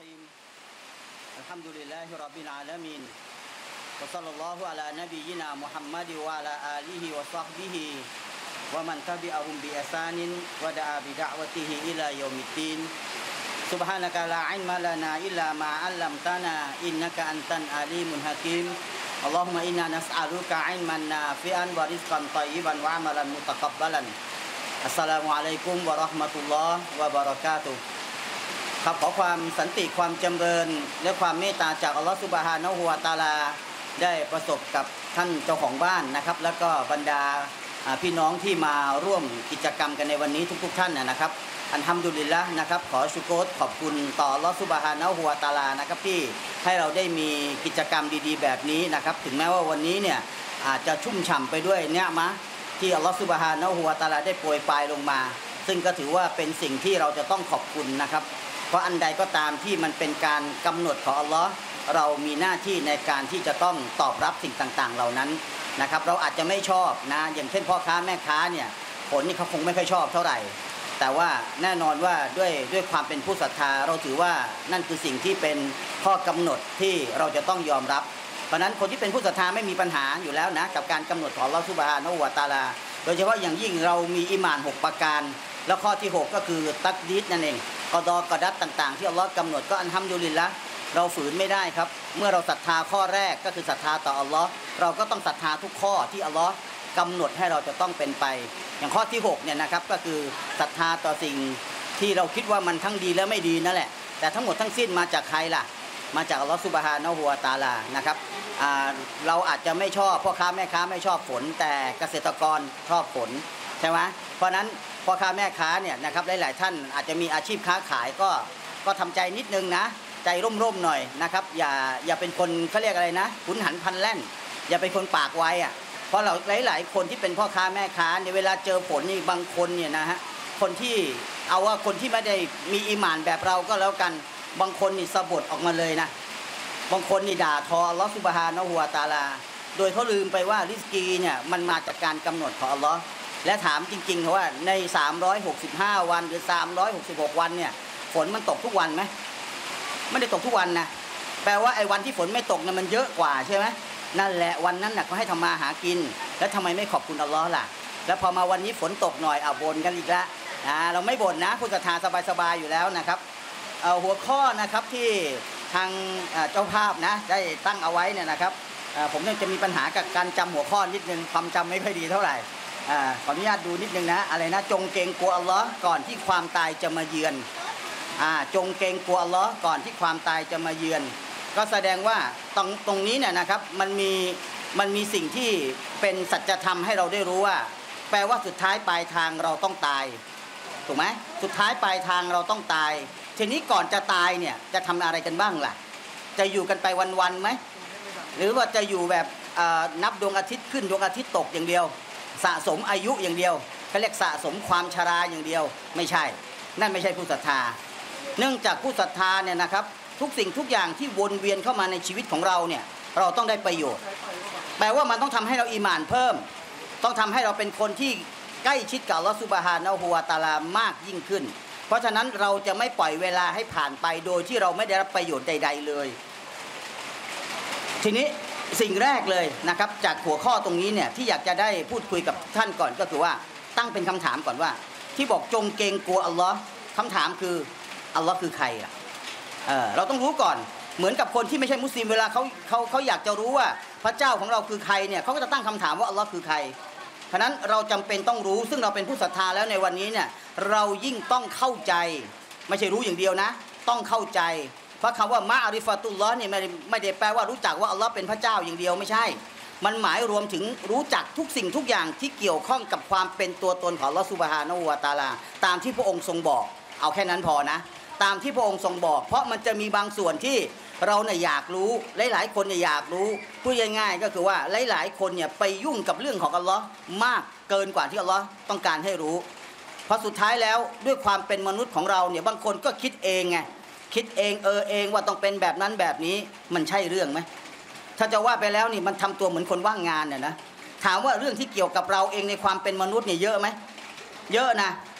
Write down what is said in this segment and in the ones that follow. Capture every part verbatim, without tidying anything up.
الرحيم الحمد لله رب العالمين وصلى الله على نبينا محمد وعلى آله وصحبه ومن تبعهم بإحسان ودعا بدعوته إلى يوم الدين سبحانك لا علم لنا إلا ما علمتنا إنك أنت العليم الحكيم اللهم إنا نسألك علما نافعا ورزقا طيبا وعملا متقبلاอัสสลามุอะลัยกุมวะเราะห์มะตุลลอฮ์วะบะเราะกาตุฮ์ครับขอความสันติความจำเริญและความเมตตาจากอัลลอฮฺซุบฮานะฮูวะตะอาลาได้ประสบกับท่านเจ้าของบ้านนะครับแล้วก็บรรดาพี่น้องที่มาร่วมกิจกรรมกันในวันนี้ทุกๆท่านนะครับอัลฮัมดุลิลละห์นะครับขอชุกรขอบคุณต่ออัลลอฮฺซุบฮานะฮูวะตะอาลานะครับที่ให้เราได้มีกิจกรรมดีๆแบบนี้นะครับถึงแม้ว่าวันนี้เนี่ยอาจจะชุ่มฉ่ำไปด้วยเนื้อมะที่อัลลอฮฺซุบฮานะฮูวะตะอาลาได้โปรยปลายลงมาซึ่งก็ถือว่าเป็นสิ่งที่เราจะต้องขอบคุณนะครับเพราะอันใดก็ตามที่มันเป็นการกำหนดของอัลลอฮ์เรามีหน้าที่ในการที่จะต้องตอบรับสิ่งต่างๆเหล่านั้นนะครับเราอาจจะไม่ชอบนะอย่างเช่นพ่อค้าแม่ค้าเนี่ยผลนี่เขาคงไม่ค่อยชอบเท่าไหร่แต่ว่าแน่นอนว่าด้วยด้วยความเป็นผู้ศรัทธาเราถือว่านั่นคือสิ่งที่เป็นข้อกำหนดที่เราจะต้องยอมรับเพราะนั้นคนที่เป็นผู้ศรัทธาไม่มีปัญหาอยู่แล้วนะกับการกำหนดของอัลเลาะห์ซุบฮานะฮูวะตะอาลาโดยเฉพาะอย่างยิ่งเรามีอีหม่านหกประการแล้วข้อที่หกก็คือตักดีรนั่นเองกอฎอกอดัรต่างๆที่อัลเลาะห์กำหนดก็อัลฮัมดุลิลละห์เราฝืนไม่ได้ครับเมื่อเราศรัทธาข้อแรกก็คือศรัทธาต่ออัลเลาะห์เราก็ต้องศรัทธาทุกข้อที่อัลเลาะห์กำหนดให้เราจะต้องเป็นไปอย่างข้อที่หกเนี่ยนะครับก็คือศรัทธาต่อสิ่งที่เราคิดว่ามันทั้งดีและไม่ดีนั่นแหละแต่ทั้งหมดทั้งสิ้นมาจากใครล่ะมาจากอัลเลาะห์ซุบฮานะฮูวะตะอาลานะครับเราอาจจะไม่ชอบพ่อค้าแม่ค้าไม่ชอบฝนแต่เกษตรกรชอบฝนใช่ไหมเพราะนั้นพ่อค้าแม่ค้าเนี่ยนะครับหลายๆท่านอาจจะมีอาชีพค้าขายก็ก็ทำใจนิดนึงนะใจร่มๆหน่อยนะครับอย่าอย่าเป็นคนเขาเรียกอะไรนะขุนหันพันแล่นอย่าเป็นคนปากไวอ่ะเพราะเราหลายๆคนที่เป็นพ่อค้าแม่ค้าเนี่ยเวลาเจอฝนนี่บางคนเนี่ยนะฮะคนที่เอาว่าคนที่ไม่ได้มีอีหม่านแบบเราก็แล้วกันบางคนนี่สะบัดออกมาเลยนะบางคนนี่ด่าทออัลเลาะห์ซุบฮานะฮูวะตะอาลาโดยเขาลืมไปว่าริสกีเนี่ยมันมาจากการกำหนดของอัลเลาะห์และถามจริงๆว่าในสามร้อยหกสิบห้าวันหรือสามร้อยหกสิบหกวันเนี่ยฝนมันตกทุกวันไหมไม่ได้ตกทุกวันนะแปลว่าไอ้วันที่ฝนไม่ตกเนี่ยมันเยอะกว่าใช่ไหมนั่นแหละวันนั้นน่ะเขาให้ทำมาหากินแล้วทำไมไม่ขอบคุณอัลเลาะห์ล่ะแล้วพอมาวันนี้ฝนตกหน่อยอ่ะบ่นกันอีกแล้วนะเราไม่บ่นนะผู้ศรัทธาสบายๆอยู่แล้วนะครับเอาหัวข้อนะครับที่ทางเจ้าภาพนะได้ตั้งเอาไว้เนี่ยนะครับผมยังจะมีปัญหากับการจำหัวข้อนิดนึงความจำไม่ค่อยดีเท่าไหร่ขออนุญาตดูนิดนึงนะอะไรนะจงเกรงกลัวอัลเลาะห์ก่อนที่ความตายจะมาเยือนจงเกรงกลัวอัลเลาะห์ก่อนที่ความตายจะมาเยือนก็แสดงว่าตรงตรงนี้เนี่ยนะครับมันมีมันมีสิ่งที่เป็นสัจธรรมให้เราได้รู้ว่าแปลว่าสุดท้ายปลายทางเราต้องตายถูกไหมสุดท้ายปลายทางเราต้องตายทีนี้ก่อนจะตายเนี่ยจะทำอะไรกันบ้างล่ะจะอยู่กันไปวันๆไหมหรือว่าจะอยู่แบบนับดวงอาทิตย์ขึ้นดวงอาทิตย์ตกอย่างเดียวสะสมอายุอย่างเดียวเขาเรียกสะสมความชราอย่างเดียวไม่ใช่นั่นไม่ใช่ผู้ศรัทธาเนื่องจากผู้ศรัทธาเนี่ยนะครับทุกสิ่งทุกอย่างที่วนเวียนเข้ามาในชีวิตของเราเนี่ยเราต้องได้ประโยชน์แปลว่ามันต้องทำให้เราอีหม่านเพิ่มต้องทำให้เราเป็นคนที่ใกล้ชิดกับอัลเลาะห์ซุบฮานะฮูวะตะอาลามากยิ่งขึ้นเพราะฉะนั้นเราจะไม่ปล่อยเวลาให้ผ่านไปโดยที่เราไม่ได้รับประโยชน์ใดๆเลยทีนี้สิ่งแรกเลยนะครับจากหัวข้อตรงนี้เนี่ยที่อยากจะได้พูดคุยกับท่านก่อนก็คือว่าตั้งเป็นคำถามก่อนว่าที่บอกจงเกรงกลัวอัลเลาะห์คำถามคืออัลเลาะห์คือใครล่ะเออเราต้องรู้ก่อนเหมือนกับคนที่ไม่ใช่มุสลิมเวลาเขาเขาเขาอยากจะรู้ว่าพระเจ้าของเราคือใครเนี่ยเขาก็จะตั้งคำถามว่าอัลเลาะห์คือใครเพราะนั้นเราจำเป็นต้องรู้ซึ่งเราเป็นผู้ศรัทธาแล้วในวันนี้เนี่ยเรายิ่งต้องเข้าใจไม่ใช่รู้อย่างเดียวนะต้องเข้าใจเพราะคำว่ามะอาริฟะตุลลอฮ์เนี่ยไม่ได้ไม่ได้แปลว่ารู้จักว่าอัลเลาะห์เป็นพระเจ้าอย่างเดียวไม่ใช่มันหมายรวมถึงรู้จักทุกสิ่งทุกอย่างที่เกี่ยวข้องกับความเป็นตัวตนของอัลเลาะห์ซุบฮานะฮูวะตะอาลาตามที่พระองค์ทรงบอกเอาแค่นั้นพอนะตามที่พระองค์ทรงบอกเพราะมันจะมีบางส่วนที่เราเนี่ยอยากรู้หลายๆคนเนี่ยอยากรู้พูดง่ายๆก็คือว่าหลายๆคนเนี่ยไปยุ่งกับเรื่องของอัลเลาะห์มากเกินกว่าที่อัลเลาะห์ต้องการให้รู้เพราะสุดท้ายแล้วด้วยความเป็นมนุษย์ของเราเนี่ยบางคนก็คิดเองไงคิดเองเออเองว่าต้องเป็นแบบนั้นแบบนี้มันใช่เรื่องไหมถ้าจะว่าไปแล้วนี่มันทำตัวเหมือนคนว่างงานเนี่ยนะถามว่าเรื่องที่เกี่ยวกับเราเองในความเป็นมนุษย์เนี่ยเยอะไหมเยอะนะ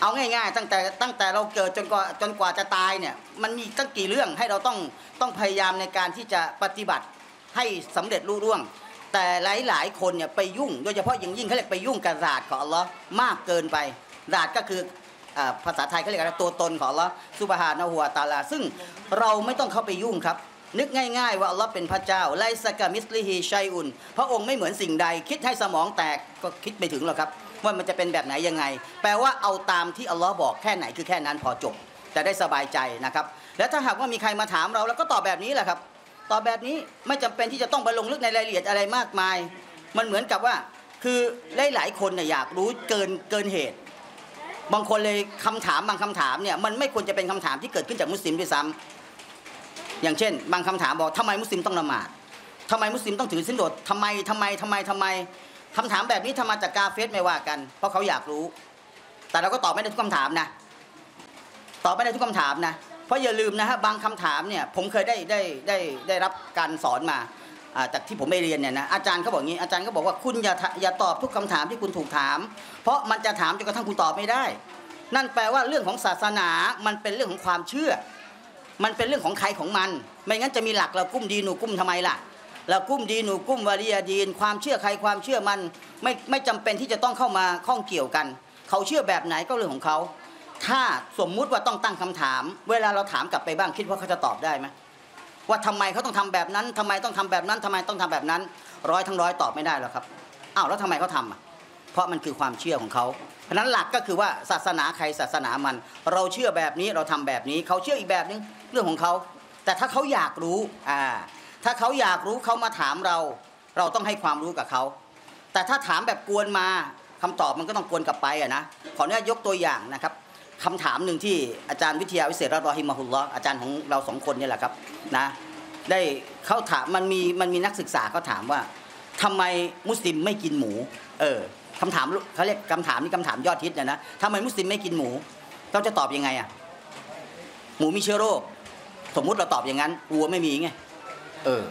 เอาง่ายๆตั้งแต่ตั้งแต่เราเกิดจนกว่าจนกว่าจะตายเนี่ยมันมีตั้งกี่เรื่องให้เราต้องต้องพยายามในการที่จะปฏิบัติให้สำเร็จรุ่ร่วงแต่หลายๆคนเนี่ยไปยุ่งโดยเฉพาะอย่างยิ่งเขาเรียกไปยุ่งกับศาสตร์ของอัลลอฮ์มากเกินไปศาสตร์ก็คือภาษาไทยเขาเรียกว่าตัวตนของอัลลอฮ์ซุบฮานะฮูวะตะอาลาซึ่งเราไม่ต้องเข้าไปยุ่งครับนึกง่ายๆว่าอัลลอฮ์เป็นพระเจ้าไลซะกะมิสลิฮิชัยอุนพระองค์ไม่เหมือนสิ่งใดคิดให้สมองแตกก็คิดไม่ถึงหรอกครับว่ามันจะเป็นแบบไหนยังไงแปลว่าเอาตามที่อัลลอฮ์บอกแค่ไหนคือแค่นั้นพอจบจะได้สบายใจนะครับแล้วถ้าหากว่ามีใครมาถามเราแล้วก็ตอบแบบนี้แหละครับตอบแบบนี้ไม่จำเป็นที่จะต้องไปลงลึกในรายละเอียดอะไรมากมายมันเหมือนกับว่าคือหลายๆคนเนี่ยอยากรู้เกินเกินเหตุบางคนเลยคำถามบางคำถามเนี่ยมันไม่ควรจะเป็นคำถามที่เกิดขึ้นจากมุสลิมด้วยซ้ำอย่างเช่นบางคำถามบอกทำไมมุสลิมต้องละหมาดทำไมมุสลิมต้องถือศีลอดทำไมทำไมทำไมทำไมคำถามแบบนี้ทำมาจากกาเฟสไม่ว่ากันเพราะเขาอยากรู้แต่เราก็ตอบไม่ได้ทุกคำถามนะตอบไม่ได้ทุกคำถามนะเพราะอย่าลืมนะฮะบางคำถามเนี่ยผมเคยได้ได้ได้ได้รับการสอนมาจากที่ผมไม่เรียนเนี่ยนะอาจารย์เขาบอกงี้อาจารย์ก็บอกว่าคุณอย่าอย่าตอบทุกคำถามที่คุณถูกถามเพราะมันจะถามจนกระทั่งคุณตอบไม่ได้นั่นแปลว่าเรื่องของศาสนามันเป็นเรื่องของความเชื่อมันเป็นเรื่องของใครของมันไม่งั้นจะมีหลักเรากุ้มดีหนูกุ้มทำไมล่ะเรากุ้มดีหนูกุ้มวาลียดีนความเชื่อใครความเชื่อมันไม่ไม่จำเป็นที่จะต้องเข้ามาข้องเกี่ยวกันเขาเชื่อแบบไหนก็เรื่องของเขาถ้าสมมุติว่าต้องตั้งคำถามเวลาเราถามกลับไปบ้างคิดว่าเขาจะตอบได้ไหมว่าทำไมเขาต้องทำแบบนั้นทำไมต้องทำแบบนั้นทำไมต้องทำแบบนั้นร้อยทั้งร้อยตอบไม่ได้หรอกครับอ้าวแล้วทำไมเขาทำอ่ะเพราะมันคือความเชื่อของเขาเพราะนั้นหลักก็คือว่าศาสนาใครศาสนามันเราเชื่อแบบนี้เราทำแบบนี้เขาเชื่ออีกแบบนึงเรื่องของเขาแต่ถ้าเขาอยากรู้อ่าถ้าเขาอยากรู้เขามาถามเราเราต้องให้ความรู้กับเขาแต่ถ้าถามแบบกวนมาคำตอบมันก็ต้องกวนกลับไปอ่ะนะขออนุญาตยกตัวอย่างนะครับคำถามหนึ่งที่อาจารย์วิทยาวิเศษรอฮิมะฮุลลอฮ์อาจารย์ของเราสองคนนี่แหละครับนะได้เขาถามมันมีมันมีนักศึกษาเขาถามว่าทำไมมุสลิมไม่กินหมูเออคำถามเขาเรียกคำถามนี่คำถามยอดฮิตนะนะทำไมมุสลิมไม่กินหมูเราจะตอบยังไงอ่ะหมูมีเชื้อโรคสมมุติเราตอบอย่างนั้นวัวไม่มีไงเออ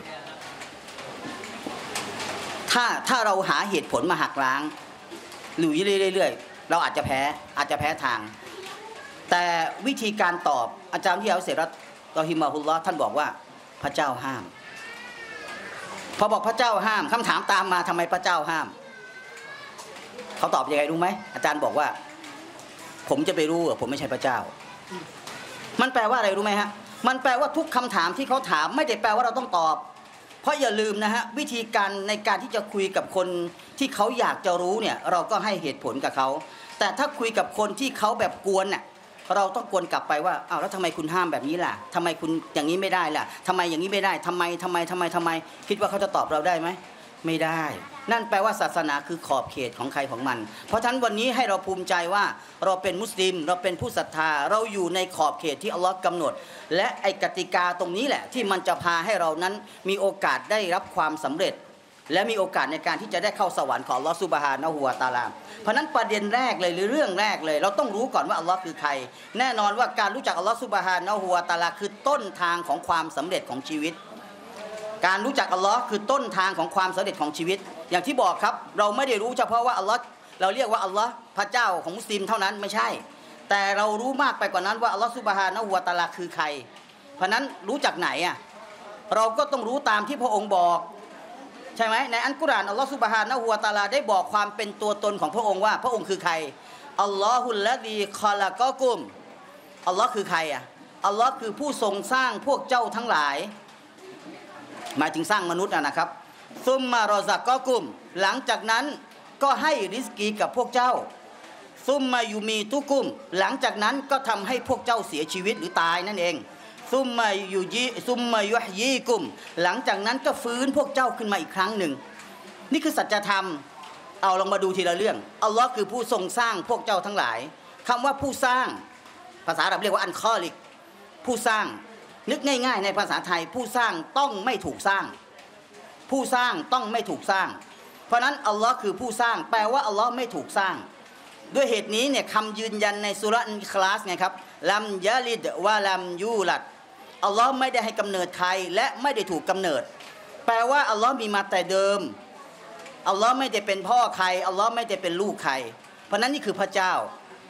ถ้าถ้าเราหาเหตุผลมาหักล้างหรือเรื่อยๆเราอาจจะแพ้อาจจะแพ้ทางแต่วิธีการตอบอาจารย์ที่เอาเสรัตรอฮิมะฮุลลอฮ์ท่านบอกว่าพระเจ้าห้ามพอบอกพระเจ้าห้ามคำถามตามมาทำไมพระเจ้าห้ามเขาตอบยังไงรู้ไหมอาจารย์บอกว่าผมจะไปรู้เหรอผมไม่ใช่พระเจ้ามันแปลว่าอะไรรู้ไหมฮะมันแปลว่าทุกคำถามที่เขาถามไม่ได้แปลว่าเราต้องตอบเพราะอย่าลืมนะฮะวิธีการในการที่จะคุยกับคนที่เขาอยากจะรู้เนี่ยเราก็ให้เหตุผลกับเขาแต่ถ้าคุยกับคนที่เขาแบบกวนน่ะเราต้องกวนกลับไปว่าอ้าวแล้วทำไมคุณห้ามแบบนี้ล่ะทำไมคุณอย่างนี้ไม่ได้ล่ะทำไมอย่างนี้ไม่ได้ทำไมทำไมทำไมทำไมคิดว่าเขาจะตอบเราได้ไหมไม่ได้นั่นแปลว่าศาสนาคือขอบเขตของใครของมันเพราะฉะนั้นวันนี้ให้เราภูมิใจว่าเราเป็นมุสลิมเราเป็นผู้ศรัทธาเราอยู่ในขอบเขตที่อัลลอฮ์กำหนดและไอกติกาตรงนี้แหละที่มันจะพาให้เรานั้นมีโอกาสได้รับความสำเร็จและมีโอกาสในการที่จะได้เข้าสวรรค์ของอัลลอฮ์ซุบฮานะฮูวะตะอาลาเพราะนั้นประเด็นแรกเลยหรือเรื่องแรกเลยเราต้องรู้ก่อนว่าอัลลอฮ์คือใครแน่นอนว่าการรู้จักอัลลอฮ์ซุบฮานะฮูวะตะอาลาคือต้นทางของความสำเร็จของชีวิตการรู้จักอัลลอฮ์คือต้นทางของความสำเร็จของชีวิตอย่างที่บอกครับเราไม่ได้รู้เฉพาะว่าอัลลอฮ์เราเรียกว่าอัลลอฮ์พระเจ้าของมุสลิมเท่านั้นไม่ใช่แต่เรารู้มากไปกว่านั้นว่าอัลลอฮ์ซุบฮานะฮูวะตะอาลาคือใครเพราะนั้นรู้จักไหนอ่ะเราก็ต้องรู้ตามที่พระองค์บอกใช่ไหมในอัลกุรอานอัลลอฮฺซุบฮานะฮูวะตะอาลาได้บอกความเป็นตัวตนของพระองค์ว่าพระองค์คือใครอัลลอฮุลละดีคอละกอกุมอัลลอฮ์คือใครอ่ะอัลลอฮ์คือผู้ทรงสร้างพวกเจ้าทั้งหลายหมายถึงสร้างมนุษย์นะครับซุมมารอซะกอกุมหลังจากนั้นก็ให้ริสกีกับพวกเจ้าซุมมายูมีตุกุมหลังจากนั้นก็ทำให้พวกเจ้าเสียชีวิตหรือตายนั่นเองซุมมายูยีซุมมายุฮยีกุมหลังจากนั้นก็ฟื้นพวกเจ้าขึ้นมาอีกครั้งหนึ่งนี่คือสัจธรรมเอาลองมาดูทีละเรื่องอัลลอฮ์คือผู้ทรงสร้างพวกเจ้าทั้งหลายคำว่าผู้สร้างภาษาอาหรับเรียกว่าอันคอลิกผู้สร้างนึกง่ายๆในภาษาไทยผู้สร้างต้องไม่ถูกสร้างผู้สร้างต้องไม่ถูกสร้างเพราะนั้นอัลลอฮ์คือผู้สร้างแปลว่าอัลลอฮ์ไม่ถูกสร้างด้วยเหตุนี้เนี่ยคำยืนยันในสุเราะห์อิคลาสไงครับลัมยะลิดวะลัมยูลัดอัลลอฮ์ไม่ได้ให้กำเนิดใครและไม่ได้ถูกกำเนิดแปลว่าอัลลอฮ์มีมาแต่เดิมอัลลอฮ์ไม่ได้เป็นพ่อใครอัลลอฮ์ไม่ได้เป็นลูกใครเพราะนั้นนี่คือพระเจ้า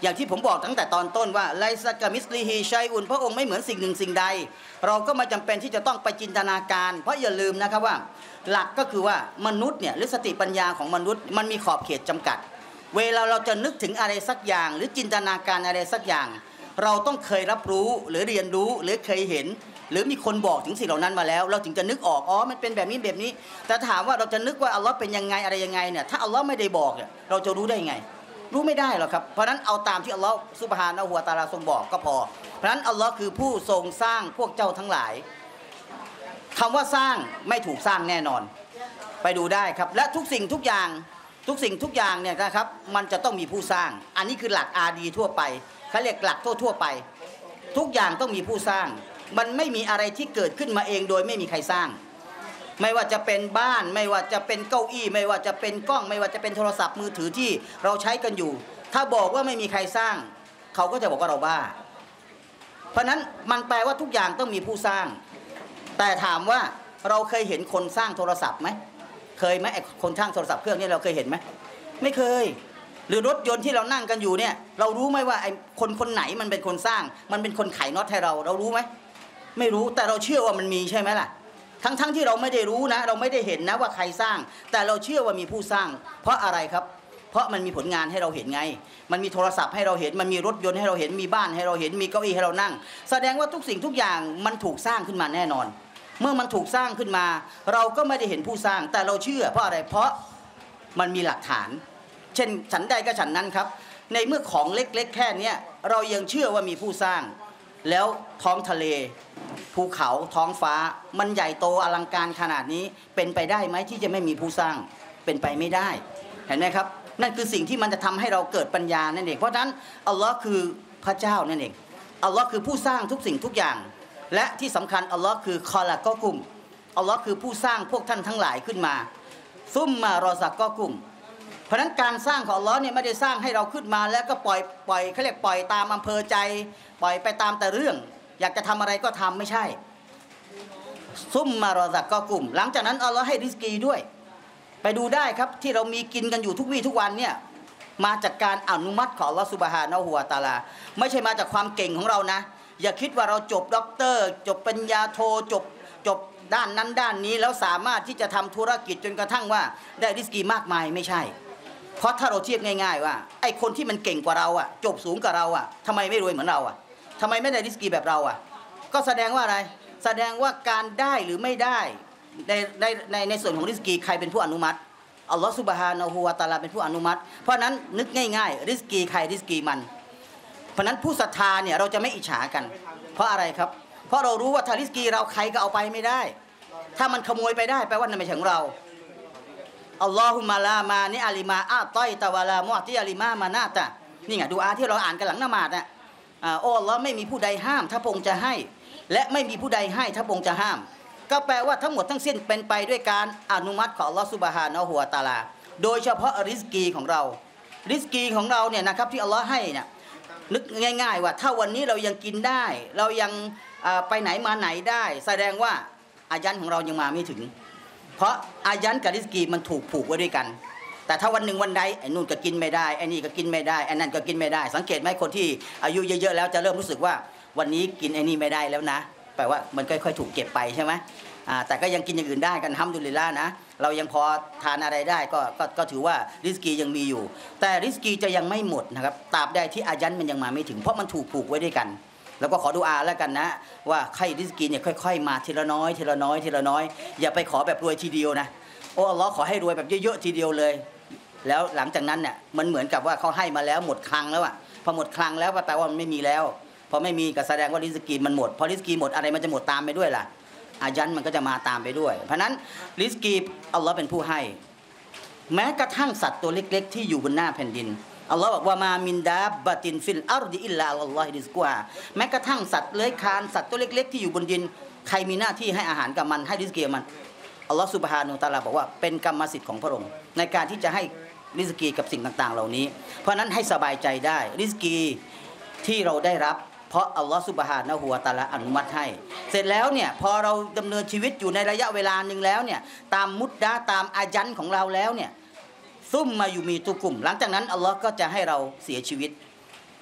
อย่างที่ผมบอกตั้งแต่ตอนต้นว่าไลซะกะมิสลิฮิชัยอุนพระองค์ไม่เหมือนสิ่งหนึ่งสิ่งใดเราก็ไม่จำเป็นที่จะต้องไปจินตนาการเพราะอย่าลืมนะครับว่าหลักก็คือว่ามนุษย์เนี่ยหรือสติปัญญาของมนุษย์มันมีขอบเขตจำกัดเวลาเราจะนึกถึงอะไรสักอย่างหรือจินตนาการอะไรสักอย่างเราต้องเคยรับรู้หรือเรียนรู้หรือเคยเห็นหรือมีคนบอกถึงสิ่งเหล่านั้นมาแล้วเราถึงจะนึกออกอ๋อมันเป็นแบบนี้แบบนี้แต่ถามว่าเราจะนึกว่าอัลลอฮ์เป็นยังไงอะไรยังไงเนี่ยถ้าอัลลอฮ์ไม่ได้บอกเนี่ยเราจะรู้ได้ไงรู้ไม่ได้หรอกครับเพราะนั้นเอาตามที่อัลลอฮ์ซุบฮานะฮูวะตะอาลาทรงบอกก็พอเพราะนั้นอัลลอฮ์คือผู้ทรงสร้างพวกเจ้าทั้งหลายคำว่าสร้างไม่ถูกสร้างแน่นอนไปดูได้ครับและทุกสิ่งทุกอย่างทุกสิ่งทุกอย่างเนี่ยนะครับมันจะต้องมีผู้สร้างอันนี้คือหลักอาดีทั่วไปเขาเรียกหลักทั่วๆไปทุกอย่างต้องมีผู้สร้างมันไม่มีอะไรที่เกิดขึ้นมาเองโดยไม่มีใครสร้างไม่ว่าจะเป็นบ้านไม่ว่าจะเป็นเก้าอี้ไม่ว่าจะเป็นกล้องไม่ว่าจะเป็นโทรศัพท์มือถือที่เราใช้กันอยู่ถ้าบอกว่าไม่มีใครสร้างเขาก็จะบอกว่าเราบ้าเพราะนั้นมันแปลว่าทุกอย่างต้องมีผู้สร้างแต่ถามว่าเราเคยเห็นคนสร้างโทรศัพท์ไหมเคยไหมไอ้คนสร้างโทรศัพท์เครื่องนี้เราเคยเห็นไหมไม่เคยหรือรถยนต์ที่เรานั่งกันอยู่เนี่ยเรารู้ไหมว่าไอ้คนคนไหนมันเป็นคนสร้างมันเป็นคนไขน็อตให้เราเรารู้ไหมไม่รู้แต่เราเชื่อว่ามันมีใช่ไหมล่ะทั้งๆ ท, ที่เราไม่ได้รู้นะเราไม่ได้เห็นนะว่าใครสร้างแต่เราเชื่อว่ามีผู้สร้างเพราะอะไรครับเพราะมันมีผลงานให้เราเห็นไงมันมีโทรศัพท์ให้เราเห็นมันมีรถยนต์ให้เราเห็นมีบ้านให้เราเห็นมีเก้าอี้ให้เรานั่งแสดงว่าทุกสิ่งทุกอย่างมันถูกสร้างขึ้นมาแน่นอนเมื่อมันถูกสร้างขึ้นมาเราก็ไม่ได้เห็นผู้สร้างแต่เราเชื่อเพราะอะไรเพราะมันมีหลักฐานเช่นฉันใดก็ฉันนั้นครับในเมื่อของเล็กๆแค่นี้เรายังเชื่อว่ามีผู้สร้างแล้วท้องทะเลภูเขาท้องฟ้ามันใหญ่โตอลังการขนาดนี้เป็นไปได้ไหมที่จะไม่มีผู้สร้างเป็นไปไม่ได้เห็นไหมครับนั่นคือสิ่งที่มันจะทำให้เราเกิดปัญญานั่นเองเพราะฉะนั้นอัลลอฮ์คือพระเจ้านั่นเองอัลลอฮ์คือผู้สร้างทุกสิ่งทุกอย่างและที่สำคัญอัลลอฮ์คือคอละก็กุมอัลลอฮ์คือผู้สร้างพวกท่านทั้งหลายขึ้นมาซุมมารอซักก็กุมเพราะฉะนั้นการสร้างของอัลลอฮ์เนี่ยไม่ได้สร้างให้เราขึ้นมาแล้วก็ปล่อยปล่อยเขาเรียกปล่อยตามอำเภอใจปล่อยไปตามแต่เรื่องอยากจะทำอะไรก็ทำไม่ใช่ซุมมารอซักก็กุมหลังจากนั้นอัลลอฮ์ให้ริสกีด้วยไปดูได้ครับที่เรามีกินกันอยู่ทุกวี่ทุกวันเนี่ยมาจากการอนุมัติของอัลลอฮ์ซุบฮานะฮูวะตะอาลาไม่ใช่มาจากความเก่งของเรานะอย่าคิดว่าเราจบด็อกเตอร์จบปริญญาโทจบจบด้านนั้นด้านนี้แล้วสามารถที่จะทำธุรกิจจนกระทั่งว่าได้ริสกีมากมายไม่ใช่เพราะถ้าเราเทียบง่ายๆว่าไอ้คนที่มันเก่งกว่าเราอ่ะจบสูงกว่าเราอ่ะทำไมไม่รวยเหมือนเราอ่ะทำไมไม่ได้ริสกีแบบเราอ่ะก็แสดงว่าอะไรแสดงว่าการได้หรือไม่ได้ในในในในส่วนของริสกีใครเป็นผู้อนุมัติอัลลอฮฺซุบฮานะฮูวะตะอาลาเป็นผู้อนุมัติเพราะนั้นนึกง่ายๆริสกีใครริสกีมันเพราะนั้นผู้ศรัทธาเนี่ยเราจะไม่อิจฉากันเพราะอะไรครับเพราะเรารู้ว่าถ้าริสกีเราใครก็เอาไปไม่ได้ถ้ามันขโมยไปได้แปลว่านั่นไม่ใช่ของเราอัลลอฮุมะลามานิอาลิมาอาต้อยตะวะลามุอติอาลิมามานาตะนี่ไงดูอาที่เราอ่านกันหลังละหมาดน่ะโอ้อัลลอฮ์ไม่มีผู้ใดห้ามถ้าพระองค์จะให้และไม่มีผู้ใดให้ถ้าพระองค์จะห้ามก็แปลว่าทั้งหมดทั้งสิ้นเป็นไปด้วยการอนุมัติของอัลลอฮ์ซุบฮานะฮูวะตะอาลาโดยเฉพาะริสกีของเราริสกีของเราเนี่ยนะครับที่อัลลอฮ์ให้เนี่ยนึกง่ายๆว่าถ้าวันนี้เรายังกินได้เรายังไปไหนมาไหนได้แสดงว่าอายันของเรายังมาไม่ถึงเพราะอายันกับริสกีมันถูกผูกไว้ด้วยกันแต่ถ้าวันหนึ่งวันใดไอ้นู่นก็กินไม่ได้ไอ้นี่ก็กินไม่ได้ไอ้นั่นก็กินไม่ได้สังเกตไหมคนที่อายุเยอะๆแล้วจะเริ่มรู้สึกว่าวันนี้กินไอ้นี่ไม่ได้แล้วนะแปลว่ามันค่อยๆถูกเก็บไปใช่ไหมอ่าแต่ก็ยังกินอย่างอื่นได้กันฮัมดุลิลละห์นะเรายังพอทานอะไรได้ก็ก็ก็ถือว่าริสกียังมีอยู่แต่ริสกีจะยังไม่หมดนะครับตราบใดที่อายันมันยังมาไม่ถึงเพราะมันถูกผูกไว้ด้วยกันแล้วก็ขอดุอาแล้วกันนะว่าใครริสกีเนี่ยค่อยๆมาทีละน้อยทีละน้อยทีละน้อยอย่าไปขอแบบรวยทีเดียวนะโอ้อัลลอฮ์ขอให้รวยแบบเยอะๆทีเดียวเลยแล้วหลังจากนั้นเนี่ยมันเหมือนกับว่าเขาให้มาแล้วหมดคลังแล้วอะพอหมดคลังแล้วแปลว่ามันไม่มีแล้วพอไม่มีก็แสดงว่าริสกีมันหมดพอริสกีหมดอะไรมันจะหมดตามไปด้วยล่ะอายันมันก็จะมาตามไปด้วยเพราะนั้นริสกีอัลลอฮ์เป็นผู้ให้แม้กระทั่งสัตว์ตัวเล็กๆที่อยู่บนหน้าแผ่นดินอัลลอฮ์บอกว่ามามินดาบะตินฟิลอัรฎิอิลลาอัลลอฮิริซกุฮาแม้กระทั่งสัตว์เลื้อยคลานสัตว์ตัวเล็กๆที่อยู่บนดินใครมีหน้าที่ให้อาหารกับมันให้ริสกีมันอัลลอฮ์ซุบฮานะฮูวะตะอาลาบอกว่าเป็นกรรมสิทธิ์ของพระองค์ในการที่จะให้ริสกีกับสิ่งต่างๆเหล่านี้เพราะนั้นให้สบายใจได้ริสกีที่เราได้รับเพราะอัลลอฮฺซุบฮานะฮูวะตะอาลาอนุมัติให้เสร็จแล้วเนี่ยพอเราดำเนินชีวิตอยู่ในระยะเวลาหนึ่งแล้วเนี่ยตามมุดดะตามอายันของเราแล้วเนี่ยซุ่มมาอยู่มีตุกุมหลังจากนั้นอัลลอฮ์ก็จะให้เราเสียชีวิต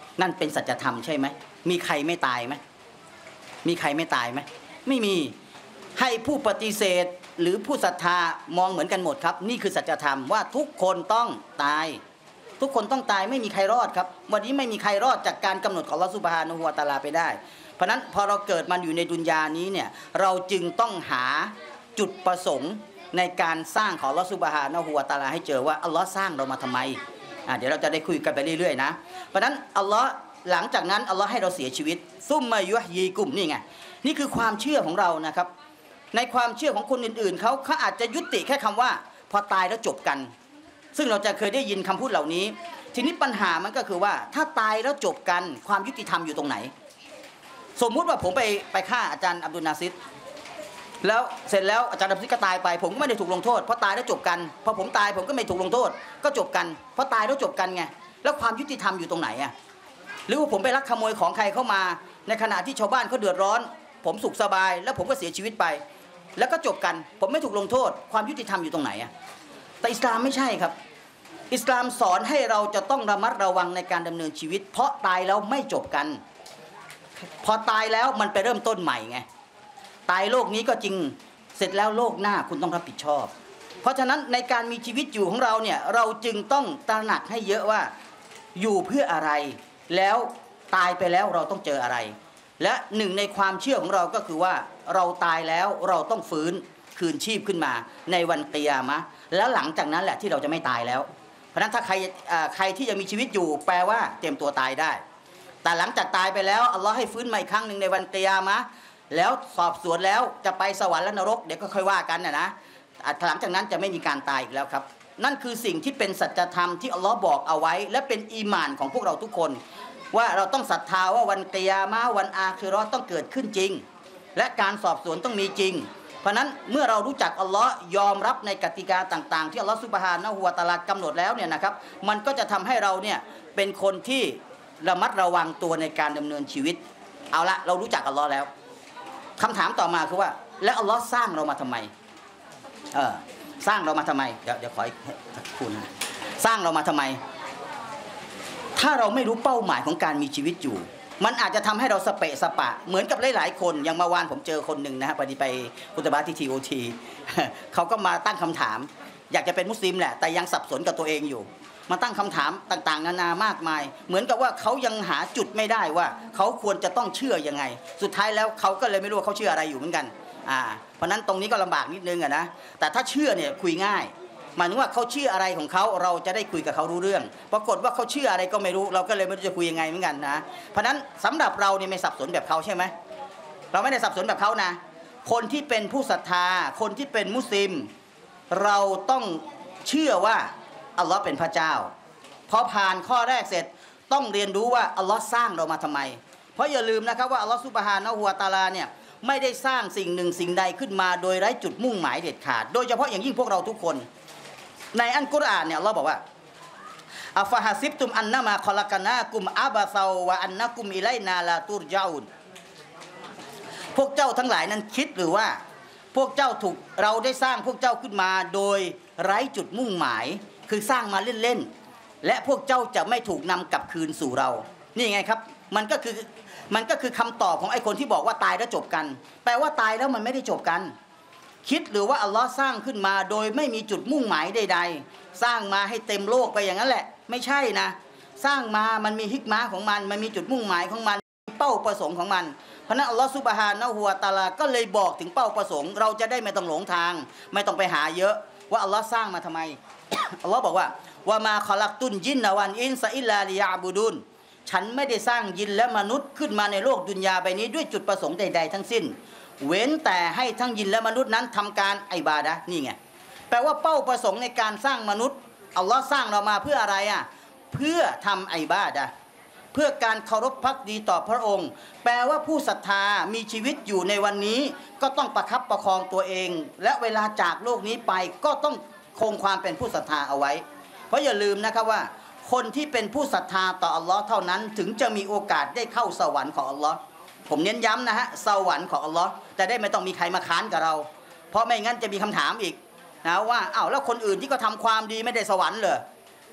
นั่นเป็นสัจธรรมใช่ไหมมีใครไม่ตายไหมมีใครไม่ตายไหมไม่มีให้ผู้ปฏิเสธหรือผู้ศรัทธามองเหมือนกันหมดครับนี่คือสัจธรรมว่าทุกคนต้องตายทุกคนต้องตายไม่มีใครรอดครับวันนี้ไม่มีใครรอดจากการกำหนดของอัลเลาะห์ซุบฮานะฮูวะตะอาลาไปได้เพราะนั้นพอเราเกิดมาอยู่ในดุนยานี้เนี่ยเราจึงต้องหาจุดประสงค์ในการสร้างของอัลเลาะห์ซุบฮานะฮูวะตะอาลาให้เจอว่าอัลเลาะห์สร้างเรามาทำไมอ่าเดี๋ยวเราจะได้คุยกันไปเรื่อยๆนะเพราะนั้นอัลเลาะห์หลังจากนั้นอัลเลาะห์ให้เราเสียชีวิตซุมมายุฮยีกุมนี่ไงนี่คือความเชื่อของเรานะครับในความเชื่อของคนอื่นๆเขาเขาอาจจะยุติแค่คำว่าพอตายแล้วจบกันซึ่งเราจะเคยได้ยินคำพูดเหล่านี้ทีนี้ปัญหามันก็คือว่าถ้าตายแล้วจบกันความยุติธรรมอยู่ตรงไหนสมมุติว่าผมไปไปฆ่าอาจารย์อับดุลนาซิรแล้วเสร็จแล้วอาจารย์อับดุลนาซิรก็ตายไปผมก็ไม่ได้ถูกลงโทษเพราะตายแล้วจบกันพอผมตายผมก็ไม่ถูกลงโทษก็จบกันเพราะตายแล้วจบกันไงแล้วความยุติธรรมอยู่ตรงไหนอ่ะหรือว่าผมไปลักขโมยของใครเข้ามาในขณะที่ชาวบ้านเขาเดือดร้อนผมสุขสบายแล้วผมก็เสียชีวิตไปแล้วก็จบกันผมไม่ถูกลงโทษความยุติธรรมอยู่ตรงไหนอ่ะแต่อิสลามไม่ใช่ครับอิสลามสอนให้เราจะต้องระมัดระวังในการดำเนินชีวิตเพราะตายแล้วไม่จบกันพอตายแล้วมันไปเริ่มต้นใหม่ไงตายโลกนี้ก็จริงเสร็จแล้วโลกหน้าคุณต้องรับผิดชอบเพราะฉะนั้นในการมีชีวิตอยู่ของเราเนี่ยเราจึงต้องตระหนักให้เยอะว่าอยู่เพื่ออะไรแล้วตายไปแล้วเราต้องเจออะไรและหนึ่งในความเชื่อของเราก็คือว่าเราตายแล้วเราต้องฟื้นคืนชีพขึ้นมาในวันกิยามะห์แล้วหลังจากนั้นแหละที่เราจะไม่ตายแล้วเพราะฉะนั้นถ้าใครใครที่ยังมีชีวิตอยู่แปลว่าเตรียมตัวตายได้แต่หลังจากตายไปแล้วอัลลอฮ์ให้ฟื้นมาอีกครั้งหนึ่งในวันกิยามะห์แล้วสอบสวนแล้วจะไปสวรรค์และนรกเดี๋ยวก็ค่อยว่ากันนะนะหลังจากนั้นจะไม่มีการตายอีกแล้วครับนั่นคือสิ่งที่เป็นสัจธรรมที่อัลลอฮ์บอกเอาไว้และเป็นอีหม่านของพวกเราทุกคนว่าเราต้องศรัทธาว่าวันกิยามะห์วันอาคิเราะห์ต้องเกิดขึ้นจริงและการสอบสวนต้องมีจริงเพราะนั้นเมื่อเรารู้จักอัลลอฮ์ยอมรับในกติกาต่างๆที่อัลลอฮ์ซุบฮานะฮูวะตะอาลากำหนดแล้วเนี่ยนะครับมันก็จะทำให้เราเนี่ยเป็นคนที่ระมัดระวังตัวในการดำเนินชีวิตเอาละเรารู้จักอัลลอฮ์แล้วคำถามต่อมาคือว่าแล้วอัลลอฮ์สร้างเรามาทำไมเออสร้างเรามาทำไมเดี๋ยวเดี๋ยวขออีกสักครู่นะสร้างเรามาทำไมถ้าเราไม่รู้เป้าหมายของการมีชีวิตอยู่มันอาจจะทำให้เราสเปะสปะเหมือนกับหลายๆคนอย่างเมื่อวานผมเจอคนหนึ่งนะฮะพอดีไปคุตบะห์ที่ทีโอทีเขาก็มาตั้งคำถามอยากจะเป็นมุสลิมแหละแต่ยังสับสนกับตัวเองอยู่มาตั้งคำถามต่างๆนานามากมายเหมือนกับว่าเขายังหาจุดไม่ได้ว่าเขาควรจะต้องเชื่อยังไงสุดท้ายแล้วเขาก็เลยไม่รู้ว่าเขาเชื่ออะไรอยู่เหมือนกันอ่าเพราะนั้นตรงนี้ก็ลำบากนิดนึงอะนะแต่ถ้าเชื่อเนี่ยคุยง่ายหมายถึงว่าเขาเชื่ออะไรของเขาเราจะได้คุยกับเขารู้เรื่องปรากฏว่าเขาเชื่ออะไรก็ไม่รู้เราก็เลยไม่รู้จะคุยยังไงเหมือนกันนะเพราะนั้นสำหรับเราเนี่ยไม่สับสนแบบเขาใช่ไหมเราไม่ได้สับสนแบบเขานะคนที่เป็นผู้ศรัทธาคนที่เป็นมุสลิมเราต้องเชื่อว่าอัลลอฮ์เป็นพระเจ้าพอผ่านข้อแรกเสร็จต้องเรียนรู้ว่าอัลลอฮ์สร้างเรามาทำไมเพราะอย่าลืมนะครับว่าอัลลอฮ์ซุบฮานะฮูวะตะอาลาเนี่ยไม่ได้สร้างสิ่งหนึ่งสิ่งใดขึ้นมาโดยไร้จุดมุ่งหมายเด็ดขาดโดยเฉพาะอย่างยิ่งพวกเราทุกคนในอัลกุรอานเนี่ยเราบอกว่าอัฟะฮะซิบตุมอันนะมาคอลักนากุมอาบะซาวะอันนะกุมอิไลนาลาตุรญะอูนพวกเจ้าทั้งหลายนั้นคิดหรือว่าพวกเจ้าถูกเราได้สร้างพวกเจ้าขึ้นมาโดยไร้จุดมุ่งหมายคือสร้างมาเล่นๆและพวกเจ้าจะไม่ถูกนำกลับคืนสู่เรานี่ไงครับมันก็คือมันก็คือคำตอบของไอ้คนที่บอกว่าตายแล้วจบกันแปลว่าตายแล้วมันไม่ได้จบกันคิดหรือว่าอัลลอฮ์สร้างขึ้นมาโดยไม่มีจุดมุ่งหมายใดๆสร้างมาให้เต็มโลกไปอย่างนั้นแหละไม่ใช่นะสร้างมามันมีฮิกมะห์ของมันมันมีจุดมุ่งหมายของมันเป้าประสงค์ของมันเพราะนั้นอัลลอฮ์ซุบฮานะฮูวะตะอาลาก็เลยบอกถึงเป้าประสงค์เราจะได้ไม่ต้องหลงทางไม่ต้องไปหาเยอะว่าอัลลอฮ์สร้างมาทำไม อัลลอฮ์บอกว่าวะมาคอลักตุนยินนะวันอินซะอิลลาลิยะบูดุนฉันไม่ได้สร้างยินและมนุษย์ขึ้นมาในโลกดุนยาใบนี้ด้วยจุดประสงค์ใดๆทั้งสิ้นเว้นแต่ให้ทั้งยินและมนุษย์นั้นทำการอิบาดะห์นี่ไงแปลว่าเป้าประสงค์ในการสร้างมนุษย์อัลลอฮ์สร้างเรามาเพื่ออะไรอ่ะเพื่อทำอิบาดะห์เพื่อการเคารพภักดีต่อพระองค์แปลว่าผู้ศรัทธามีชีวิตอยู่ในวันนี้ก็ต้องประคับประคองตัวเองและเวลาจากโลกนี้ไปก็ต้องคงความเป็นผู้ศรัทธาเอาไว้เพราะอย่าลืมนะครับว่าคนที่เป็นผู้ศรัทธาต่ออัลลอฮ์เท่านั้นถึงจะมีโอกาสได้เข้าสวรรค์ของอัลลอฮ์ผมเน้นย้ำนะฮะสวรรค์ของอัลลอฮ์จะได้ไม่ต้องมีใครมาค้านกับเราเพราะไม่งั้นจะมีคำถามอีกนะว่าอ้าวแล้วคนอื่นที่ก็ทำความดีไม่ได้สวรรค์เหรอ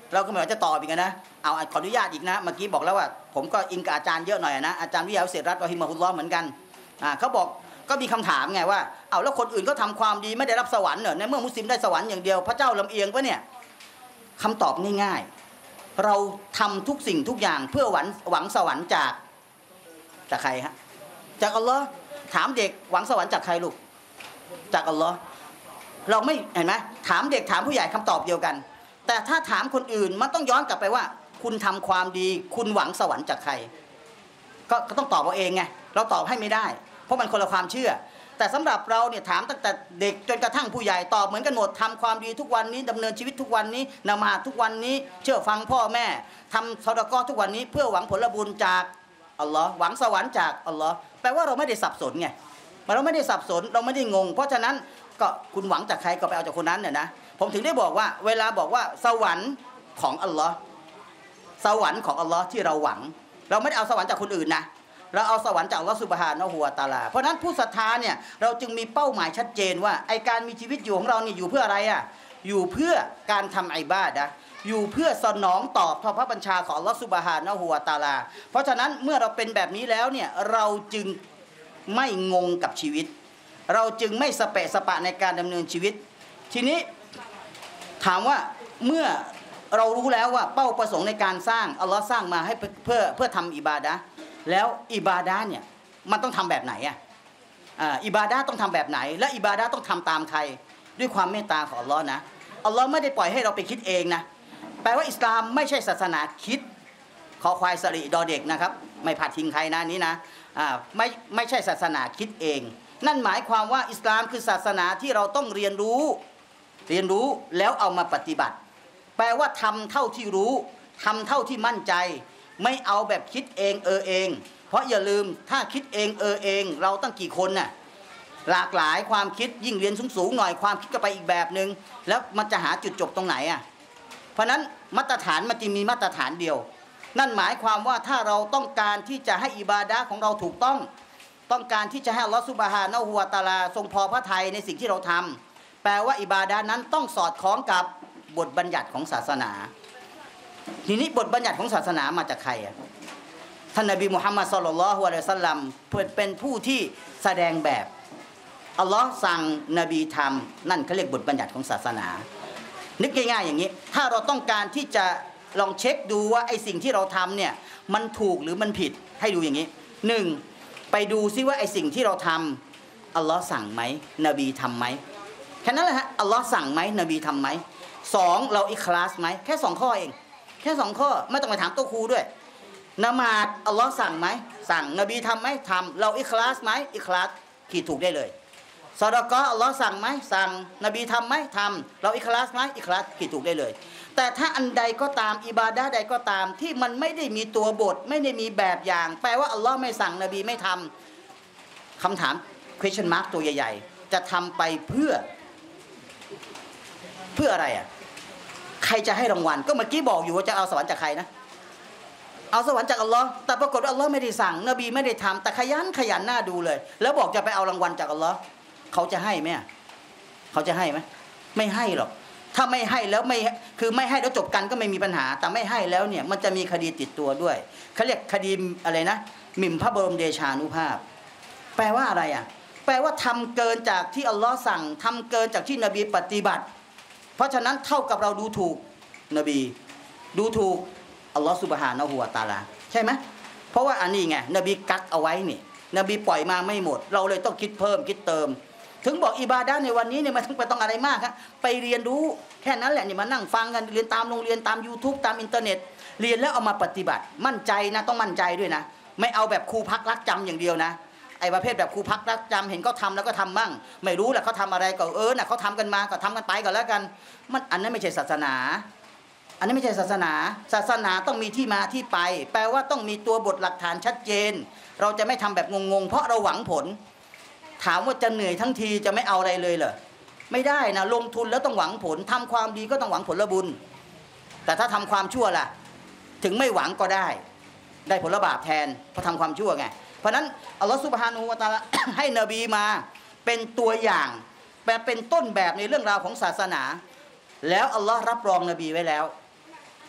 เราก็ไม่ว่าจะตอบอีกนะเอาขออนุญาตอีกนะเมื่อกี้บอกแล้วว่าผมก็อิงกับอาจารย์เยอะหน่อยนะอาจารย์วิทยาเศรษฐรัตน์รอฮิมะฮุลลอฮ์เหมือนกันอ่าเขาบอกก็มีคำถามไงว่าเอาแล้วคนอื่นก็ทำความดีไม่ได้รับสวรรค์เหรอในเมื่อมุสลิมได้สวรรค์อย่างเดียวพระเจ้าลำเอียงปะเนี่ยคำตอบง่ายๆเราทำทุกสิ่งทุกอย่างเพื่อหวังหวังสวรรค์จากจากใครฮะจากอัลลอฮ์ถามเด็กหวังสวรรค์จากใครลูกจากอัลลอฮ์เราไม่เห็นไหมถามเด็กถามผู้ใหญ่คำตอบเดียวกันแต่ถ้าถามคนอื่นมันต้องย้อนกลับไปว่าคุณทำความดีคุณหวังสวรรค์จากใครก็ก็ต้องตอบเอาเองไงเราตอบให้ไม่ได้เพราะมันคนละความเชื่อแต่สำหรับเราเนี่ยถามตั้งแต่เด็กจนกระทั่งผู้ใหญ่ตอบเหมือนกันหมดทำความดีทุกวันนี้ดำเนินชีวิตทุกวันนี้นมาทุกวันนี้เชื่อฟังพ่อแม่ทำซอดาเกาะทุกวันนี้เพื่อหวังผลบุญจากอัลลอฮ์หวังสวรรค์จากอัลลอฮ์แปลว่าเราไม่ได้สับสนไงเราไม่ได้สับสนเราไม่ได้งงเพราะฉะนั้นก็คุณหวังจากใครก็ไปเอาจากคนนั้นเนี่ยนะผมถึงได้บอกว่าเวลาบอกว่าสวรรค์ของอัลลอฮ์สวรรค์ของอัลลอฮ์ที่เราหวังเราไม่ได้เอาสวรรค์จากคนอื่นนะเราเอาสวรรค์จากอัลลอฮ์ซุบฮานะฮูวะตะอาลาเพราะนั้นผู้ศรัทธาเนี่ยเราจึงมีเป้าหมายชัดเจนว่าไอการมีชีวิตอยู่ของเราเนี่ยอยู่เพื่ออะไรอ่ะอยู่เพื่อการทำอิบาดะห์อยู่เพื่อสนองตอบต่อพระบัญชาของอัลลอฮ์ซุบฮานะฮูวะตะอาลาเพราะฉะนั้นเมื่อเราเป็นแบบนี้แล้วเนี่ยเราจึงไม่งงกับชีวิตเราจึงไม่สเปะสปะในการดำเนินชีวิตทีนี้ถามว่าเมื่อเรารู้แล้วว่าเป้าประสงค์ในการสร้างอัลลอฮ์สร้างมาให้เพื่อเพื่อทำอิบาดะห์แล้วอิบาดะห์เนี่ยมันต้องทำแบบไหนอ่ะอ่าอิบาดะห์ต้องทำแบบไหนและอิบาดะห์ต้องทำตามใครด้วยความเมตตาของอัลลอฮ์นะอัลลอฮ์ไม่ได้ปล่อยให้เราไปคิดเองนะแปลว่าอิสลามไม่ใช่ศาสนาคิดขอควายสลิดอเด็กนะครับไม่ผัดทิ้งใครนะนี้นะอ่าไม่ไม่ใช่ศาสนาคิดเองนั่นหมายความว่าอิสลามคือศาสนาที่เราต้องเรียนรู้เรียนรู้แล้วเอามาปฏิบัติแปลว่าทำเท่าที่รู้ทำเท่าที่มั่นใจไม่เอาแบบคิดเองเออเองเพราะอย่าลืมถ้าคิดเองเออเองเราตั้งกี่คนน่ะหลากหลายความคิดยิ่งเรียนสูงๆหน่อยความคิดก็ไปอีกแบบนึงแล้วมันจะหาจุดจบตรงไหนอ่ะเพราะนั้นมาตรฐานมันจะมีมาตรฐานเดียวนั่นหมายความว่าถ้าเราต้องการที่จะให้อิบาดะห์ของเราถูกต้องต้องการที่จะให้อัลลอฮฺซุบฮานะฮูวะตะอาลาทรงพอพระทัยในสิ่งที่เราทำแปลว่าอิบาดะห์นั้นต้องสอดคล้องกับบทบัญญัติของศาสนาทีนี้บทบัญญัติของศาสนามาจากใครอ่ะท่านนบีมุฮัมมัดศ็อลลัลลอฮุอะลัยฮิวะซัลลัมเป็นผู้ที่แสดงแบบอัลลอฮ์สั่งนบีทำนั่นเขาเรียกบทบัญญัติของศาสนานึกง่ายๆอย่างนี้ถ้าเราต้องการที่จะลองเช็คดูว่าไอ้สิ่งที่เราทำเนี่ยมันถูกหรือมันผิดให้ดูอย่างนี้หนึ่งไปดูซิว่าไอ้สิ่งที่เราทำอัลลอฮ์สั่งไหมนบีทำไหมแค่นั้นแหละฮะอัลลอฮ์สั่งไหมนบีทำไหมสองเราอิคลาสไหมแค่สองข้อเองแค่สองข้อไม่ต้องไปถามโต๊ะครูด้วยละหมาดอัลลอฮ์สั่งไหมสั่งนบีทำไหมทำเราอิคลาสไหมอิคลาสขีดถูกได้เลยซอดาเกาะอัลลอฮ์สั่งไหมสั่งนบีทำไหมทำเราอิคลาสไหมอิคลาสขีดถูกได้เลยแต่ถ้าอันใดก็ตามอิบาดะห์ใดก็ตามที่มันไม่ได้มีตัวบทไม่ได้มีแบบอย่างแปลว่าอัลลอฮ์ไม่สั่งนบีไม่ทำคำถาม question mark ตัวใหญ่ๆจะทำไปเพื่อเพื่ออะไรอ่ะใครจะให้รางวัลก็เมื่อกี้บอกอยู่ว่าจะเอาสวรรค์จากใครนะเอาสวรรค์จากอัลลอฮ์แต่ปรากฏว่าอัลลอฮ์ไม่ได้สั่งนบีไม่ได้ทำแต่ขยันขยันหน้าดูเลยแล้วบอกจะไปเอารางวัลจากอัลลอฮ์เขาจะให้ไหมเขาจะให้ไหมไม่ให้หรอกถ้าไม่ให้แล้วไม่คือไม่ให้แล้วจบกันก็ไม่มีปัญหาแต่ไม่ให้แล้วเนี่ยมันจะมีคดีติดตัวด้วยเขาเรียกคดีอะไรนะหมิ่นพระบรมเดชานุภาพแปลว่าอะไรอ่ะแปลว่าทำเกินจากที่อัลลอฮ์สั่งทำเกินจากที่นบีปฏิบัติเพราะฉะนั้นเท่ากับเราดูถูกนบีดูถูกอัลลอฮฺซุบฮานะฮูวะตะอาลาใช่ไหมเพราะว่าอันนี้ไงนบีกักเอาไว้นี่นบีปล่อยมาไม่หมดเราเลยต้องคิดเพิ่มคิดเติมถึงบอกอิบาดะห์ในวันนี้เนี่ยมันไม่ต้องอะไรมากครับไปเรียนรู้แค่นั้นแหละนี่มานั่งฟังกันเรียนตามโรงเรียนตาม YouTube ตามอินเทอร์เน็ตเรียนแล้วเอามาปฏิบัติมั่นใจนะต้องมั่นใจด้วยนะไม่เอาแบบครูพักรักจำอย่างเดียวนะไอ้ประเภทแบบครูพักรักจำเห็นเขาทาแล้วก็ทำบ้างไม่รู้แหละเขาทำอะไรก็เออน่ะเขาทำกันมาก็ทำกันไปก็แล้วกันมันอันนั้นไม่ใช่ศาสนาอันนี้ไม่ใช่ศาสนาศาสนาต้องมีที่มาที่ไปแปลว่าต้องมีตัวบทหลักฐานชัดเจนเราจะไม่ทำแบบงงๆเพราะเราหวังผลถามว่าจะเหนื่อยทั้งทีจะไม่เอาอะไรเลยเหรอไม่ได้นะลงทุนแล้วต้องหวังผลทำความดีก็ต้องหวังผลบุญแต่ถ้าทำความชั่วล่ะถึงไม่หวังก็ได้ได้ผลบาปแทนเพราะทำความชั่วไงเพราะนั้นอัลลอฮฺซุบฮานะฮูวะตะอาลา ให้นบีมาเป็นตัวอย่างแบบเป็นต้นแบบในเรื่องราวของศาสนาแล้วอัลลอฮ์รับรองนบีไว้แล้ว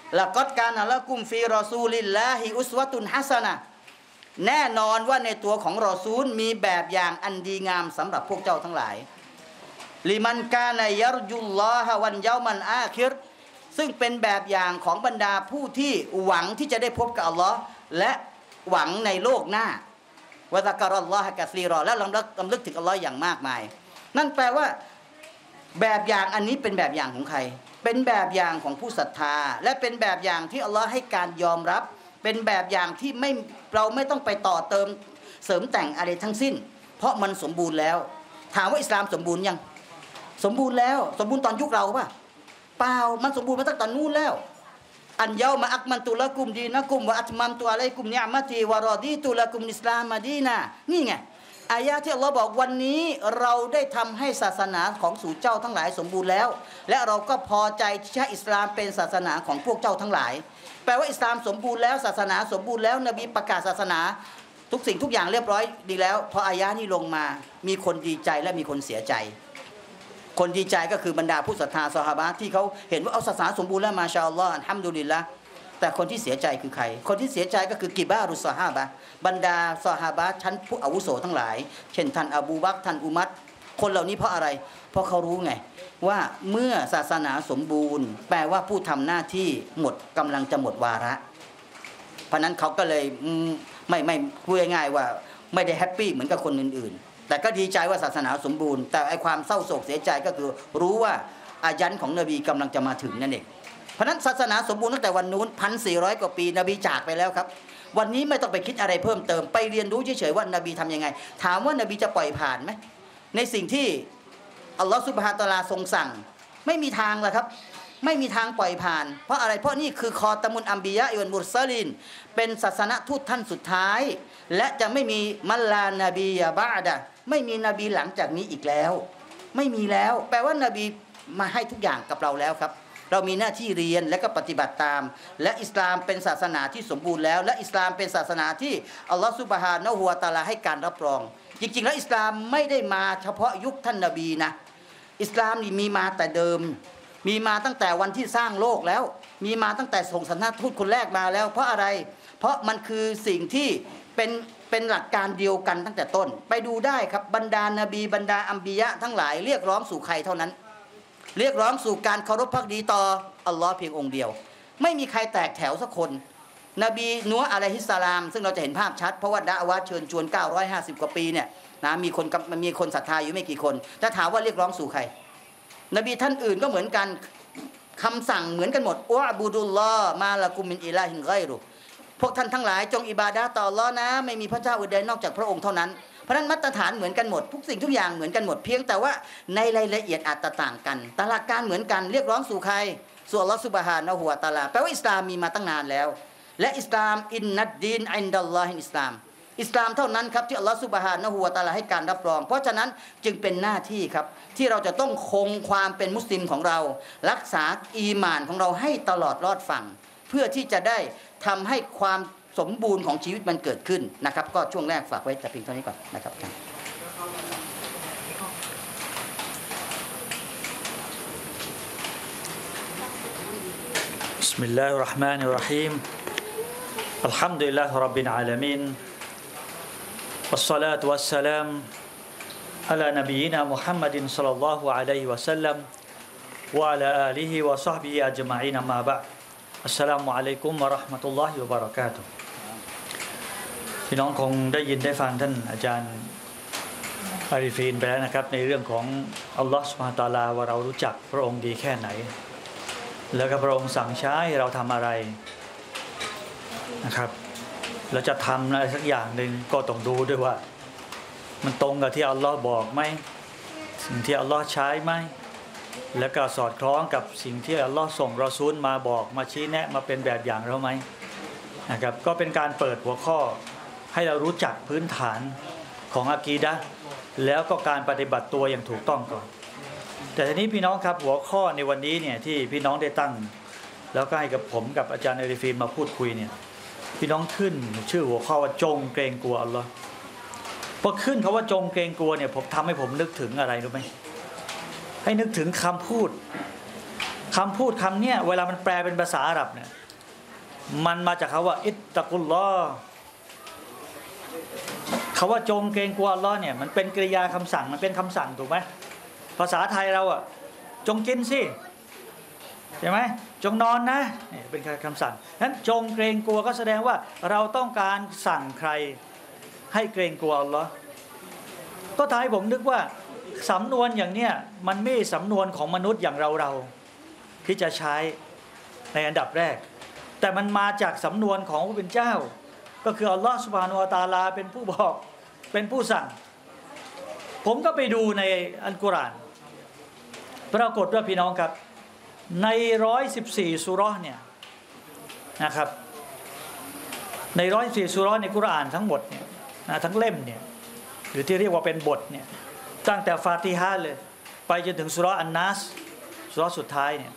ละกัดกานะละกุมฟีรอซูลิลลาฮิอุสวะตุนฮัสนะแน่นอนว่าในตัวของรอซูลมีแบบอย่างอันดีงามสำหรับพวกเจ้าทั้งหลายลิมันกานะยัรจุลลอฮะวันเยามันอาคิรซึ่งเป็นแบบอย่างของบรรดาผู้ที่หวังที่จะได้พบกับอัลลอฮ์และหวังในโลกหน้าวะซักะรัลลอฮะกะซีรอและลำลึกลำลึกถึงอัลลอฮ์อย่างมากมายนั่นแปลว่าแบบอย่างอันนี้เป็นแบบอย่างของใครเป็นแบบอย่างของผู้ศรัทธาและเป็นแบบอย่างที่อัลลอฮ์ให้การยอมรับเป็นแบบอย่างที่ไม่เราไม่ต้องไปต่อเติมเสริมแต่งอะไรทั้งสิ้นเพราะมันสมบูรณ์แล้วถามว่าอิสลามสมบูรณ์ยังสมบูรณ์แล้วสมบูรณ์ตอนยุคเราป่ะเปล่ามันสมบูรณ์มาตั้งแต่นู้นแล้วอันเยามาอักมันตุละกุมดีนะกุมวะอัตมัมตุอะลัยกุมนิอ์มะตีวะรอดีตุละกุมอิสลามมาดีนะนี่ไงอายะที่อัลลอฮ์บอกวันนี้เราได้ทำให้ศาสนาของสู่เจ้าทั้งหลายสมบูรณ์แล้วและเราก็พอใจที่จะอิสลามเป็นศาสนาของพวกเจ้าทั้งหลายแปลว่าอิสลามสมบูรณ์แล้วศาสนาสมบูรณ์แล้วนบีประกาศศาสนาทุกสิ่งทุกอย่างเรียบร้อยดีแล้วพออายะนี้ลงมามีคนดีใจและมีคนเสียใจคนดีใจก็คือบรรดาผู้ศรัทธาซอฮาบะห์ที่เขาเห็นว่าเอาศาสนาสมบูรณ์แล้วมาชาอัลลอฮ์อัลฮัมดุลิลละห์แต่คนที่เสียใจคือใครคนที่เสียใจก็คือกิบารุสซอฮาบะห์บรรดาซอฮาบะห์ชั้นผู้อาวุโสทั้งหลายเช่นท่านอบูบักรท่านอุมัรคนเหล่านี้เพราะอะไรเพราะเขารู้ไงว่าเมื่อศาสนาสมบูรณ์แปลว่าผู้ทำหน้าที่หมดกำลังจะหมดวาระเพราะนั้นเขาก็เลยไม่ไม่พูดง่ายๆว่าไม่ได้แฮปปี้เหมือนกับคนอื่นๆแต่ก็ดีใจว่าศาสนาสมบูรณ์แต่ไอความเศร้าโศกเสียใจก็คือรู้ว่าอายันของนบีกำลังจะมาถึงนั่นเองเพราะนั้นศาสนาสมบูรณ์ตั้งแต่วันนู้น หนึ่งพันสี่ร้อย กว่าปีนบีจากไปแล้วครับวันนี้ไม่ต้องไปคิดอะไรเพิ่มเติมไปเรียนรู้เฉยๆว่านบีทำยังไงถามว่านบีจะปล่อยผ่านไหมในสิ่งที่อัลลอฮฺซุบฮานะฮูวะตะอาลาทรงสั่งไม่มีทางเลยครับไม่มีทางปล่อยผ่านเพราะอะไรเพราะนี่คือคอตะมุนอัมบิยะอิวัลมุรซาลินเป็นศาสนทูตท่านสุดท้ายและจะไม่มีมัลลานบียะบะอ์ดะไม่มีนบีหลังจากนี้อีกแล้วไม่มีแล้วแปลว่านบีมาให้ทุกอย่างกับเราแล้วครับเรามีหน้าที่เรียนและก็ปฏิบัติตามและอิสลามเป็นศาสนาที่สมบูรณ์แล้วและอิสลามเป็นศาสนาที่อัลลอฮฺซุบฮานะฮูวะตะอาลาให้การรับรองจริงๆแล้วอิสลามไม่ได้มาเฉพาะยุคท่านนบีนะอิสลามนี่มีมาแต่เดิมมีมาตั้งแต่วันที่สร้างโลกแล้วมีมาตั้งแต่ส่งศาสนทูตคนแรกมาแล้วเพราะอะไรเพราะมันคือสิ่งที่เป็นเป็นหลักการเดียวกันตั้งแต่ต้นไปดูได้ครับบรรดานบีบรรดาอัมบิยะทั้งหลายเรียกร้องสู่ใครเท่านั้นเรียกร้องสู่การเคารพภักดีต่ออัลลอฮ์เพียงองค์เดียวไม่มีใครแตกแถวสักคนนบีนัวอะลัยฮิสสลามซึ่งเราจะเห็นภาพชัดเพราะว่าดะอ์วะห์เชิญชวนเก้าร้อยห้าสิบกว่าปีเนี่ยนะมีคนมีคนศรัทธาอยู่ไม่กี่คนแต่ถามว่าเรียกร้องสู่ใครนบีท่านอื่นก็เหมือนกันคำสั่งเหมือนกันหมดอุอ์บุดุลลอฮ์มาละกุมมินอิลาฮินฆอยรุพวกท่านทั้งหลายจงอิบาดะห์ต่ออัลเลาะห์นะไม่มีพระเจ้าอื่นใดนอกจากพระองค์เท่านั้นเพราะนั้นมาตรฐานเหมือนกันหมดทุกสิ่งทุกอย่างเหมือนกันหมดเพียงแต่ว่าในรายละเอียดอาจจะต่างกันแต่หลักการเหมือนกันเรียกร้องสู่ใครสู่อัลเลาะห์ซุบฮานะฮูวะตะอาลาแปลว่าอิสลามมีมาตั้งนานแล้วและอิสลามอินนัดดีนอินดัลลอฮิอิสลามอิสลามเท่านั้นครับที่อัลลอฮฺซุบฮานะฮูวะตะอาลาให้การรับรองเพราะฉะนั้นจึงเป็นหน้าที่ครับที่เราจะต้องคงความเป็นมุสลิมของเรารักษาอีหม่านของเราให้ตลอดรอดฝั่งเพื่อที่จะได้ทำให้ความสมบูรณ์ของชีวิตมันเกิดขึ้นนะครับก็ช่วงแรกฝากไว้แต่เพียงเท่านี้ก่อนนะครับบิสมิลลาฮิรเราะห์มานิรเราะฮีมอัลฮัมดุลิลลาฮิร็อบบิลอาลามีนวัสศอลาตุวัสสลามอะลานบียินามุฮัมมัดศ็อลลัลลอฮุอะลัยฮิวะซัลลัมวะอะลาอาลิฮิวะศอฮบิฮิอัจมะอีนมาบะอ์อัสสลามุอะลัยกุมวะเราะห์มะตุลลอฮิวะบะเราะกาตุฮ์พี่น้องคงได้ยินได้ฟังท่านอาจารย์อาริฟีนไปแล้วนะครับในเรื่องของอัลลอฮฺซุบฮานะฮูวะตะอาลาว่าเรารู้จักพระองค์ดีแค่ไหนแล้วก็พระองค์สั่งใช้เราทำอะไรนะครับเราจะทำอะไรสักอย่างหนึ่งก็ต้องดูด้วยว่ามันตรงกับที่อัลลอฮ์บอกไหมสิ่งที่อัลลอฮ์ใช้ไหมแล้วก็สอดคล้องกับสิ่งที่อัลลอฮ์ส่งรอซูลมาบอกมาชี้แนะมาเป็นแบบอย่างเราไหมนะครับก็เป็นการเปิดหัวข้อให้เรารู้จักพื้นฐานของอะกีดะห์แล้วก็การปฏิบัติตัวอย่างถูกต้องก่อนแต่ทีนี้พี่น้องครับหัวข้อในวันนี้เนี่ยที่พี่น้องได้ตั้งแล้วก็ให้กับผมกับอาจารย์อาริฟีนมาพูดคุยเนี่ยพี่น้องขึ้นชื่อหัวข้อว่าจงเกรงกลัวอัลลอฮ์พอขึ้นคำว่าจงเกรงกลัวเนี่ยผมทำให้ผมนึกถึงอะไรรู้ไหมให้นึกถึงคำพูดคำพูดคำเนี้ยเวลามันแปลเป็นภาษาอาหรับเนี่ยมันมาจากคำว่าอิตตะกุลลอฮ์คำว่าจงเกรงกลัวอัลลอฮ์เนี่ยมันเป็นกริยาคำสั่งมันเป็นคำสั่งถูกไหมภาษาไทยเราอ่ะจงกินสิใช่ไหมจงนอนนะนี่เป็นคำสั่งนั้นจงเกรงกลัวก็แสดงว่าเราต้องการสั่งใครให้เกรงกลัวอัลลอฮ์ก็ทำให้ผมนึกว่าสำนวนอย่างเนี้ยมันไม่สำนวนของมนุษย์อย่างเราเราที่จะใช้ในอันดับแรกแต่มันมาจากสำนวนของผู้เป็นเจ้าก็คืออัลลอฮฺซุบฮานะฮูวะตะอาลาเป็นผู้บอกเป็นผู้สั่งผมก็ไปดูในอัลกุรอานปรากฏว่าพี่น้องครับในหนึ่งร้อยสิบสี่ซูเราะห์เนี่ยนะครับในหนึ่งร้อยสิบสี่ซูเราะห์ในกุรอานทั้งหมดเนี่ยนะทั้งเล่มเนี่ยหรือที่เรียกว่าเป็นบทเนี่ยตั้งแต่ฟาติฮะห์เลยไปจนถึงซูเราะห์อันนัสซูเราะห์สุดท้ายเนี่ย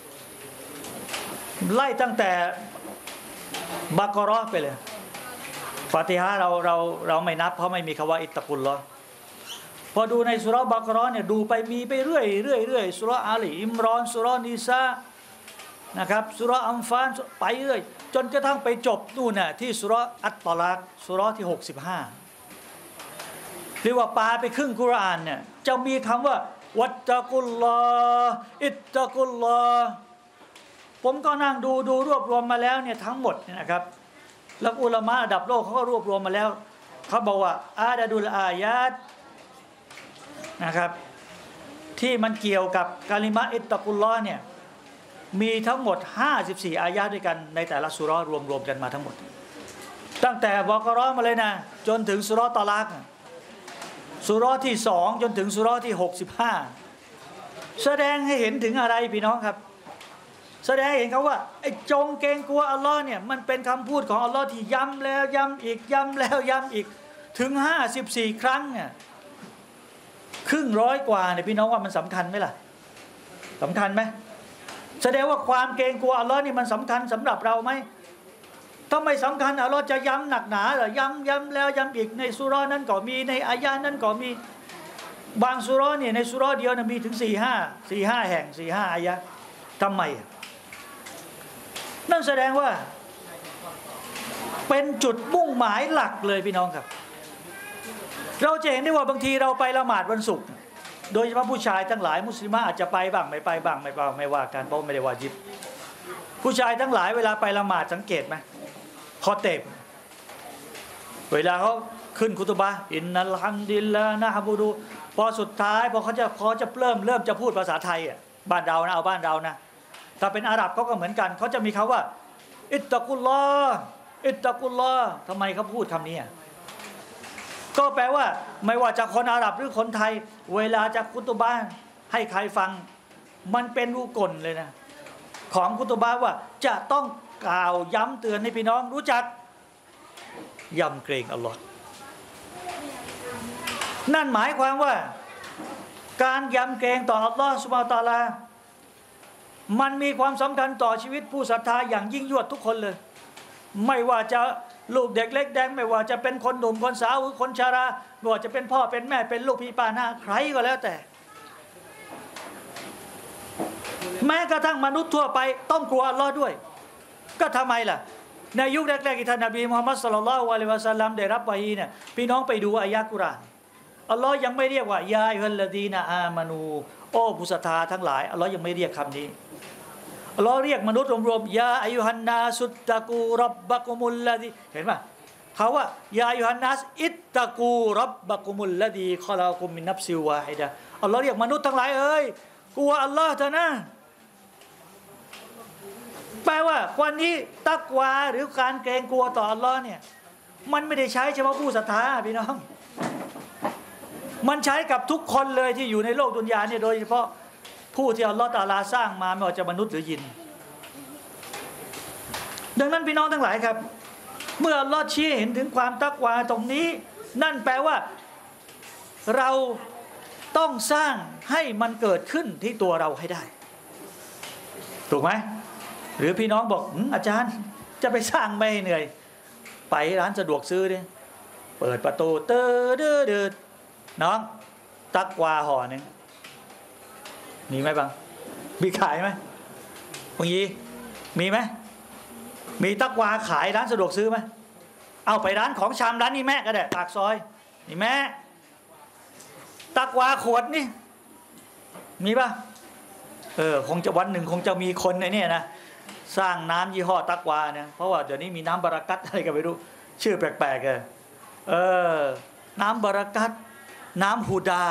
ไล่ตั้งแต่บักเราะห์ไปเลยฟาติฮะห์เราเราเราไม่นับเพราะไม่มีคำว่าอิตตะกุลลอฮ์พอดูในซูเราะห์บักเราะห์เนี่ยดูไปมีไปเรื่อยเรื่อยเรื่อยซูเราะห์อาลีอิมรอนซูเราะห์นิสานะครับซูเราะห์อัมฟาลไปเรื่อยจนกระทั่งไปจบนู่นน่ะที่ซูเราะห์อัตตอลากซูเราะห์ที่หกสิบห้าเรียกว่าปาไปครึ่งกุรอานเนี่ยจะมีคำว่าวัตตะกุลลอฮ์อิตตะกุลลอฮ์ผมก็นั่งดูดูรวบรวมมาแล้วเนี่ยทั้งหมดเนี่ยนะครับแล้วอุลามะระดับโลกเขาก็รวบรวมมาแล้วเขาบอกว่าอาดาดุลอายาตนะครับที่มันเกี่ยวกับกะลิมะอิตตะกุลลอฮ์เนี่ยมีทั้งหมดห้าสิบสี่อายะห์ด้วยกันในแต่ละซูเราะห์รวมๆกันมาทั้งหมดตั้งแต่บักเราะห์มาเลยนะจนถึงซูเราะห์ตอลากซูเราะห์ที่สองจนถึงซูเราะห์ที่หกสิบห้าแสดงให้เห็นถึงอะไรพี่น้องครับแสดงให้เห็นเขาว่าไอ้จงเกรงกลัวอัลลอฮ์เนี่ยมันเป็นคำพูดของอัลลอฮ์ที่ย้ำแล้วย้ำอีกย้ำแล้วย้ำอีกถึงห้าสิบสี่ครั้งเนี่ยครึ่งร้อยกว่าเนี่ยพี่น้องว่ามันสำคัญไหมล่ะสำคัญไหมแสดงว่าความเกรงกลัวอัลลอฮ์นี่มันสำคัญสำหรับเราไหมถ้าไม่สำคัญอัลลอฮ์จะย้ำหนักหนาหรือย้ำย้ำแล้วย้ำอีกในซูเราะห์นั้นก็มีในอายะห์นั้นก็มีบางซูเราะห์เนี่ยในซูเราะห์เดียวนะมีถึงสี่ห้าสี่ห้าแห่งสี่ห้าอายะห์ทำไมนั่นแสดงว่าเป็นจุดมุ่งหมายหลักเลยพี่น้องครับเราจะเห็นได้ว่าบางทีเราไปละหมาดวันศุกร์โดยเฉพาะผู้ชายทั้งหลายมุสลิมะอาจจะไปบ้างไม่ไปบ้างไม่ไปไม่ว่ากันเพราะไม่ได้วาญิบผู้ชายทั้งหลายเวลาไปละหมาดสังเกตไหมคอเต็มเวลาเขาขึ้นคุตุบะห์อินนัลฮัมดุลิลลาห์นะฮ์บูดูพอสุดท้ายพอเขาจะพอจะเริ่มเริ่มจะพูดภาษาไทยอ่ะบ้านเรานะเอาบ้านเรานะถ้าเป็นอาหรับเขาก็เหมือนกันเขาจะมีคำว่าอิตตะกุลลอฮ์อิตตะกุลลอฮ์ทำไมเขาพูดคำนี้ก็แปลว่าไม่ว่าจะคนอาหรับหรือคนไทยเวลาจะคุตุบะห์ให้ใครฟังมันเป็นรูกลเลยนะของคุตุบะห์ว่าจะต้องกล่าวย้ำเตือนให้พี่น้องรู้จักยำเกรงอัลลอฮ์นั่นหมายความว่าการยำเกรงต่ออัลลอฮ์ซุบฮานะฮูวะตะอาลามันมีความสำคัญต่อชีวิตผู้ศรัทธาอย่างยิ่งยวดทุกคนเลยไม่ว่าจะลูกเด็กเล็กแดงไม่ว่าจะเป็นคนหนุ่มคนสาวหรือคนชราไม่ว่าจะเป็นพ่อเป็นแม่เป็นลูกพี่ป้าน้าใครก็แล้วแต่แม้กระทั่งมนุษย์ทั่วไปต้องกลัวอัลลอฮ์ด้วยก็ทำไมล่ะในยุคแรกๆที่ท่านนบีมุฮัมมัดศ็อลลัลลอฮุอะลัยฮิวะซัลลัมได้รับวะฮีเนี่ยพี่น้องไปดูอายะห์กุรอานอัลลอฮ์ยังไม่เรียกว่ายาอัยฮัลลดีนะอามานูโอ้ผู้ศรัทธาทั้งหลายอัลลอฮ์ยังไม่เรียกคำนี้อัลลอฮ์เรียกมนุษย์รวมๆยาอายุฮันนาสุตตะกูรับบะกุมุลลดีเห็นป่ะเขาว่ายาอายุฮันนัสอิตตะกูรับบะกุมุลลดีคอลากุมมินนัฟซิวาฮิดะอัลลอฮ์เรียกมนุษย์ทั้งหลายเอ้ยกลัวอัลลอฮ์เถอะนะแปลว่าวันนี้ตักวาหรือการเกรงกลัวต่ออัลลอฮ์เนี่ยมันไม่ได้ใช้เฉพาะผู้ศรัทธาพี่น้องมันใช้กับทุกคนเลยที่อยู่ในโลกดุนยาเนี่ยโดยเฉพาะผู้ที่อัลลอฮฺตะอาลาสร้างมาไม่ว่าจะมนุษย์หรือยินดังนั้นพี่น้องทั้งหลายครับเมื่ออัลลอฮฺชี้เห็นถึงความตักวาตรงนี้นั่นแปลว่าเราต้องสร้างให้มันเกิดขึ้นที่ตัวเราให้ได้ถูกไหมหรือพี่น้องบอกอาจารย์จะไปสร้างไม่เหนื่อยไปร้านสะดวกซื้อดิเปิดประตูเตอเดือเดือน้องตักวาห่อหนึ่งมีไหมบังมีขายไหมบางทีมีไหมมีตักวาขายร้านสะดวกซื้อไหมเอาไปร้านของชำร้านนี้แม่ก็ได้ปากซอยนี่แม่ตักวาขวดนี่มีป่ะเออคงจะวันหนึ่งคงจะมีคนในนี่นะสร้างน้ำยี่ห้อตักวาเนี่ยเพราะว่าเดี๋ยวนี้มีน้ำบารากัตอะไรกันไม่รู้ชื่อแปลกๆเลยเออน้ำบารากัตน้ำฮูดา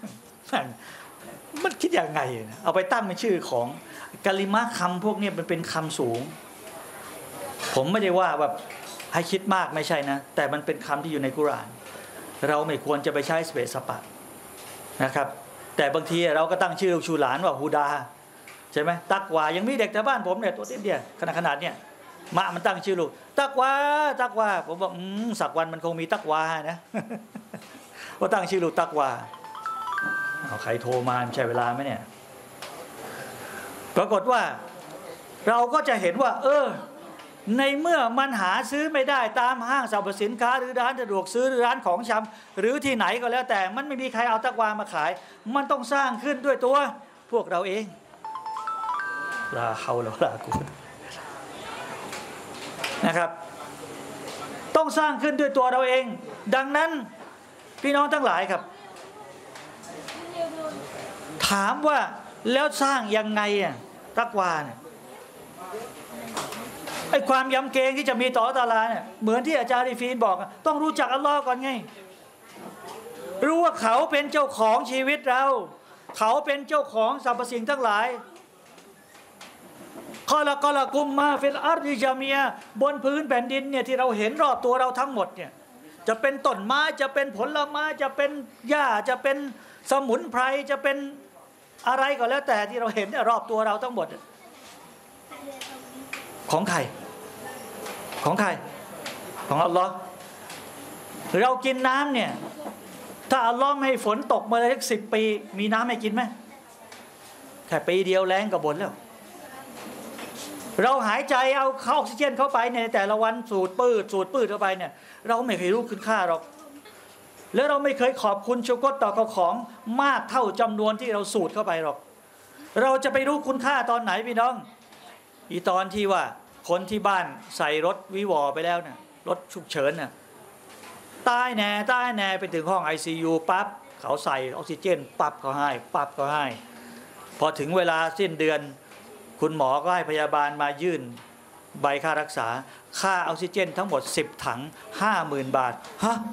มันคิดยังไงนะเอาไปตั้งเป็นชื่อของกะลิมะคำพวกนี้มันเป็นคำสูงผมไม่ได้ว่าแบบให้คิดมากไม่ใช่นะแต่มันเป็นคำที่อยู่ในกุรอานเราไม่ควรจะไปใช้สเปซสปะนะครับแต่บางทีเราก็ตั้งชื่อลูกชูหลานว่าฮูดาใช่ไหมตักวายังมีเด็กแต่บ้านผมเนี่ยตัวเตี้ยๆขนาดขนาดเนี่ยมะมันตั้งชื่อลูกตักวาตักวาผมบอกอืมสักวันมันคงมีตักวานะว่าตั้งชื่อลูกตักวาเอาใครโทรมาใช้เวลาไหมเนี่ยปรากฏว่าเราก็จะเห็นว่าเออในเมื่อมันหาซื้อไม่ได้ตามห้างสรรพสินค้าหรือร้านสะดวกซื้อหรือร้านของชำหรือที่ไหนก็แล้วแต่มันไม่มีใครเอาตักวามาขายมันต้องสร้างขึ้นด้วยตัวพวกเราเองลาเฮาลาลากูนะครับต้องสร้างขึ้นด้วยตัวเราเองดังนั้นพี่น้องทั้งหลายครับถามว่าแล้วสร้างยังไงอ่ะตักวาเนี่ยไอ้ความยำเกรงที่จะมีต่อตาลาเนี่ยเหมือนที่อาจารย์ริฟีนบอกต้องรู้จักอัลลอฮ์ก่อนไงรู้ว่าเขาเป็นเจ้าของชีวิตเราเขาเป็นเจ้าของสรรพสิ่งทั้งหลายคอละกอละกุมมาฟิลอาร์ดิจามียบนพื้นแผ่นดินเนี่ยที่เราเห็นรอบตัวเราทั้งหมดเนี่ยจะเป็นต้นไม้จะเป็นผลไม้จะเป็นหญ้าจะเป็นสมุนไพรจะเป็นอะไรก็แล้วแต่ที่เราเห็นเนี่ยรอบตัวเราทั้งหมดของใครของใครของอัลลอฮ์เรากินน้ำเนี่ยถ้าอัลลอฮ์ไม่ให้ฝนตกมาเลยสักสิบปีมีน้ำให้กินไหมแค่ปีเดียวแล้งก็บ่นแล้วเราหายใจเอาเข้าออกซิเจนเข้าไปในแต่ละวันสูดปืดสูดปืดเข้าไปเนี่ยเราไม่เคยรู้คุณค่าหรอกแล้วเราไม่เคยขอบคุณชูกรต่อของมากเท่าจำนวนที่เราสูดเข้าไปหรอกเราจะไปรู้คุณค่าตอนไหนพี่น้องอีตอนที่ว่าคนที่บ้านใส่รถวิวอไปแล้วเนี่ยรถฉุกเฉินน่ะตายแน่ตายแน่ไปถึงห้อง ไอ ซี ยู ปั๊บเขาใส่ออกซิเจนปั๊บก็ให้ปั๊บก็ให้พอถึงเวลาสิ้นเดือนคุณหมอก็ให้พยาบาลมายื่นใบค่ารักษาค่าออกซิเจนทั้งหมดสิบถัง ห้าหมื่น บาทฮะ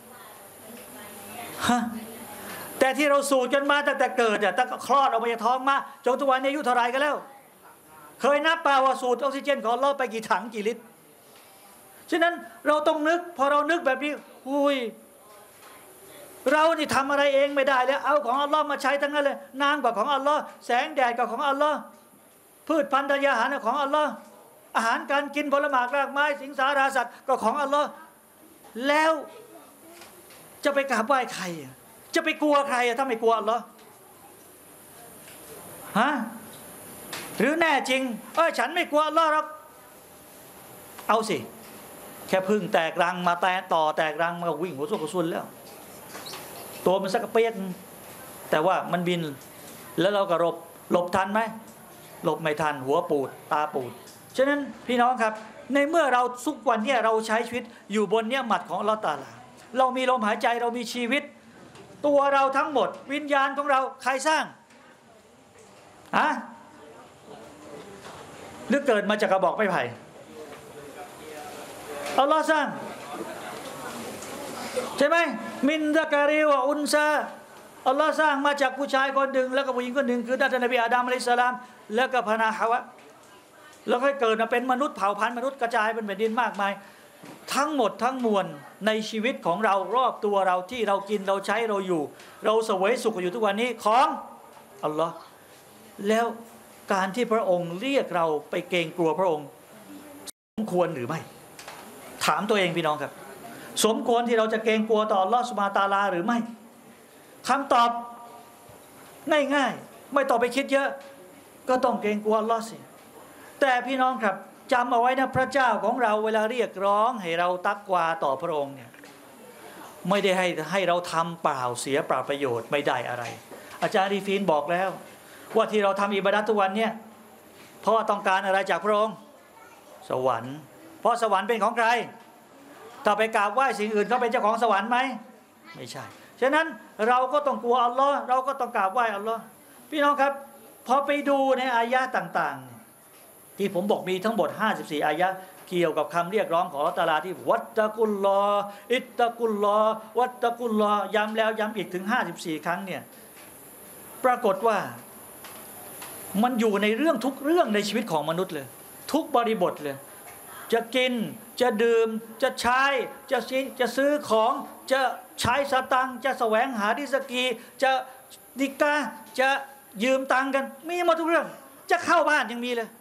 ฮะแต่ที่เราสูดจนมาตั้งแต่เกิดอ่ะตั้งแต่คลอดออกมาจากท้องมาจนทุกวันนี้อายุเท่าไรกันแล้วเคยนับเปล่าว่าสูดออกซิเจนของอัลเลาะห์ไปกี่ถังกี่ลิตรฉะนั้นเราต้องนึกพอเรานึกแบบนี้อุ้ยเรานี่ทำอะไรเองไม่ได้แล้วเอาของอัลเลาะห์มาใช้ทั้งนั้นเลยน้ำกับของอัลเลาะห์แสงแดดกับของอัลเลาะห์พืชพันธุ์ธัญญาหารของอัลเลาะห์อาหารการกินผลไม้รากไม้สิงสาราสัตว์ก็ของอัลเลาะห์แล้วจะไปกราบไหว้ใครจะไปกลัวใครถ้าไม่กลัวอัลเลาะห์ฮะหรือแน่จริงเออฉันไม่กลัวอัลเลาะห์หรอกเอาสิแค่พึ่งแตกรังมาแตกต่อแตกรังมาวิ่งหัวซุกกระสุนแล้วตัวมันสักกระเปียกแต่ว่ามันบินแล้วเราก็หลบหลบทันไหมหลบไม่ทันหัวปูดตาปูดฉะนั้นพี่น้องครับในเมื่อเราทุกวันนี้เราใช้ชีวิตอยู่บนเนี้ยหมัดของอัลเลาะห์ตะอาลาเรามีลมหายใจเรามีชีวิตตัวเราทั้งหมดวิญญาณของเราใครสร้างอะหรือเกิดมาจากกระบอกไม้ไผ่อัลลอฮ์สร้างใช่ไหมมินซะกะรีวะอุนซาอัลลอฮ์สร้างมาจากผู้ชายคนหนึ่งแล้วก็ผู้หญิงคนหนึ่งคือท่านนบีอาดัมอะลัยฮิสสลามแล้วก็พานาฮาวะแล้วค่อยเกิดมาเป็นมนุษย์เผ่าพันธุ์มนุษย์กระจายเป็นแผ่นดินมากมายทั้งหมดทั้งมวลในชีวิตของเรารอบตัวเราที่เรากินเราใช้เราอยู่เราเสวยสุขอยู่ทุกวันนี้ของอัลลอฮ์แล้วการที่พระองค์เรียกเราไปเกรงกลัวพระองค์สมควรหรือไม่ถามตัวเองพี่น้องครับสมควรที่เราจะเกรงกลัวต่ออัลลอฮ์ซุบฮานะฮูวะตะอาลาหรือไม่คำตอบง่ายๆไม่ต้องไปคิดเยอะก็ต้องเกรงกลัวอัลลอฮ์สิแต่พี่น้องครับจำเอาไว้นะพระเจ้าของเราเวลาเรียกร้องให้เราตักวาต่อพระองค์เนี่ยไม่ได้ให้ให้เราทำเปล่าเสียเปล่าประโยชน์ไม่ได้อะไรอาจารย์รีฟีนบอกแล้วว่าที่เราทำอิบาดะห์ทุกวันเนี่ยเพราะว่าต้องการอะไรจากพระองค์สวรรค์เพราะสวรรค์เป็นของใครถ้าไปกราบไหว้สิ่งอื่นเขาเป็นเจ้าของสวรรค์ไหมไม่ใช่ฉะนั้นเราก็ต้องกลัวอัลลอฮ์เราก็ต้องกราบไหว้อัลลอฮ์พี่น้องครับพอไปดูในอายะต่างๆที่ผมบอกมีทั้งหมดห้าสิบสี่อายะเกี่ยวกับคำเรียกร้องของอัลเลาะห์ตะอาลาที่วัตตะกุลลออิตตะกุลลอวัตตะกุลลอย้ำแล้วย้ำอีกถึงห้าสิบสี่ครั้งเนี่ยปรากฏว่ามันอยู่ในเรื่องทุกเรื่องในชีวิตของมนุษย์เลยทุกบริบทเลยจะกินจะดื่มจะใช้จะซื้อจะซื้อของจะใช้สตังค์จะแสวงหาริสกีจะนิกะห์จะยืมตังค์กันมีหมดทุกเรื่องจะเข้าบ้านยังมีเลย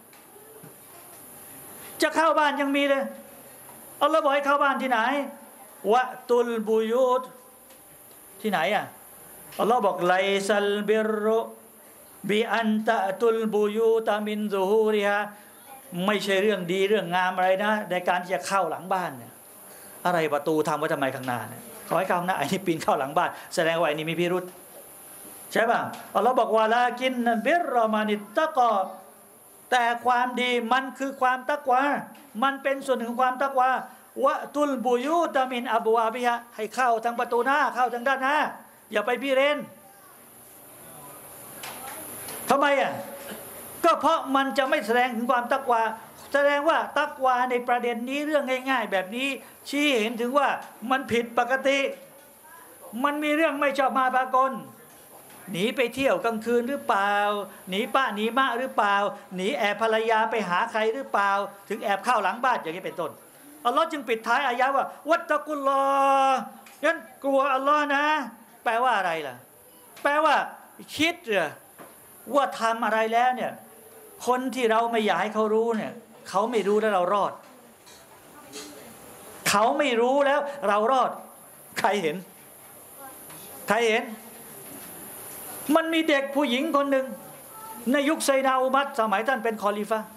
จะเข้าบ้านยังมีเลยอัลลอฮ์บอกให้เข้าบ้านที่ไหนวะตุลบุยูตที่ไหนอ่ะอัลลอฮ์บอกไลซัลบิรุบิอันตะตุลบุยูตามินซุฮูริฮาไม่ใช่เรื่องดีเรื่องงามอะไรนะในการที่จะเข้าหลังบ้านเนี่ยอะไรประตูทำไว้ทำไมข้างหน้าเนี่ยขอให้เข้าข้างหน้าไอ้นี่ปีนเข้าหลังบ้านแสดงว่าไอ้นี่มีพิรุธใช่ป่ะอัลลอฮ์บอกว่าลากินบิรอมานิตตะกอแต่ความดีมันคือความตักวามันเป็นส่วนหนึ่งของความตักวาวะตุลบุยูตามินอับวาบิฮะให้เข้าทางประตูหน้าเข้าทางด้านหน้าอย่าไปพิเรนทำไมอ่ะก็เพราะมันจะไม่แสดงถึงความตักวาแสดงว่าตักวาในประเด็นนี้เรื่องง่ายๆแบบนี้ชี้เห็นถึงว่ามันผิดปกติมันมีเรื่องไม่ชอบมาพากลหนีไปเที่ยวกลางคืนหรือเปล่าหนีป้าหนีมะหรือเปล่าหนีแอบภรรยาไปหาใครหรือเปล่าถึงแอบเข้าหลังบ้านอย่างนี้เป็นต้นอัลลอฮ์จึงปิดท้ายอายะว่าวัตตะกุลลองั้นกลัวอัลลอฮ์นะแปลว่าอะไรล่ะแปลว่าคิดเหรอว่าทำอะไรแล้วเนี่ยคนที่เราไม่อยากให้เขารู้เนี่ยเขาไม่รู้แล้วเรารอดเขาไม่รู้แล้วเรารอดใครเห็นใครเห็นมันมีเด็กผู้หญิงคนหนึ่งในยุคไซนาอุมัรสมัยท่านเป็นคอลิฟะห์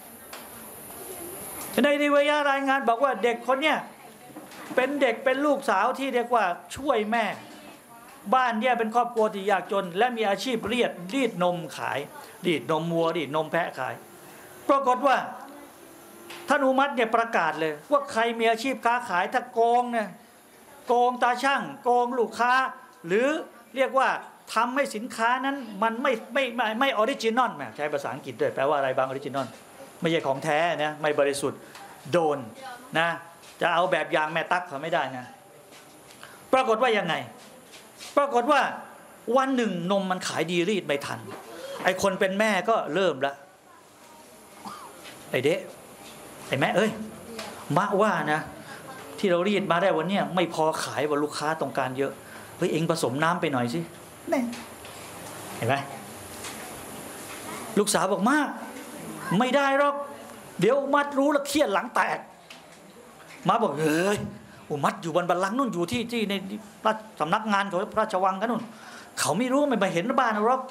ในริวายะห์รายงานบอกว่าเด็กคนเนี้ยเป็นเด็กเป็นลูกสาวที่เรียกว่าช่วยแม่บ้านเนี่ยเป็นครอบครัวที่ยากจนและมีอาชีพเรียดรีดนมขายรีดนมวัวรีดนมแพะขายปรากฏว่าท่านอุมัรเนี่ยประกาศเลยว่าใครมีอาชีพค้าขายถ้าโกงเนี่ยโกงตาช่างโกงลูกค้าหรือเรียกว่าทำให้สินค้านั้นมันไม่ไม่ไม่ไม่ออริจินอลแหมใช้ภาษาอังกฤษด้วยแปลว่าอะไรบางออริจินอลไม่ใช่ของแท้นะไม่บริสุทธิ์โดนนะจะเอาแบบอย่างแม่ตั๊กเขาไม่ได้นะปรากฏว่ายังไงปรากฏว่าวันหนึ่งนมมันขายดีรีดไม่ทันไอคนเป็นแม่ก็เริ่มละไอเด็กไอแม่เอ้ยมะว่านะที่เรารีดมาได้วันนี้ไม่พอขายว่าลูกค้าต้องการเยอะเฮ้ยเองผสมน้ำไปหน่อยสินี่เห็นไหมลูกสาวบอกมากไม่ได้หรอกเดี๋ยวอุมัดรู้แล้วเครียดหลังแตกมาบอกเฮ้ยอุมัดอยู่บนบัลลังก์นู่นอยู่ที่ที่ในสำนักงานของพระราชวังกันนู่นเขาไม่รู้ไม่มาเห็นบ้านหรอก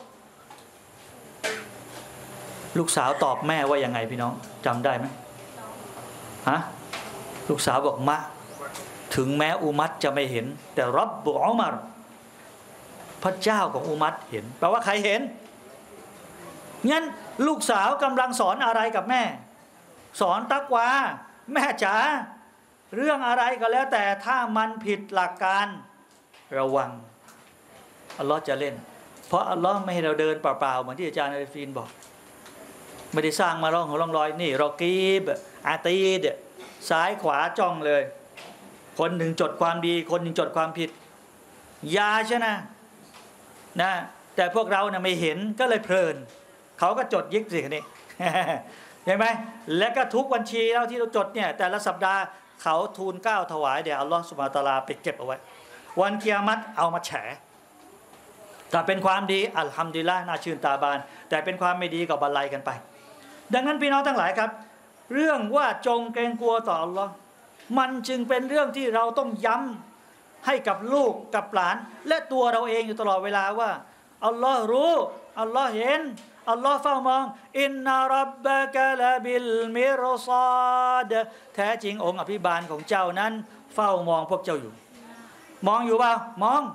ลูกสาวตอบแม่ว่ายังไงพี่น้องจำได้ไหมฮะลูกสาวบอกมะถึงแม้อุมัดจะไม่เห็นแต่รับบุอุมัรพระเจ้าของอุมัรเห็นแปลว่าใครเห็นงั้นลูกสาวกำลังสอนอะไรกับแม่สอนตักวาแม่จ๋าเรื่องอะไรก็แล้วแต่ถ้ามันผิดหลักการระวังอัลลอฮ์จะเล่นเพราะอัลลอฮ์ไม่ให้เราเดินเปล่าๆเหมือนที่อาจารย์อาริฟีนบอกไม่ได้สร้างมาร่องหัวร่องรอยนี่รอกีบอาตีดซ้ายขวาจ้องเลยคนหนึ่งจดความดีคนหนึ่งจดความผิดยาใช่นะนะแต่พวกเราเนี่ยไม่เห็นก็เลยเพลินเขาก็จดยิกสินี่เห็นไหมและก็ทุกบัญชีเราที่เราจดเนี่ยแต่ละสัปดาห์เขาทูลเกล้าถวายเดี๋ยวอัลลอฮฺซุบฮานะฮูวะตะอาลาไปเก็บเอาไว้วันกิยามะฮ์เอามาแฉถ้าเป็นความดีอัลฮัมดุลิลละห์น่าชื่นตาบานแต่เป็นความไม่ดีก็บรรลัยกันไปดังนั้นพี่น้องทั้งหลายครับเรื่องว่าจงเกรงกลัวต่ออัลลอฮ์มันจึงเป็นเรื่องที่เราต้องย้ำให้กับลูกกับหลานและตัวเราเองอยู่ตลอดเวลาว่าอัลลอฮ์รู้อัลลอฮ์เห็นอัลลอฮ์เฝ้ามองอินนารับบะกะลาบิลมิรซาดแท้จริงองค์อภิบาลของเจ้านั้นเฝ้ามองพวกเจ้าอยู่มองอยู่เปล่ามอง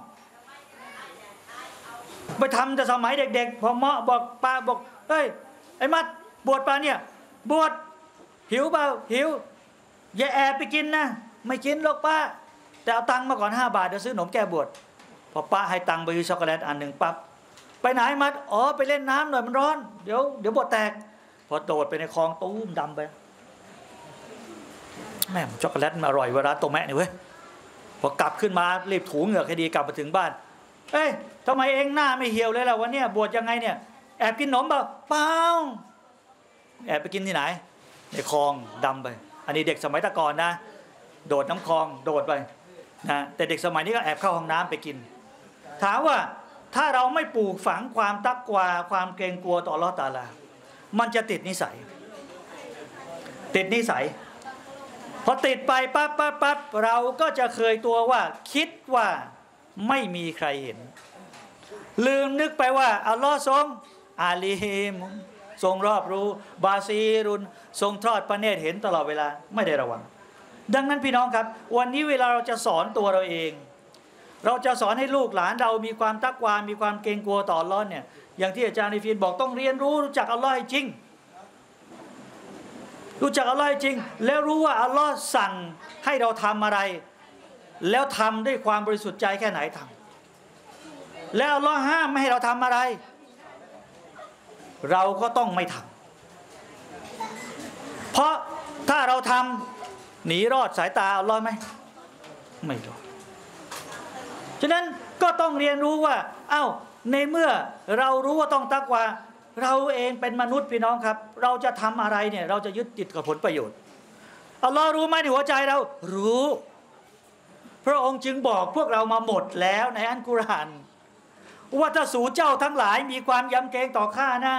ไปทำแต่สมัยเด็กๆพอเมาะบอกป้าบอกเฮ้ยไอ้มัดบวชป่ะเนี่ยบวชหิวเปล่าหิวอย่าแอบไปกินนะไม่กินหรอกป้าแต่เอาตังค์มาก่อนห้าบาทเดี๋ยวซื้อขนมแก้ปวดพอป้าให้ตังค์ไปซื้อช็อกโกแลตอันหนึ่งปั๊บไปไหนมาอ๋อไปเล่นน้ำหน่อยมันร้อนเดี๋ยวเดี๋ยวบดแตกพอโดดไปในคลองตู้มดำไปแม่ช็อกโกแลตมันอร่อยเวลาโตแม่นี่เว้ยพอกลับขึ้นมารีบถูเหงือกให้ดีกลับมาถึงบ้านเอ้ยทำไมเองหน้าไม่เหี่ยวเลยล่ะวันนี้บวชยังไงเนี่ยแอบกินขนมเปล่าเปล่าแอบไปกินที่ไหนในคลองดำไปอันนี้เด็กสมัยตะก่อนนะโดดน้ำคลองโดดไปนะแต่เด็กสมัยนี้ก็แอบเข้าห้องน้ำไปกินถามว่าถ้าเราไม่ปลูกฝังความตักวาความเกรงกลัวต่ออัลเลาะห์ตะอาลามันจะติดนิสัยติดนิสัยพอติดไปปั๊บปั๊บปั๊บเราก็จะเคยตัวว่าคิดว่าไม่มีใครเห็นลืมนึกไปว่าอัลลอฮ์ทรงอาลีมทรงรอบรู้บาซีรุนทรงทอดพระเนตรเห็นตลอดเวลาไม่ได้ระวังดังนั้นพี่น้องครับวันนี้เวลาเราจะสอนตัวเราเองเราจะสอนให้ลูกหลานเรามีความตักวามีความเกรงกลัวต่ออัลลอฮ์เนี่ยอย่างที่อาจารย์อิฟินบอกต้องเรียนรู้รู้จักอัลลอฮ์จริงรู้จักอัลลอฮ์จริงแล้วรู้ว่าอัลลอฮ์สั่งให้เราทำอะไรแล้วทำด้วยความบริสุทธิ์ใจแค่ไหนทำแล้วอัลลอฮ์ห้ามไม่ให้เราทำอะไรเราก็ต้องไม่ทำเพราะถ้าเราทำหนีรอดสายตาอัลลอฮ์ไหมไม่รอดฉะนั้นก็ต้องเรียนรู้ว่าเอ้าในเมื่อเรารู้ว่าต้องตักวาเราเองเป็นมนุษย์พี่น้องครับเราจะทำอะไรเนี่ยเราจะยึดติดกับผลประโยชน์อัลลอฮ์รู้ไหมในหัวใจเรารู้พระองค์จึงบอกพวกเรามาหมดแล้วในอัลกุรอานว่าถ้าสู่เจ้าทั้งหลายมีความยำเกรงต่อข้านะ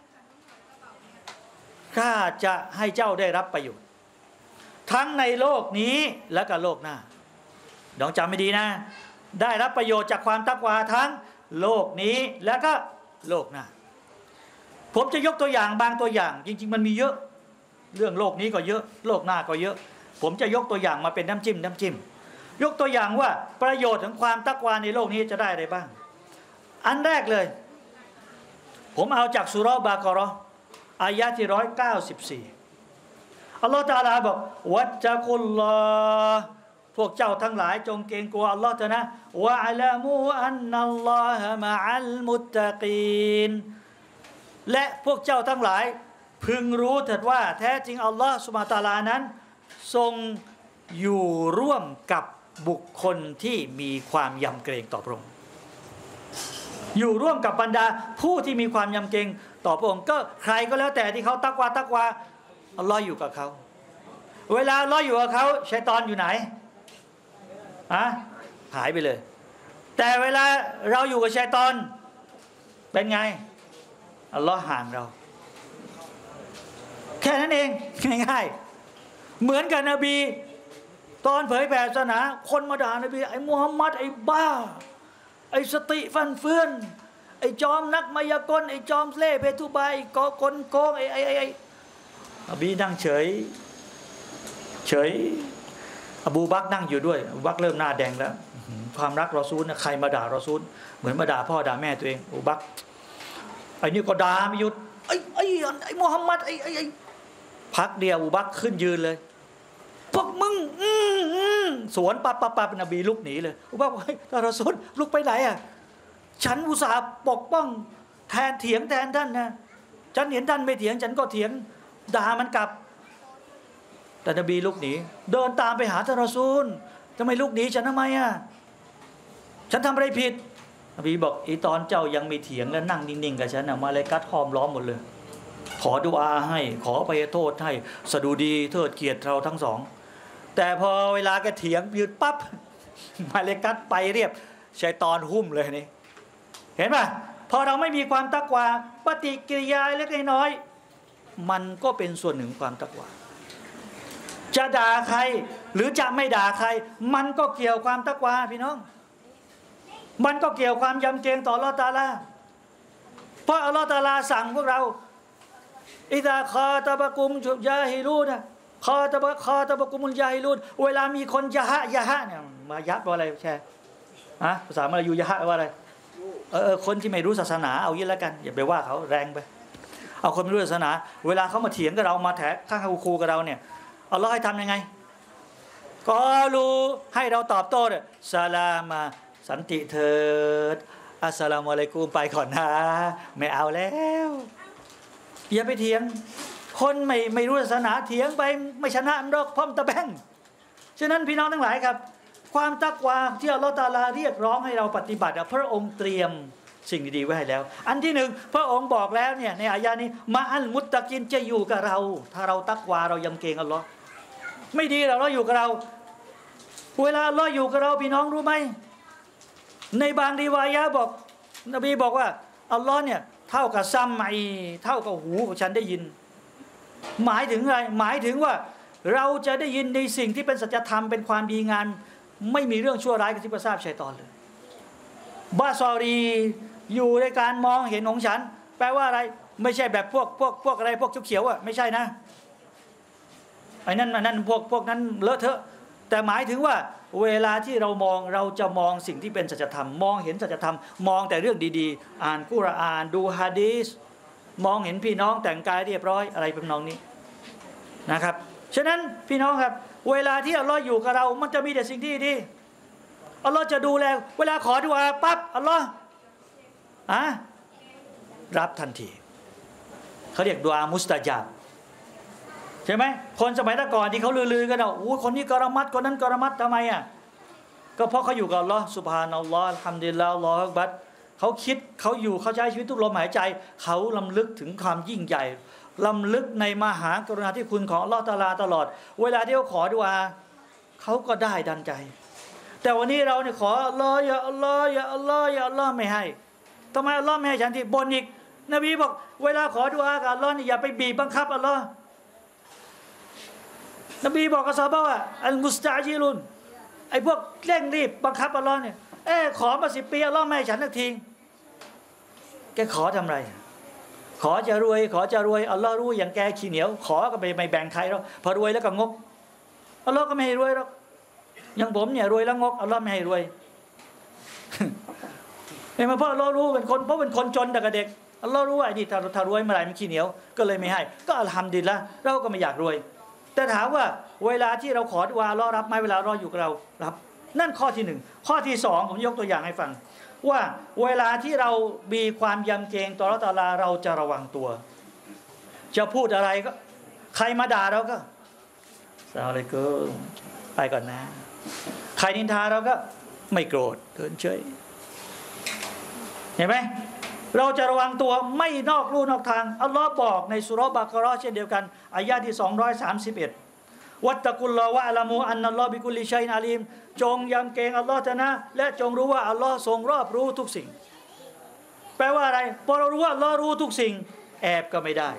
ข้าจะให้เจ้าได้รับประโยชน์ทั้งในโลกนี้และก็โลกหน้าลองจำให้ดีนะได้รับประโยชน์จากความตักวาทั้งโลกนี้และก็โลกหน้าผมจะยกตัวอย่างบางตัวอย่างจริงๆมันมีเยอะเรื่องโลกนี้ก็เยอะโลกหน้าก็เยอะผมจะยกตัวอย่างมาเป็นน้ำจิ้มน้ำจิ้มยกตัวอย่างว่าประโยชน์ของความตักวาในโลกนี้จะได้อะไรบ้างอันแรกเลยผมเอาจากซูเราะห์บากอเราะห์อายะที่หนึ่งร้อยเก้าสิบสี่อัลลอฮฺตะอาลาบอกวัตตะกุลลอฮ์พวกเจ้าทั้งหลายจงเกรงกลัวอัลลอฮฺเถอะนะวะอะลามูอันนัลลอฮะมะอัลมุตตะกีนและพวกเจ้าทั้งหลายพึงรู้เถิดว่าแท้จริงอัลลอฮฺซุบฮานะฮูวะตะอาลานั้นทรงอยู่ร่วมกับบุคคลที่มีความยำเกรงต่อพระองค์อยู่ร่วมกับบรรดาผู้ที่มีความยำเกรงต่อพระองค์ก็ใครก็แล้วแต่ที่เขาตักวาตักวาอัลลอฮ์อยู่กับเขาเวลาอัลลอฮ์อยู่กับเขาชัยฏอนอยู่ไหนอะหายไปเลยแต่เวลาเราอยู่กับชัยฏอนเป็นไงอัลลอฮ์ห่างเราแค่นั้นเองง่ายๆเหมือนกับนบีตอนเผยแผ่ศาสนาคนมาด่านบีไอ้มุฮัมมัดไอ้บ้าไอ้สติฟันเฟือนไอ้จอมนักมายากลไอ้จอมเล่เพทุบายไอ้กอกลโกงไอ้ไอ้ไอ้อบีนั่งเฉยเฉยอบูบักนั่งอยู่ด้วยอบูบักเริ่มหน้าแดงแล้วความรักรอซูลนะใครมาด่ารอซูลเหมือนมาด่าพ่อด่าแม่ตัวเองอบูบักไอ้นี่ก็ด่าไม่หยุดไอ้ไอ้ไอ้มุฮัมมัดไอ้ไอ้ไอ้พักเดียวอบูบักขึ้นยืนเลยพวกมึงอืมอืมสวนปั๊บปั๊บปั๊บนบีลุกหนีเลยอบูบักบอกเฮ้ยท่านรอซูลลุกไปไหนอ่ะฉันอุตส่าห์ปกป้องแทนเถียงแทนท่านนะฉันเห็นท่านไม่เถียงฉันก็เถียงด่ามันกลับแต่นบีลุกหนีเดินตามไปหาท่านรอซูลทำไมลุกหนีฉันทำไมอ่ะฉันทำอะไรผิดนบีบอกอีตอนเจ้ายังไม่เถียงแล้วนั่งนิ่งๆกับฉันนะมาเลยกัดห้อมล้อมหมดเลยขอดุอาให้ขออภัยโทษให้สดุดีเทิดเกียรติเราทั้งสองแต่พอเวลาแกเถียงหยุดปั๊บมาเลยกัดไปเรียบชัยฏอนหุ้มเลยนี่เห็นป่ะพอเราไม่มีความตักวาปฏิกิริยาเล็กน้อยมันก็เป็นส่วนหนึ่งความตักวาจะด่าใครหรือจะไม่ด่าใครมันก็เกี่ยวความตักวาพี่น้องมันก็เกี่ยวความยำเกรงต่ออัลเลาะห์ตะอาลาเพราะอัลเลาะห์ตะอาลาสั่งพวกเราอิซาคอตะบะกุมยาฮิลูนะคอตะบะคอตะบะกุมุลยาฮิลูนเวลามีคนยะฮะยะฮะเนี่ยมายะแปลว่าอะไรแชร์ฮะภาษามลายูยะฮะแปลว่าอะไรเออคนที่ไม่รู้ศาสนาเอางี้แล้วกันอย่าไปว่าเขาแรงไปเอาคนไม่รู้ศาสนาเวลาเขามาเถียงกับเรามาแถข้างคูกับเราเนี่ยอัลลอฮ์ให้ทำยังไงก็รู้ให้เราตอบโต้เนี่ยซาลามาสันติเถิดอัสสลามุอะลัยกุมไปก่อนนะไม่เอาแล้วอย่าไปเถียงคนไม่ไม่รู้ศาสนาเถียงไปไม่ชนะมันหรอกพร้อมตะแบงฉะนั้นพี่น้องทั้งหลายครับความตักวาที่อัลลอฮฺตะอาลาเรียกร้องให้เราปฏิบัติพระองค์เตรียมสิ่งดีๆไว้ให้แล้วอันที่หนึ่งพระองค์บอกแล้วเนี่ยในอายะนี้มะอัลมุตตะกินจะอยู่กับเราถ้าเราตักวาเรายำเกรงอัลลอฮ์ไม่ดีเราเราอยู่กับเราเวลาอัลลอฮ์อยู่กับเราพี่น้องรู้ไหมในบางริวายะห์บอกนบีบอกว่าอัลลอฮ์เนี่ยเท่ากับซัมไอเท่ากับหูของฉันได้ยินหมายถึงอะไรหมายถึงว่าเราจะได้ยินในสิ่งที่เป็นสัจธรรมเป็นความดีงามไม่มีเรื่องชั่วร้ายกับที่ประสาทชัยฏอนเลยบาซอรีอยู่ในการมองเห็นของฉันแปลว่าอะไรไม่ใช่แบบพวกพวกพวกอะไรพวกเขียวๆอ่ะไม่ใช่นะไอ้นั่นอันนั้นพวกพวกนั้นเลอะเทอะแต่หมายถึงว่าเวลาที่เรามองเราจะมองสิ่งที่เป็นสัจธรรมมองเห็นสัจธรรมมองแต่เรื่องดีๆอ่านกุรอานดูฮะดีษมองเห็นพี่น้องแต่งกายเรียบร้อยอะไรเป็นน้องนี้นะครับฉะนั้นพี่น้องครับเวลาที่อัลลอฮ์อยู่กับเรามันจะมีแต่สิ่งที่ดีอัลลอฮ์จะดูแลเวลาขอดุอาปั๊บอัลลอฮ์อ่ะรับทันทีเขาเรียกดุอามุสตะญาบใช่ไหมคนสมัยตะก่อนที่เขาลือๆกันว่าโอ้คนนี้กรมัดคนนั้นกรมัดทำไมอ่ะก็เพราะเขาอยู่กับอัลลอฮ์ซุบฮานัลลอฮ์อัลฮัมดุลิลลาฮ์อัลลอฮุอักบัรเขาคิดเขาอยู่เขาใช้ชีวิตทุกลมหายใจเขาลำลึกถึงความยิ่งใหญ่ลำลึกในมหากรุณาธิคุณของอัลลอฮ์ตะอาลาตลอดเวลาที่เขาขอดุอาเขาก็ได้ดังใจแต่วันนี้เราเนี่ยขออัลลอฮ์อย่าอัลลอฮ์อย่าอัลลอฮ์อย่าอัลลอฮ์ไม่ให้ทำไมอัลลอฮ์ไม่ให้ฉันที่บนอีกนบีบอกเวลาขอดุอากับอัลลอฮ์นี่อย่าไปบีบบังคับอัลลอฮ์นบีบอกกับซอฮาบะห์ว่าอัลมุสตะญิลุนไอ้พวกเร่งรีบบังคับอัลลอฮ์เนี่ยเอ๊ะขอมาสิบปีอัลลอฮ์ไม่ให้ฉันสักทีแกขอทำไรขอจะรวยขอจะรวยอัลลอฮ์รู้อย่างแกขี้เหนียวขอก็ไม่ไม่แบ่งใครหรอกพอรวยแล้วก็งกอัลลอฮ์ก็ไม่ให้รวยหรอกอย่างผมเนี่ยรวยแล้วงกอัลลอฮ์ไม่ให้รวยเห็นไหมเพราะอัลลอฮ์รู้เป็นคนเพราะเป็นคนจนแต่กับเด็กอัลลอฮ์รู้ว่าไอ้นี่ถ้าถ้ารวยเมื่อไหร่มันขี้เหนียวก็เลยไม่ให้ก็อัลฮัมดุลิลละห์เราก็ไม่อยากรวยแต่ถามว่าเวลาที่เราขอดุอาอัลลอฮ์รับไหมเวลาเราอยู่กับเรารับนั่นข้อที่หนึ่งข้อที่สองผมยกตัวอย่างให้ฟังว่าเวลาที่เรามีความยำเกรงต่ออัลเลาะห์ตะอาลาเราจะระวังตัวจะพูดอะไรก็ใครมาด่าเราก็อัสสลามุอะลัยกุมไปก่อนนะใครนินทาเราก็ไม่โกรธเฉยเฉยเห็นไหมเราจะระวังตัวไม่นอกลู่นอกทางอัลลอฮ์บอกในซูเราะห์บะเกาะเราะห์เช่นเดียวกันอายะห์ที่สองร้อยสามสิบเอ็ดวัตตะกุลลอฮ์วะอะละมูอันนัลลอฮ์บิกุลิชัยอินอาลีมจงยำเกรงอัลลอฮ์เถอะนะและจงรู้ว่าอัลลอฮ์ทรงรอบรู้ทุกสิ่งแปลว่าอะไรพอเรารู้ว่าอัลลอฮ์รู้ทุกสิ่งแอบก็ไม่ได้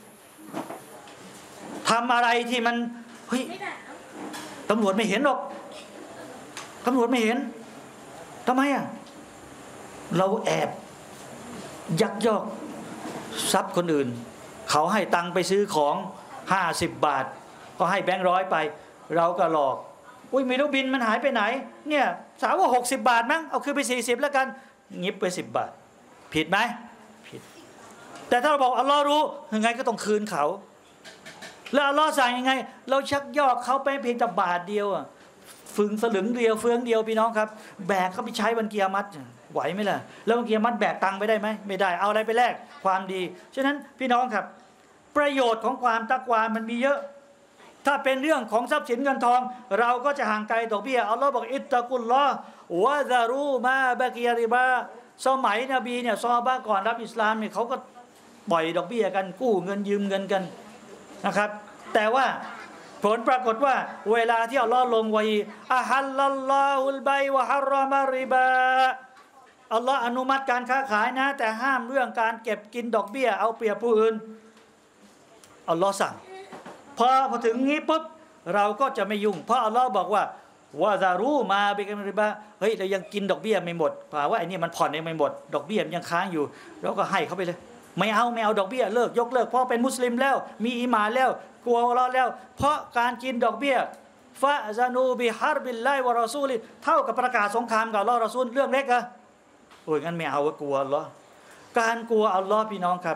ทำอะไรที่มันเฮ้ยตำรวจไม่เห็นหรอกตำรวจไม่เห็นทำไมอ่ะเราแอบยักยอกทรัพย์คนอื่นเขาให้ตังค์ไปซื้อของห้าสิบบาทก็ให้แบงค์ร้อยไปเราก็หลอกอุ้ยไม่รู้บินมันหายไปไหนเนี่ยสาวว่าหกสิบบาทมั้งเอาคืนไปสี่สิบแล้วกันงิบไปสิบบาทผิดไหมผิดแต่ถ้าเราบอกอัลลอฮ์รู้ยังไงก็ต้องคืนเขาแล้วอัลลอฮ์สั่งยังไงเราชักยอกเขาไปเพียงแต่บาทเดียวอ่ะฟึงสลึงเดียวเฟืองเดียวพี่น้องครับแบกเขาไปใช้วันเกียรติไหวไหมล่ะแล้ววันเกียรติแบกตังค์ไปได้ไหมไม่ได้เอาอะไรไปแลกความดีฉะนั้นพี่น้องครับประโยชน์ของความตักวามันมีเยอะถ้าเป็นเรื่องของทรัพย์สินเงินทองเราก็จะห่างไกลดอกเบี้ยอัลลอฮ์บอกอิตตะกุลลอฮ์วะซารูมาบะกียริบาสมัยนบีเนี่ยซอฮาบะห์ก่อนรับอิสลามเนี่ยเขาก็ปล่อยดอกเบี้ยกันกู้เงินยืมเงินกันนะครับแต่ว่าผลปรากฏว่าเวลาที่อัลลอฮ์ลงวะฮีอะฮัลลัลลอฮุลบัยวะฮัรรอมะริบาอัลลอฮ์อนุมัติการค้าขายนะแต่ห้ามเรื่องการเก็บกินดอกเบี้ยเอาเปรียบผู้อื่นอัลลอฮ์สั่งพอพอถึงงี้ปุ๊บเราก็จะไม่ยุ่งเพราะอัลลอฮ์บอกว่าวะซารูมาบิกัมริบาเฮ้ยเรายังกินดอกเบี้ยไม่หมดเพราะว่าไอ้นี่มันผ่อนยังไม่หมดดอกเบี้ยมันยังค้างอยู่เราก็ให้เขาไปเลยไม่เอาไม่เอาดอกเบี้ยเลิกยกเลิกเพราะเป็นมุสลิมแล้วมีอีหม่านแล้วกลัวอัลลอฮ์แล้วเพราะการกินดอกเบี้ยฟะซานูบิฮาร์บิลลาฮิวะรอซูลิเท่ากับประกาศสงครามกับอัลลอฮ์รอซูลเรื่องเล็กอะโอ้ยงั้นไม่เอากลัวอัลลอฮ์การกลัวอัลลอฮ์พี่น้องครับ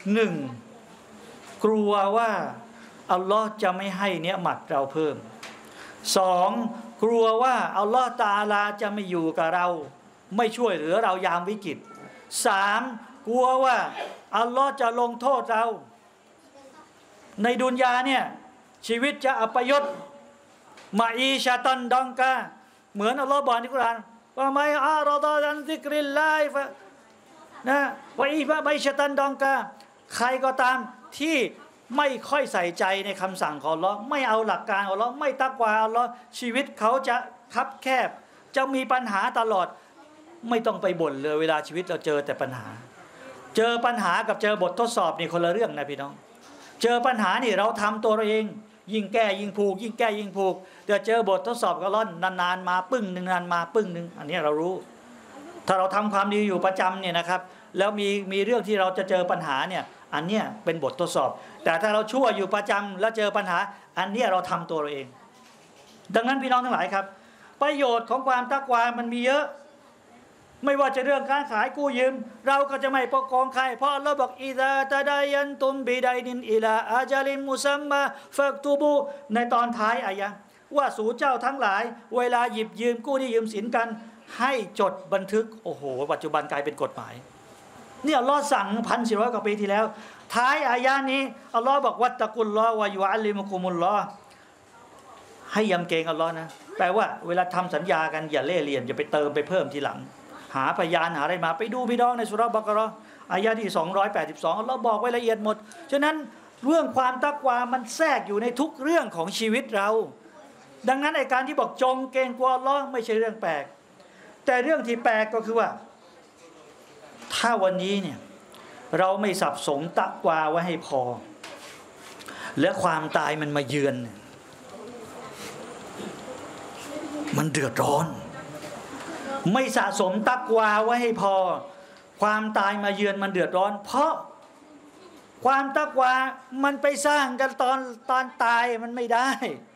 หนึ่งกลัวว่าอัลลอฮ์จะไม่ให้เนียมัตเราเพิ่มสองกลัวว่าอัลลอฮ์ตะอาลาจะไม่อยู่กับเราไม่ช่วยเหลือเรายามวิกฤตสามกลัวว่าอัลลอฮ์จะลงโทษเราในดุนยาเนี่ยชีวิตจะอัปยศมาอีชาตันดองกาเหมือนอัลลอฮ์บอกในกุรอานว่าไม่อารอดะอันซิกริลลาฮิฟะนะว่าอีบะไบชาตันดองกาใครก็ตามที่ไม่ค่อยใส่ใจในคำสั่งของอัลลอฮ์ไม่เอาหลักการของอัลลอฮ์ไม่ตักวาอัลลอฮ์ชีวิตเขาจะคับแคบจะมีปัญหาตลอดไม่ต้องไปบ่นเลยเวลาชีวิตเราเจอแต่ปัญหาเจอปัญหากับเจอบททดสอบนี่คนละเรื่องนะพี่น้องเจอปัญหานี่เราทำตัวเราเองยิ่งแก้ยิ่งผูกยิ่งแก้ยิ่งผูกแต่เจอบททดสอบก็ร้อนนานๆมาปึ้งหนึ่งนานมาปึ้งหนึ่งอันนี้เรารู้ถ้าเราทำความดีอยู่ประจำเนี่ยนะครับแล้วมีมีเรื่องที่เราจะเจอปัญหาเนี่ยอันเนี้ยเป็นบททดสอบแต่ถ้าเราชั่วอยู่ประจำแล้วเจอปัญหาอันเนี้ยเราทำตัวเราเองดังนั้นพี่น้องทั้งหลายครับประโยชน์ของความตักวามันมีเยอะไม่ว่าจะเรื่องการขายกู้ยืมเราก็จะไม่ปกครองใครเพราะเราบอกอิซาตะดายันตุมบิดัยนินอิลาอาจาลินมุซัมมาฟักตูบูในตอนท้ายอายะว่าสู่เจ้าทั้งหลายเวลาหยิบยืมกู้ที่ยืมสินกันให้จดบันทึกโอ้โหปัจจุบันกลายเป็นกฎหมายเนี่ยอัลลอฮ์สั่งพันสี่ร้อยกว่าปีที่แล้วท้ายอายะนี้อัลลอฮ์บอกวัตตะกุลลอฮ์วะยุอัลลิมุกุมุลลอฮ์ให้ยำเกรงอัลลอฮ์นะแปลว่าเวลาทำสัญญากันอย่าเล่ห์เหลี่ยมอย่าไปเติมไปเพิ่มทีหลังหาพยานหาอะไรมาไปดูพี่น้องในสุราะห์บักเราะห์อายะที่สองร้อยแปดสิบสองอัลลอฮ์บอกไว้ละเอียดหมดฉะนั้นเรื่องความตักวามันแทรกอยู่ในทุกเรื่องของชีวิตเราดังนั้นไอ้การที่บอกจงเกรงกลัวอัลลอฮ์ไม่ใช่เรื่องแปลกแต่เรื่องที่แปลกก็คือว่าถ้าวันนี้เนี่ยเราไม่สับสนตักวาไว้ให้พอและความตายมันมาเยือนมันเดือดร้อนไม่สะสมตักวาไว้ให้พอความตายมาเยือนมันเดือดร้อนเพราะความตักวามันไปสร้างกันตอนตอนตายมันไม่ได้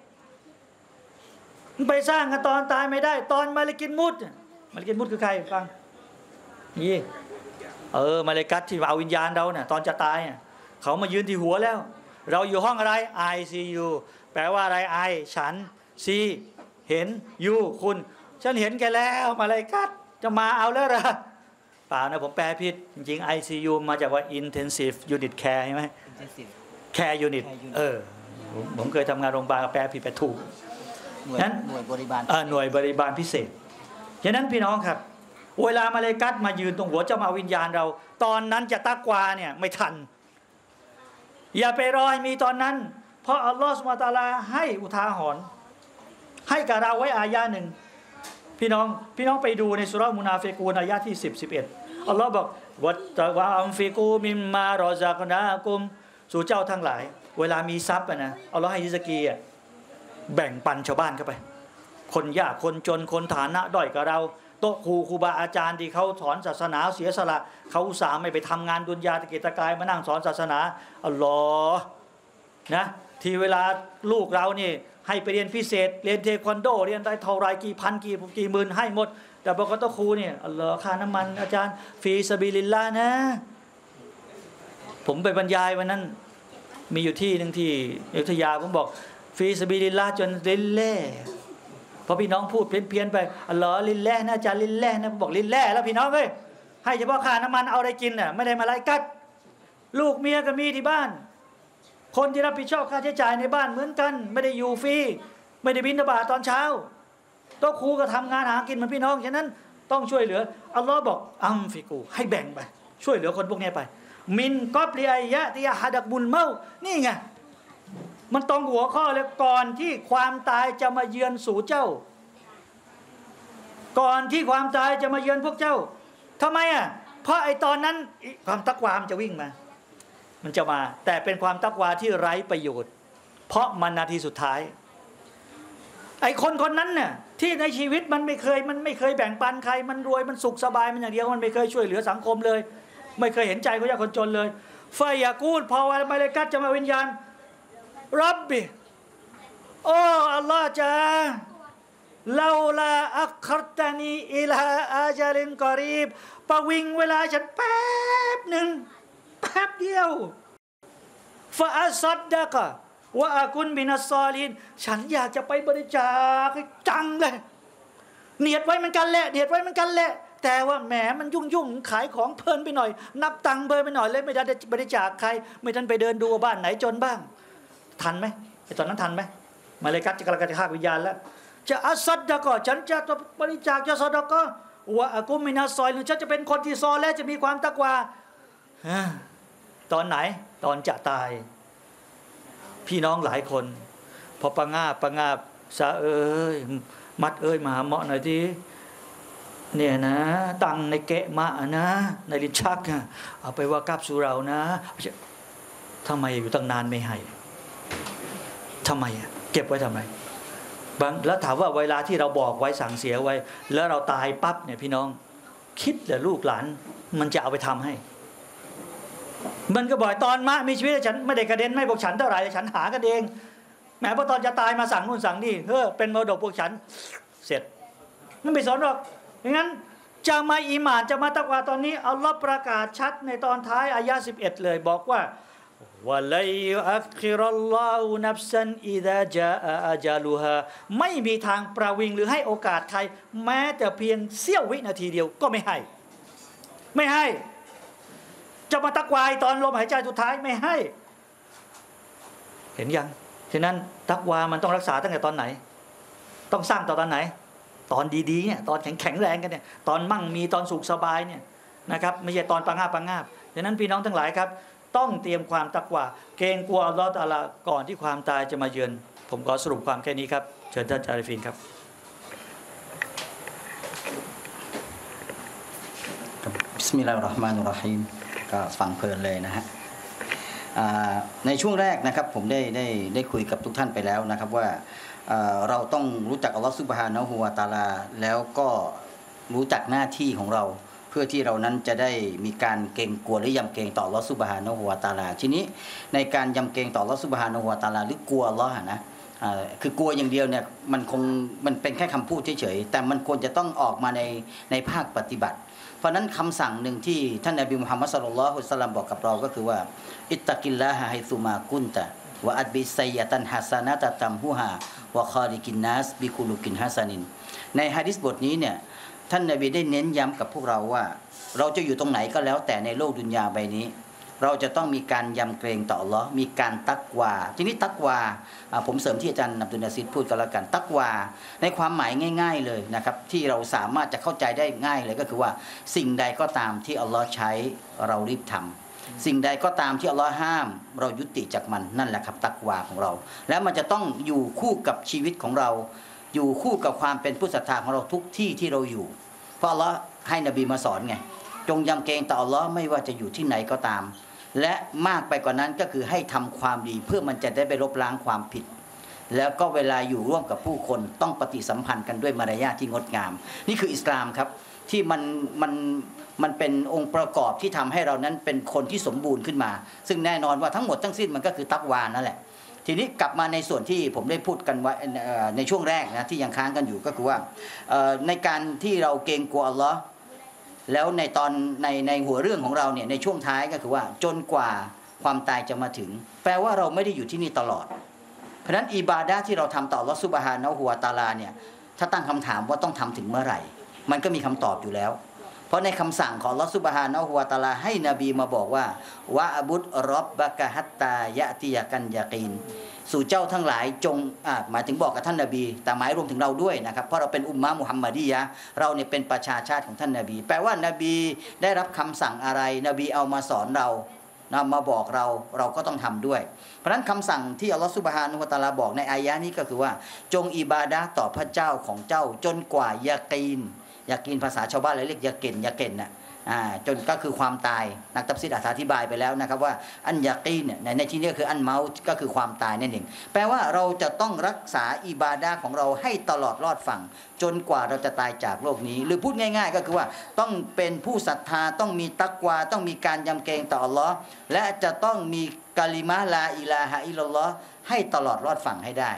มันไปสร้างกันตอนตายไม่ได้ตอนมาลิกินมุดมาลิกินมุดคือใครฟังนี่เออมาเลกัตที่เอาวิญญาณเราเนี่ยตอนจะตายเขามายืนที่หัวแล้วเราอยู่ห้องอะไร ไอ ซี ยู แปลว่าอะไร I ฉัน C เห็น U คุณฉันเห็นแกแล้วมาเลกัตจะมาเอาแล้วเหรอเปล่านะผมแปลผิดจริงๆ ไอ ซี ยู มาจากว่า Intensive Unit Care ใช่ไหม Care Unit เออผมผมเคยทำงานโรงพยาบาลแปลผิดแปลถูกนั้นหน่วยบริบาลเออหน่วยบริบาลพิเศษฉะนั้นพี่น้องครับเวลามาเลกัตมายืนตรงหัวเจ้ามาวิญญาณเราตอนนั้นจะตักวาเนี่ยไม่ทันอย่าไปรอให้มีตอนนั้นเพราะอัลลอฮฺซุบฮานะฮูวะตะอาลาให้อุทาหรณ์ให้กับเราไว้อายะหนึ่งพี่น้องพี่น้องไปดูในสุเราะห์มุนาฟิกูนอายะที่สิบ สิบเอ็ดอัลลอฮฺบอกวัตตะวะอัมฟิกูมิมมารอซะกนากุมสู่เจ้าทั้งหลายเวลามีทรัพย์นะอัลลอฮฺให้ริซกีอ่ะแบ่งปันชาวบ้านเข้าไปคนยากคนจนคนฐานะด้อยกว่าเราโต๊ะครูครูบาอาจารย์ที่เขาสอนศาสนาเสียสละเขาอุตส่าห์ไม่ไปทำงานดุนยาตะเกียกตะกายมานั่งสอนศาสนาอัลลอฮ์นะที่เวลาลูกเรานี่ให้ไปเรียนพิเศษเรียนเทควันโดเรียนได้เท่าไรกี่พันกี่กี่หมื่นให้หมดแต่บอกว่าโต๊ะครูเนี่ยอัลลอฮ์ค่าน้ำมันอาจารย์ฟรีซะบิลิลลาห์นะผมไปบรรยายวันนั้นมีอยู่ที่นึงที่อยุธยาผมบอกฟรีซะบิลิลลาห์จนลิลแล่พอพี่น้องพูดเพี้ยนๆไปอัลลอฮ์ลิลแล่นะอาจารย์ลิลแล่นะบอกลิลแล่แล้วพี่น้องเอ้ยให้เฉพาะค่าน้ำมันเอาอะไรกินน่ะไม่ได้มาไล่กัดลูกเมียก็มีที่บ้านคนที่รับผิดชอบค่าใช้จ่ายในบ้านเหมือนกันไม่ได้อยู่ฟรีไม่ได้บิณฑบาตตอนเช้าโต๊ะครูก็ทำงานหากินเหมือนพี่น้องฉะนั้นต้องช่วยเหลืออัลลอฮ์บอกอัมฟิกูให้แบ่งไปช่วยเหลือคนพวกนี้ไปมินกอบลีอายะติยะฮัดักบุลเมานี่ไงมันตรงหัวข้อเลยก่อนที่ความตายจะมาเยือนสู่เจ้าก่อนที่ความตายจะมาเยือนพวกเจ้าทำไมอ่ะเพราะไอ้ตอนนั้นความตักวามันจะวิ่งมามันจะมาแต่เป็นความตักวาที่ไร้ประโยชน์เพราะมันนาทีสุดท้ายไอ้คนคนนั้นเนี่ยที่ในชีวิตมันไม่เคยมันไม่เคยแบ่งปันใครมันรวยมันสุขสบายมันอย่างเดียวมันไม่เคยช่วยเหลือสังคมเลยไม่เคยเห็นใจคนยากคนจนเลยฟายากูลพอวันมาเลกัตจะมาวิญญาณรับบิโอ้อัลลอฮ์จ้าลาลาอัครตานีอิลาอาจารินกอรีบประวิงเวลาฉันแป๊บหนึ่งแแป๊บเดียวฟาอัสซัดดะกะวะอากุนมินัสซอลินฉันอยากจะไปบริจาคให้จังเลยเนียดไว้เหมือนกันแหละเนียดไว้เหมือนกันแหละแต่ว่าแหมมันยุ่งยุ่งขายของเพลินไปหน่อยนับตังค์เพลินไปหน่อยเลยไม่ได้บริจาคใครไม่ทันไปเดินดูบ้านไหนจนบ้างทันไหมไอ้ตอนนั้นทันไหมมาเลยกัดจะกระกระชากวิญญาณแล้วจะอัสซัดดะกะฉันจะบริจาคจะซอดะกะวะอากุนมินัสซอลินฉันจะเป็นคนที่ซอและจะมีความตะกวาตอนไหนตอนจะตายพี่น้องหลายคนพอประงาบประงาบสะเอ้ยมัดเอ้ยมาหาเหมาะหน่อยทีเนี่ยนะตังในเกะมะนะในลิ้นชักเอาไปว่ากับสู่เรานะทำไมอยู่ตั้งนานไม่ให้ทำไมอ่ะเก็บไว้ทำไมบางแล้วถามว่าเวลาที่เราบอกไว้สั่งเสียไว้แล้วเราตายปั๊บเนี่ยพี่น้องคิดเหรอลูกหลานมันจะเอาไปทำให้มันก็บ่อยตอนมามีชีวิตฉันไม่ได้กระเด็นไม่พวกฉันเท่าไหร่ฉันหากันเองแม้พอตอนจะตายมาสั่งนู่นสั่งนี่เฮ้อเป็นมรดกพวกฉันเสร็จมันไม่สนหรอกงั้นจะมาอีหม่านจะมาตักวาตอนนี้อัลลอฮ์ประกาศชัดในตอนท้ายอายะสิบเอ็ดเลยบอกว่าวะลัยยุอัคคิรัลลอฮุนัฟซันอิซาจาอะอะจาลุฮาไม่มีทางประวิงหรือให้โอกาสใครแม้แต่เพียงเสี้ยววินาทีเดียวก็ไม่ให้ไม่ให้จะมาตักวายตอนลมหายใจสุดท้ายไม่ให้เห็นยังฉะนั้นตักวามันต้องรักษาตั้งแต่ตอนไหนต้องสร้างตอนไหนตอนดีๆเนี่ยตอนแข็งแรงกันเนี่ยตอนมั่งมีตอนสุขสบายเนี่ยนะครับไม่ใช่ตอนปังงาบปังงาบฉะนั้นพี่น้องทั้งหลายครับต้องเตรียมความตักวาเกรงกลัวอัลลอฮฺตะอาลาก่อนที่ความตายจะมาเยือนผมขอสรุปความแค่นี้ครับเชิญท่านอาริฟีนครับบิสมิลลาฮิรเราะห์มานิรเราะฮีมก็ฟังเพลินเลยนะฮะในช่วงแรกนะครับผมได้ได้ได้คุยกับทุกท่านไปแล้วนะครับว่าเราต้องรู้จักอัลลอฮฺซุบฮานะฮูวะตะอาลาแล้วก็รู้จักหน้าที่ของเราเพื่อที่เรานั้นจะได้มีการเกรงกลัวหรือยำเกรงต่ออัลลอฮฺซุบฮานะฮูวะตะอาลาทีนี้ในการยำเกรงต่ออัลลอฮฺซุบฮานะฮูวะตะอาลาหรือกลัวอัลลอฮ์นะคือกลัวอย่างเดียวเนี่ยมันคงมันเป็นแค่คำพูดเฉยๆแต่มันควรจะต้องออกมาในในภาคปฏิบัติเพราะนั้นคำสั่งหนึ่งที่ท่านนบีมุฮัมมัดศ็อลลัลลอฮุอะลัยฮิวะซัลลัมบอกกับเราก็คือว่าอิตตักิลลาฮะไฮซุมากุนตะวะอัดบิซัยยะตันฮัสซานะตะตัมฮูฮาวะคอลิกินนัสบิคุลุกินฮัสซานินในหะดีษบทนี้เนี่ยท่านนบีได้เน้นย้ำกับพวกเราว่าเราจะอยู่ตรงไหนก็แล้วแต่ในโลกดุนยาใบนี้เราจะต้องมีการยำเกรงต่ออัลเลาะห์มีการตักวาทีนี้ตักวาผมเสริมที่อาจารย์อับดุลนาซิดพูดกันแล้วกันตักวาในความหมายง่ายๆเลยนะครับที่เราสามารถจะเข้าใจได้ง่ายเลยก็คือว่าสิ่งใดก็ตามที่อัลเลาะห์ใช้เรารีบทำสิ่งใดก็ตามที่อัลเลาะห์ห้ามเรายุติจากมันนั่นแหละครับตักวาของเราแล้วมันจะต้องอยู่คู่กับชีวิตของเราอยู่คู่กับความเป็นผู้ศรัทธาของเราทุกที่ที่เราอยู่เพราะอัลเลาะห์ให้นบีมาสอนไงจงยำเกรงต่ออัลเลาะห์ไม่ว่าจะอยู่ที่ไหนก็ตามและมากไปกว่านั้นก็คือให้ทำความดีเพื่อมันจะได้ไปลบล้างความผิดแล้วก็เวลาอยู่ร่วมกับผู้คนต้องปฏิสัมพันธ์กันด้วยมารยาทที่งดงามนี่คืออิสลามครับที่มันมันมันเป็นองค์ประกอบที่ทำให้เรานั้นเป็นคนที่สมบูรณ์ขึ้นมาซึ่งแน่นอนว่าทั้งหมดทั้งสิ้นมันก็คือตักวานั่นแหละทีนี้กลับมาในส่วนที่ผมได้พูดกันไว้ในช่วงแรกนะที่ยังค้างกันอยู่ก็คือว่าในการที่เราเกรงกลัวอัลเลาะห์แล้วในตอนในในหัวเรื่องของเราเนี่ยในช่วงท้ายก็คือว่าจนกว่าความตายจะมาถึงแปลว่าเราไม่ได้อยู่ที่นี่ตลอดเพราะฉะนั้นอิบาดะห์ที่เราทำต่ออัลเลาะห์ซุบฮานะฮูวะตะอาลาเนี่ยถ้าตั้งคำถามว่าต้องทำถึงเมื่อไหร่มันก็มีคำตอบอยู่แล้วเพราะในคำสั่งของอัลเลาะห์ซุบฮานะฮูวะตะอาลาให้นบีมาบอกว่าวะอบุดร็อบบะกะฮัตตายะติยะกันยะกีนสู่เจ้าทั้งหลายจงหมายถึงบอกกับท่านนบีแต่หมายรวมถึงเราด้วยนะครับเพราะเราเป็นอุมมะมุฮัมมัดียะห์เราเนี่ยเป็นประชาชาติของท่านนบีแปลว่านบีได้รับคำสั่งอะไรนบีเอามาสอนเรานำมาบอกเราเราก็ต้องทำด้วยเพราะฉะนั้นคำสั่งที่อัลลอฮฺซุบฮานะฮูวะตะอาลาบอกในอายะนี้ก็คือว่าจงอิบาดะห์ต่อพระเจ้าของเจ้าจนกว่ายะกีนยะกีนภาษาชาวบ้านเรียกยะเกนยะเกนน่ะอ่าจนก็คือความตายนักตัฟซีรอธิบายไปแล้วนะครับว่าอันยากีนเนี่ยในที่นี้คืออันเมาต์ก็คือความตายนั่นเองแปลว่าเราจะต้องรักษาอิบาดะห์ของเราให้ตลอดรอดฝั่งจนกว่าเราจะตายจากโลกนี้หรือพูดง่ายๆก็คือว่าต้องเป็นผู้ศรัทธาต้องมีตักวาต้องมีการยำเกรงต่ออัลเลาะห์และจะต้องมีกะลิมะห์ลาอิลาฮะอิลลัลลอฮ์ให้ตลอดรอดฝั่งให้ได้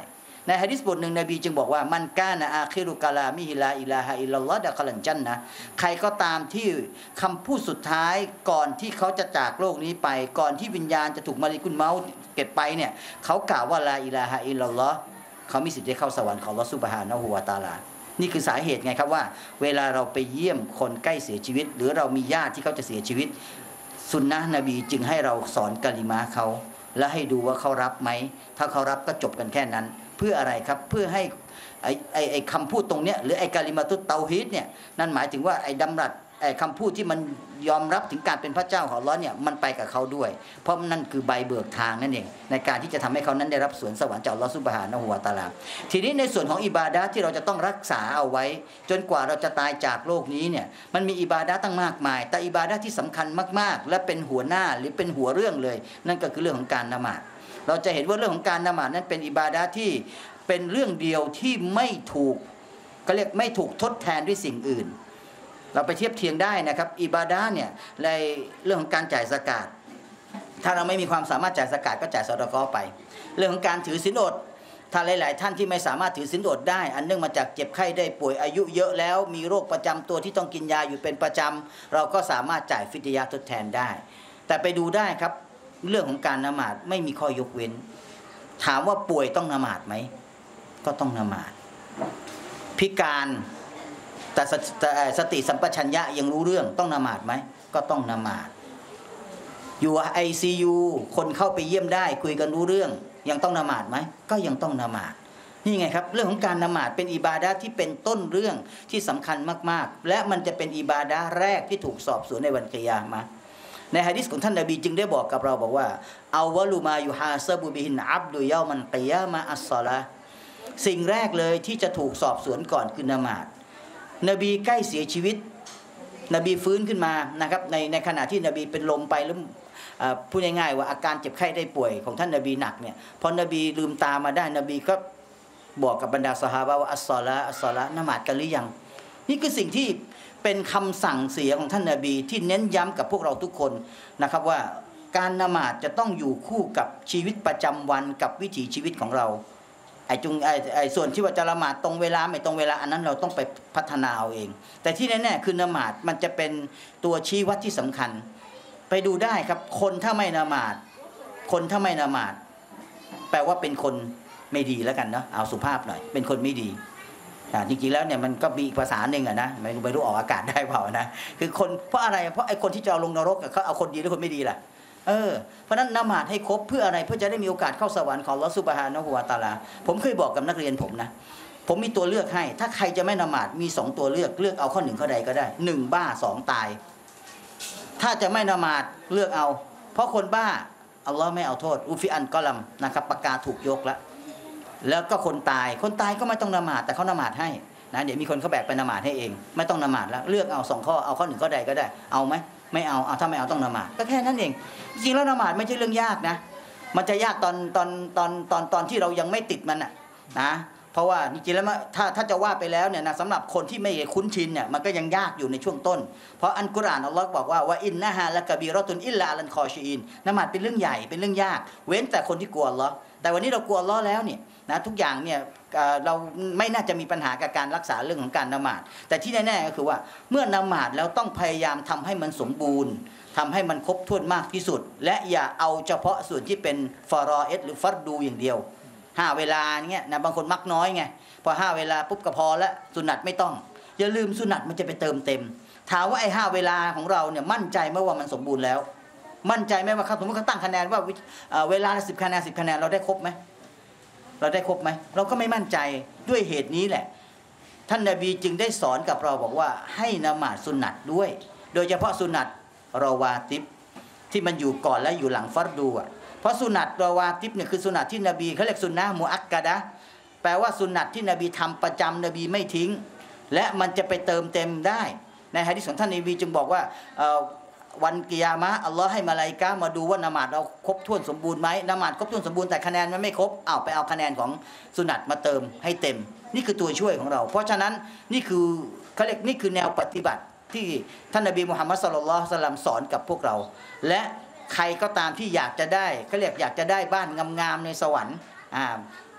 ในหะดีษบทหนึ่งนบีจึงบอกว่ามันกานะอาคิรุกะลามิฮิลาอิลาฮะอิลลัลลอฮ์ดะคอลันจันนะใครก็ตามที่คำพูดสุดท้ายก่อนที่เขาจะจากโลกนี้ไปก่อนที่วิญญาณจะถูกมาลิกุลเมาต์เก็บไปเนี่ยเขากล่าวว่าลาอิลาฮะอิลลัลลอฮ์เขามีสิทธิ์ได้เข้าสวรรค์ของอัลเลาะห์ซุบฮานะฮูวะตะอาลานี่คือสาเหตุไงครับว่าเวลาเราไปเยี่ยมคนใกล้เสียชีวิตหรือเรามีญาติที่เขาจะเสียชีวิตสุนนะนบีจึงให้เราสอนกะลิมาเขาและให้ดูว่าเขารับไหมถ้าเขารับก็จบกันแค่นั้นเพื่ออะไรครับเพื่อให้ไอ้ไอ้ไอ้คำพูดตรงเนี้ยหรือไอ้กะลิมาตุตเตาฮีดเนี่ยนั่นหมายถึงว่าไอ้ดำรัสไอ้คำพูดที่มันยอมรับถึงการเป็นพระเจ้าของอัลเลาะห์เนี่ยมันไปกับเขาด้วยเพราะนั่นคือใบเบิกทางนั่นเองในการที่จะทำให้เขานั้นได้รับสวนสวรรค์จากอัลเลาะห์ซุบฮานะฮูวะตะอาลาทีนี้ในส่วนของอิบาดะห์ที่เราจะต้องรักษาเอาไว้จนกว่าเราจะตายจากโลกนี้เนี่ยมันมีอิบาดะห์ตั้งมากมายแต่อิบาดะห์ที่สำคัญมากๆและเป็นหัวหน้าหรือเป็นหัวเรื่องเลยนั่นก็คือเรื่องของการละหมาดเราจะเห็นว่าเรื่องของการละหมาดนั้นเป็นอิบาดะห์ที่เป็นเรื่องเดียวที่ไม่ถูกก็เรียกไม่ถูกทดแทนด้วยสิ่งอื่นเราไปเทียบเทียงได้นะครับอิบาดะห์เนี่ยในเรื่องของการจ่ายซะกาตถ้าเราไม่มีความสามารถจ่ายซะกาตก็จ่ายซอดาเกาะไปเรื่องของการถือศีลอดถ้าหลายๆท่านที่ไม่สามารถถือศีลอดได้อันเนื่องมาจากเจ็บไข้ได้ป่วยอายุเยอะแล้วมีโรคประจำตัวที่ต้องกินยาอยู่เป็นประจำเราก็สามารถจ่ายฟิดยะห์ทดแทนได้แต่ไปดูได้ครับเรื่องของการละหมาดไม่มีข้อยกเว้นถามว่าป่วยต้องละหมาดไหมก็ต้องละหมาดพิการแต่สติสัมปชัญญะยังรู้เรื่องต้องละหมาดไหมก็ต้องละหมาดอยู่ ไอ ซี ยู คนเข้าไปเยี่ยมได้คุยกันรู้เรื่องยังต้องละหมาดไหมก็ยังต้องละหมาดนี่ไงครับเรื่องของการละหมาดเป็นอิบาดะห์ที่เป็นต้นเรื่องที่สำคัญมากๆและมันจะเป็นอิบาดะห์แรกที่ถูกสอบสวนในวันกิยามะห์ในหะดีษของท่านนบีจึงได้บอกกับเราบอกว่าอัลวะลุมายุฮาซะบุบิฮินอับดุยอมันกิยามะอัสศอลาสิ่งแรกเลยที่จะถูกสอบสวนก่อนคือละหมาดนบีใกล้เสียชีวิตนบีฟื้นขึ้นมานะครับในในขณะที่นบีเป็นลมไปแล้วพูดง่ายๆว่าอาการเจ็บไข้ได้ป่วยของท่านนบีหนักเนี่ยพอนบีลืมตามาได้นบีก็บอกกับบรรดาซอฮาบะห์ว่าอัสศอลาอัสศอลาละหมาดกันหรือยังนี่คือสิ่งที่เป็นคำสั่งเสียของท่านนบีที่เน้นย้ำกับพวกเราทุกคนนะครับว่าการละหมาดจะต้องอยู่คู่กับชีวิตประจำวันกับวิถีชีวิตของเราไอ้จุงไอ้ไอ้ส่วนที่ว่าจะละหมาดตรงเวลาไม่ตรงเวลาอันนั้นเราต้องไปพัฒนาเอาเองแต่ที่แน่ๆคือละหมาดมันจะเป็นตัวชี้วัดที่สำคัญไปดูได้ครับคนถ้าไม่ละหมาดคนถ้าไม่ละหมาดแปลว่าเป็นคนไม่ดีแล้วกันเนาะเอาสุภาพหน่อยเป็นคนไม่ดีอ่าจริงๆแล้วเนี่ยมันก็มีภาษาหนึ่งอะนะไม่รู้ไม่รู้ออกอากาศได้เปล่านะคือคนเพราะอะไรเพราะไอ้คนที่จะเอาลงนรกเขาเอาคนดีหรือคนไม่ดีล่ะเออเพราะนั้นละหมาดให้ครบเพื่ออะไรเพื่อจะได้มีโอกาสเข้าสวรรค์ของอัลเลาะห์ซุบฮานะฮูวะตะอาลาผมเคยบอกกับนักเรียนผมนะผมมีตัวเลือกให้ถ้าใครจะไม่ละหมาดมีสองตัวเลือกเลือกเอาข้อหนึ่งข้อใดก็ได้หนึ่งบ้าสองตายถ้าจะไม่ละหมาดเลือกเอาเพราะคนบ้าอัลเลาะห์ไม่เอาโทษอุฟิอันกอลัมนะครับปากกาถูกยกแล้วแล้วก็คนตายคนตายก็ไม่ต้องละหมาดแต่เขาละหมาดให้นะเดี๋ยวมีคนเขาแบกไปละหมาดให้เองไม่ต้องละหมาดแล้วเลือกเอาสองข้อเอาข้อหนึ่งข้อใดก็ได้เอาไหมไม่เอาเอาถ้าไม่เอาต้องละหมาดก็แค่นั้นเองจริงๆแล้วละหมาดไม่ใช่เรื่องยากนะมันจะยากตอนตอนตอนตอนตอนที่เรายังไม่ติดมันน่ะนะเพราะว่าจริงๆแล้วถ้าถ้าจะว่าไปแล้วเนี่ยนะสำหรับคนที่ไม่คุ้นชินเนี่ยมันก็ยังยากอยู่ในช่วงต้นเพราะอัลกุรอานอัลลอฮ์บอกว่าว่าอินนะฮะละกะบีเราะตุนอิลลาอัลคอชีอินละหมาดเป็นเรื่องใหญ่เป็นเรื่องยากเว้นแต่คนที่กลัวอัลลอฮ์แต่วันนี้เรากลัวอัลลอฮ์แล้วเนี่ยนะทุกอย่างเนี่ยเราไม่น่าจะมีปัญหากับการรักษาเรื่องของการละหมาดแต่ที่แน่ๆก็คือว่าเมื่อละหมาดแล้วต้องพยายามทำให้มันสมบูรณ์ทำให้มันครบถ้วนมากที่สุดและอย่าเอาเฉพาะส่วนที่เป็นฟารอเอสหรือฟัรดูอย่างเดียวห้าเวลาเงี้ยนะบางคนมักน้อยไงพอห้าเวลาปุ๊บก็พอแล้วสุนัตไม่ต้องอย่าลืมสุนัตมันจะไปเติมเต็มถามว่าไอ้ห้าเวลาของเราเนี่ยมั่นใจไหมว่ามันสมบูรณ์แล้วมั่นใจไหมว่าครับสมมติเขาตั้งคะแนนว่าเวลาสิบคะแนนสิบคะแนนเราได้ครบไหมเราได้ครบไหมเราก็ไม่มั่นใจด้วยเหตุนี้แหละท่านนบีจึงได้สอนกับเราบอกว่าให้ละหมาดสุนัตด้วย โดยเฉพาะสุนัตรอวาติบที่มันอยู่ก่อนและอยู่หลังฟัรดูอ่ะเพราะสุนัตรอวาติบเนี่ยคือสุนัตที่นบีเขาเรียกสุนนะมุอักกะดะห์แปลว่าสุนัตที่นบีทำประจำนบีไม่ทิ้งและมันจะไปเติมเต็มได้ในหะดีษของท่านนบีจึงบอกว่าวันกิยามะห์อัลลอฮ์ให้มลาอิกะฮ์มาดูว่าละหมาดเราครบถ้วนสมบูรณ์ไหมละหมาดครบถ้วนสมบูรณ์แต่คะแนนมันไม่ครบอ้าวไปเอาคะแนนของสุนัตมาเติมให้เต็มนี่คือตัวช่วยของเราเพราะฉะนั้นนี่คือเขาเรียกนี่คือแนวปฏิบัติที่ท่านนบีมุฮัมมัดศ็อลลัลลอฮุอะลัยฮิวะซัลลัมสอนกับพวกเราและใครก็ตามที่อยากจะได้เขาเรียกอยากจะได้บ้านงามๆในสวรรค์อ่า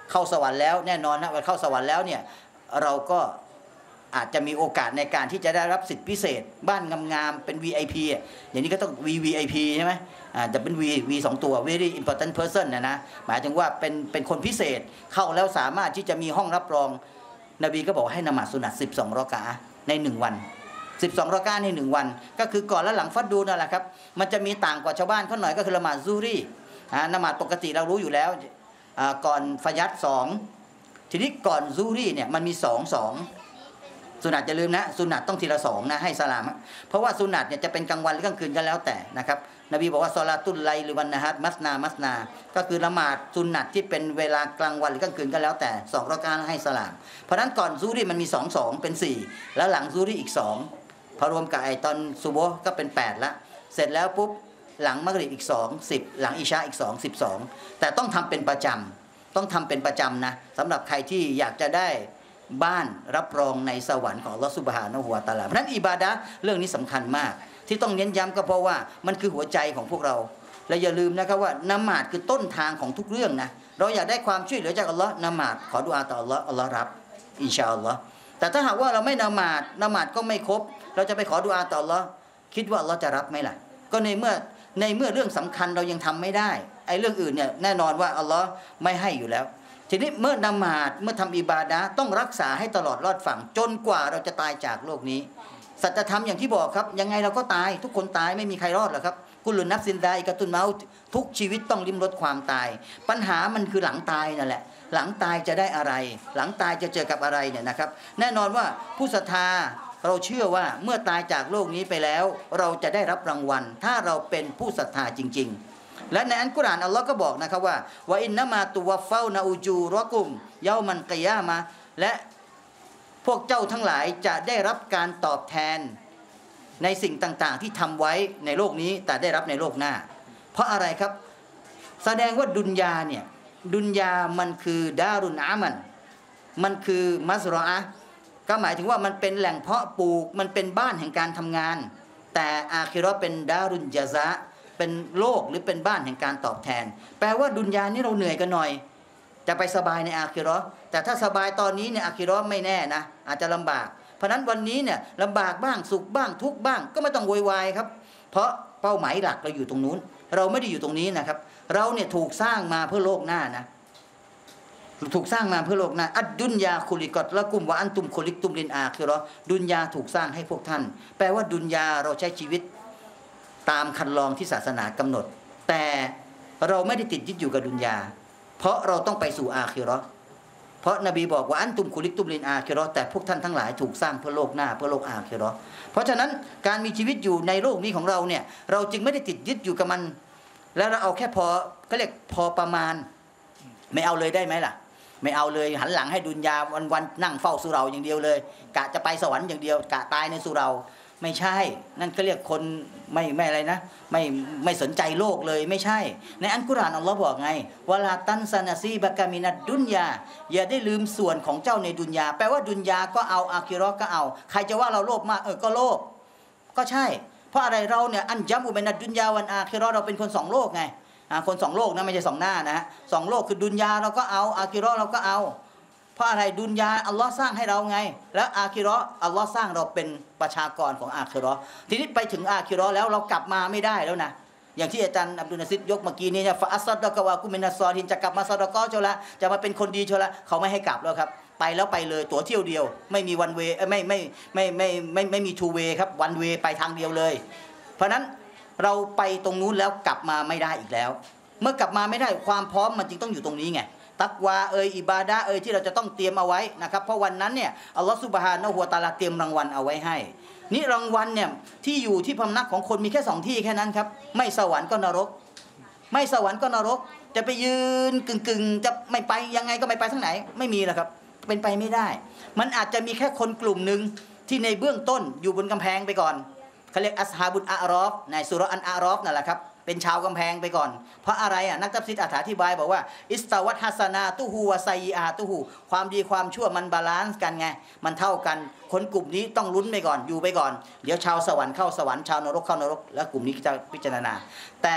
เข้าสวรรค์แล้วแน่นอนนะว่าเข้าสวรรค์แล้วเนี่ยเราก็อาจจะมีโอกาสในการที่จะได้รับสิทธิพิเศษบ้านงามๆเป็น วี ไอ พี อ่ะอย่างนี้ก็ต้อง วี วี ไอ พี ใช่ไหมอ่าจะเป็น V V สองตัว very important person นะนะหมายถึงว่าเป็นเป็นคนพิเศษเข้าแล้วสามารถที่จะมีห้องรับรองนบีก็บอกให้นมาสุนัตสิบสองรอกะอะห์ในหนึ่งวันสิบสองรอกะอะห์ในหนึ่งวันก็คือก่อนและหลังฟัดดูนั่นแหละครับมันจะมีต่างกว่าชาวบ้านเขาหน่อยก็คือละหมาดซูรีอ่านมาดปกติเรารู้อยู่แล้วอ่าก่อนฟะญัรสองทีนี้ก่อนซูรีเนี่ยมันมีสองสองสุนัตอย่าลืมนะสุนัตต้องทีละสองนะให้สลามเพราะว่าสุนัตเนี่ยจะเป็นกลางวันหรือกลางคืนก็แล้วแต่นะครับนบีบอกว่าซอลาตุลไลหรือวันนะฮัดมัสนามัสนาก็คือละหมาดสุนัตที่เป็นเวลากลางวันหรือกลางคืนก็แล้วแต่สองรอกะอะห์ให้สลามเพราะฉะนั้นก่อนซูรีมันมีสองสองเป็นสี่แล้วหลังซูรีอีกสองพอรวมกับไอตอนซุโบฮ์ก็เป็นแปดละเสร็จแล้วปุ๊บหลังมักริบอีกสองสิบหลังอิชาอีกสองสิบสองแต่ต้องทำเป็นประจำต้องทำเป็นประจำนะสำหรับใครที่อยากจะได้บ้านรับรองในสวรรค์ของอัลเลาะห์ซุบฮานะฮูวะตะอาลาเพราะฉะนั้นอิบาดะห์เรื่องนี้สำคัญมากที่ต้องเน้นย้ำก็เพราะว่ามันคือหัวใจของพวกเราและอย่าลืมนะครับว่าละหมาดคือต้นทางของทุกเรื่องนะเราอยากได้ความช่วยเหลือจากอัลเลาะห์ละหมาดขอดุอาต่ออัลเลาะห์อัลเลาะห์รับอินชาอัลลอฮ์แต่ถ้าหากว่าเราไม่ละหมาดละหมาดก็ไม่ครบเราจะไปขอดุอาต่ออัลเลาะห์คิดว่าอัลเลาะห์จะรับไหมล่ะก็ในเมื่อในเมื่อเรื่องสำคัญเรายังทำไม่ได้ไอ้เรื่องอื่นเนี่ยแน่นอนว่าอัลเลาะห์ไม่ให้อยู่แล้วทีนี้เมื่อละหมาดเมื่อทำอิบาดะห์ต้องรักษาให้ตลอดรอดฝั่งจนกว่าเราจะตายจากโลกนี้สัจธรรมอย่างที่บอกครับยังไงเราก็ตายทุกคนตายไม่มีใครรอดหรอกครับกุลุนัฟซินดาอิกะตุนเมาต์ทุกชีวิตต้องลิ้มรสความตายปัญหามันคือหลังตายนั่นแหละหลังตายจะได้อะไรหลังตายจะเจอกับอะไรเนี่ยนะครับแน่นอนว่าผู้ศรัทธาเราเชื่อว่าเมื่อตายจากโลกนี้ไปแล้วเราจะได้รับรางวัลถ้าเราเป็นผู้ศรัทธาจริงๆและในอัลกุรอานอัลลอฮ์ก็บอกนะครับว่าว่าอินนะมาตุวัฟเฟานะอูจูรอกุมเยามันกิยามะและพวกเจ้าทั้งหลายจะได้รับการตอบแทนในสิ่งต่างๆที่ทำไว้ในโลกนี้แต่ได้รับในโลกหน้าเพราะอะไรครับแสดงว่าดุนยาเนี่ยดุนยามันคือดารุนอามันมันคือมัสรออะห์ก็หมายถึงว่ามันเป็นแหล่งเพาะปลูกมันเป็นบ้านแห่งการทำงานแต่อาคิเราะห์เป็นดารุนญะซาเป็นโลกหรือเป็นบ้านแห่งการตอบแทนแปลว่าดุนยานี่เราเหนื่อยกันหน่อยจะไปสบายในอาคิเราะห์แต่ถ้าสบายตอนนี้เนี่ยอาคิเราะห์ไม่แน่นะอาจจะลำบากเพราะนั้นวันนี้เนี่ยลำบากบ้างสุขบ้างทุกข์บ้างก็ไม่ต้องโวยวายครับเพราะเป้าหมายหลักเราอยู่ตรงนู้นเราไม่ได้อยู่ตรงนี้นะครับเราเนี่ยถูกสร้างมาเพื่อโลกหน้านะถูกสร้างมาเพื่อโลกหน้าอัดดุนยาคุลิกอตละกุมวะอันตุมคุลิกตุมลินอาคิเราะห์ดุนยาถูกสร้างให้พวกท่านแปลว่าดุนยาเราใช้ชีวิตตามคันลองที่ศาสนากำหนดแต่เราไม่ได้ติดยึดอยู่กับดุนยาเพราะเราต้องไปสู่อาคิเราะห์เพราะนบีบอกว่าอันตุมคุลิกตุมลินอาคิเราะห์แต่พวกท่านทั้งหลายถูกสร้างเพื่อโลกหน้าเพื่อโลกอาคิเราะห์เพราะฉะนั้นการมีชีวิตอยู่ในโลกนี้ของเราเนี่ยเราจึงไม่ได้ติดยึดอยู่กับมันแล้วเราเอาแค่พอก็เรียกพอประมาณไม่เอาเลยได้ไหมล่ะไม่เอาเลยหันหลังให้ดุนยาวันๆนั่งเฝ้าสุเราอย่างเดียวเลยกะจะไปสวรรค์อย่างเดียวกะตายในสุเราไม่ใช่นั่นก็เรียกคนไม่ไม่อะไรนะไม่ไม่สนใจโลกเลยไม่ใช่ในอัลกุรอานอัลลอฮ์บอกไงวะลาตันซานาซีบะกามินัดดุนยาอย่าได้ลืมส่วนของเจ้าในดุนยาแปลว่าดุนยาก็เอาอาคิเราะห์ก็เอาใครจะว่าเราโลภมากเออก็โลภก็ใช่เพราะอะไรเราเนี่ยอันยัมอุบัยนัดดุนยาวันอาคิเราะห์เราเป็นคนสองโลกไงคนสองโลกนะไม่ใช่สองหน้านะฮะสองโลกคือดุนยาเราก็เอาอาคิเราะห์เราก็เอาเพราะอะไรดุนยาอัลลอฮ์สร้างให้เราไงและอาคิเราะห์อัลลอฮ์สร้างเราเป็นประชากรของอาคิเราะห์ทีนี้ไปถึงอาคิเราะห์แล้วเรากลับมาไม่ได้แล้วนะอย่างที่อาจารย์อับดุลนาซิดยกเมื่อกี้นี้เนี่ยฟาอัสซัดดะกะวะกุมินัสซอลิฮีนจะกลับมาซอดะกอฮ์เจ้าละจะมาเป็นคนดีเจ้าละเขาไม่ให้กลับแล้วครับไปแล้วไปเลยตั๋วเที่ยวเดียวไม่มีวันเวย์ไม่ไม่ไม่ไม่ไม่ไม่มีทูเวย์ครับวันเวย์ไปทางเดียวเลยเพราะนั้นเราไปตรงนู้นแล้วกลับมาไม่ได้อีกแล้วเมื่อกลับมาไม่ได้ความพร้อมมันจึงต้องอยู่ตรงนี้ไงตักวาเอยอิบาดะห์เอยที่เราจะต้องเตรียมเอาไว้นะครับเพราะวันนั้นเนี่ยอัลลอฮฺซุบฮานะฮูวะตะอาลาเตรียมรางวัลเอาไว้ให้นี่รางวัลเนี่ยที่อยู่ที่พำนักของคนมีแค่สองที่แค่นั้นครับไม่สวรรค์ก็นรกไม่สวรรค์ก็นรกจะไปยืนกึ่งๆจะไม่ไปยังไงก็ไม่ไปทั้งไหนไม่มีหรอกครับเป็นไปไม่ได้มันอาจจะมีแค่คนกลุ่มหนึ่งที่ในเบื้องต้นอยู่บนกำแพงไปก่อนเขาเรียกอัสฮาบุลอาอรอฟในสุเราะห์อันอาอรอฟนั่นแหละครับเป็นชาวกำแพงไปก่อนเพราะอะไรอ่ะนักตัฟซีรอธิบายบอกว่าอิสตาวัตฮัสนาตุฮูวะไซอาตุฮูความดีความชั่วมันบาลานซ์กันไงมันเท่ากันคนกลุ่มนี้ต้องลุ้นไปก่อนอยู่ไปก่อนเดี๋ยวชาวสวรรค์เข้าสวรรค์ชาวนรกเข้านรกแล้วกลุ่มนี้จะพิจารณาแต่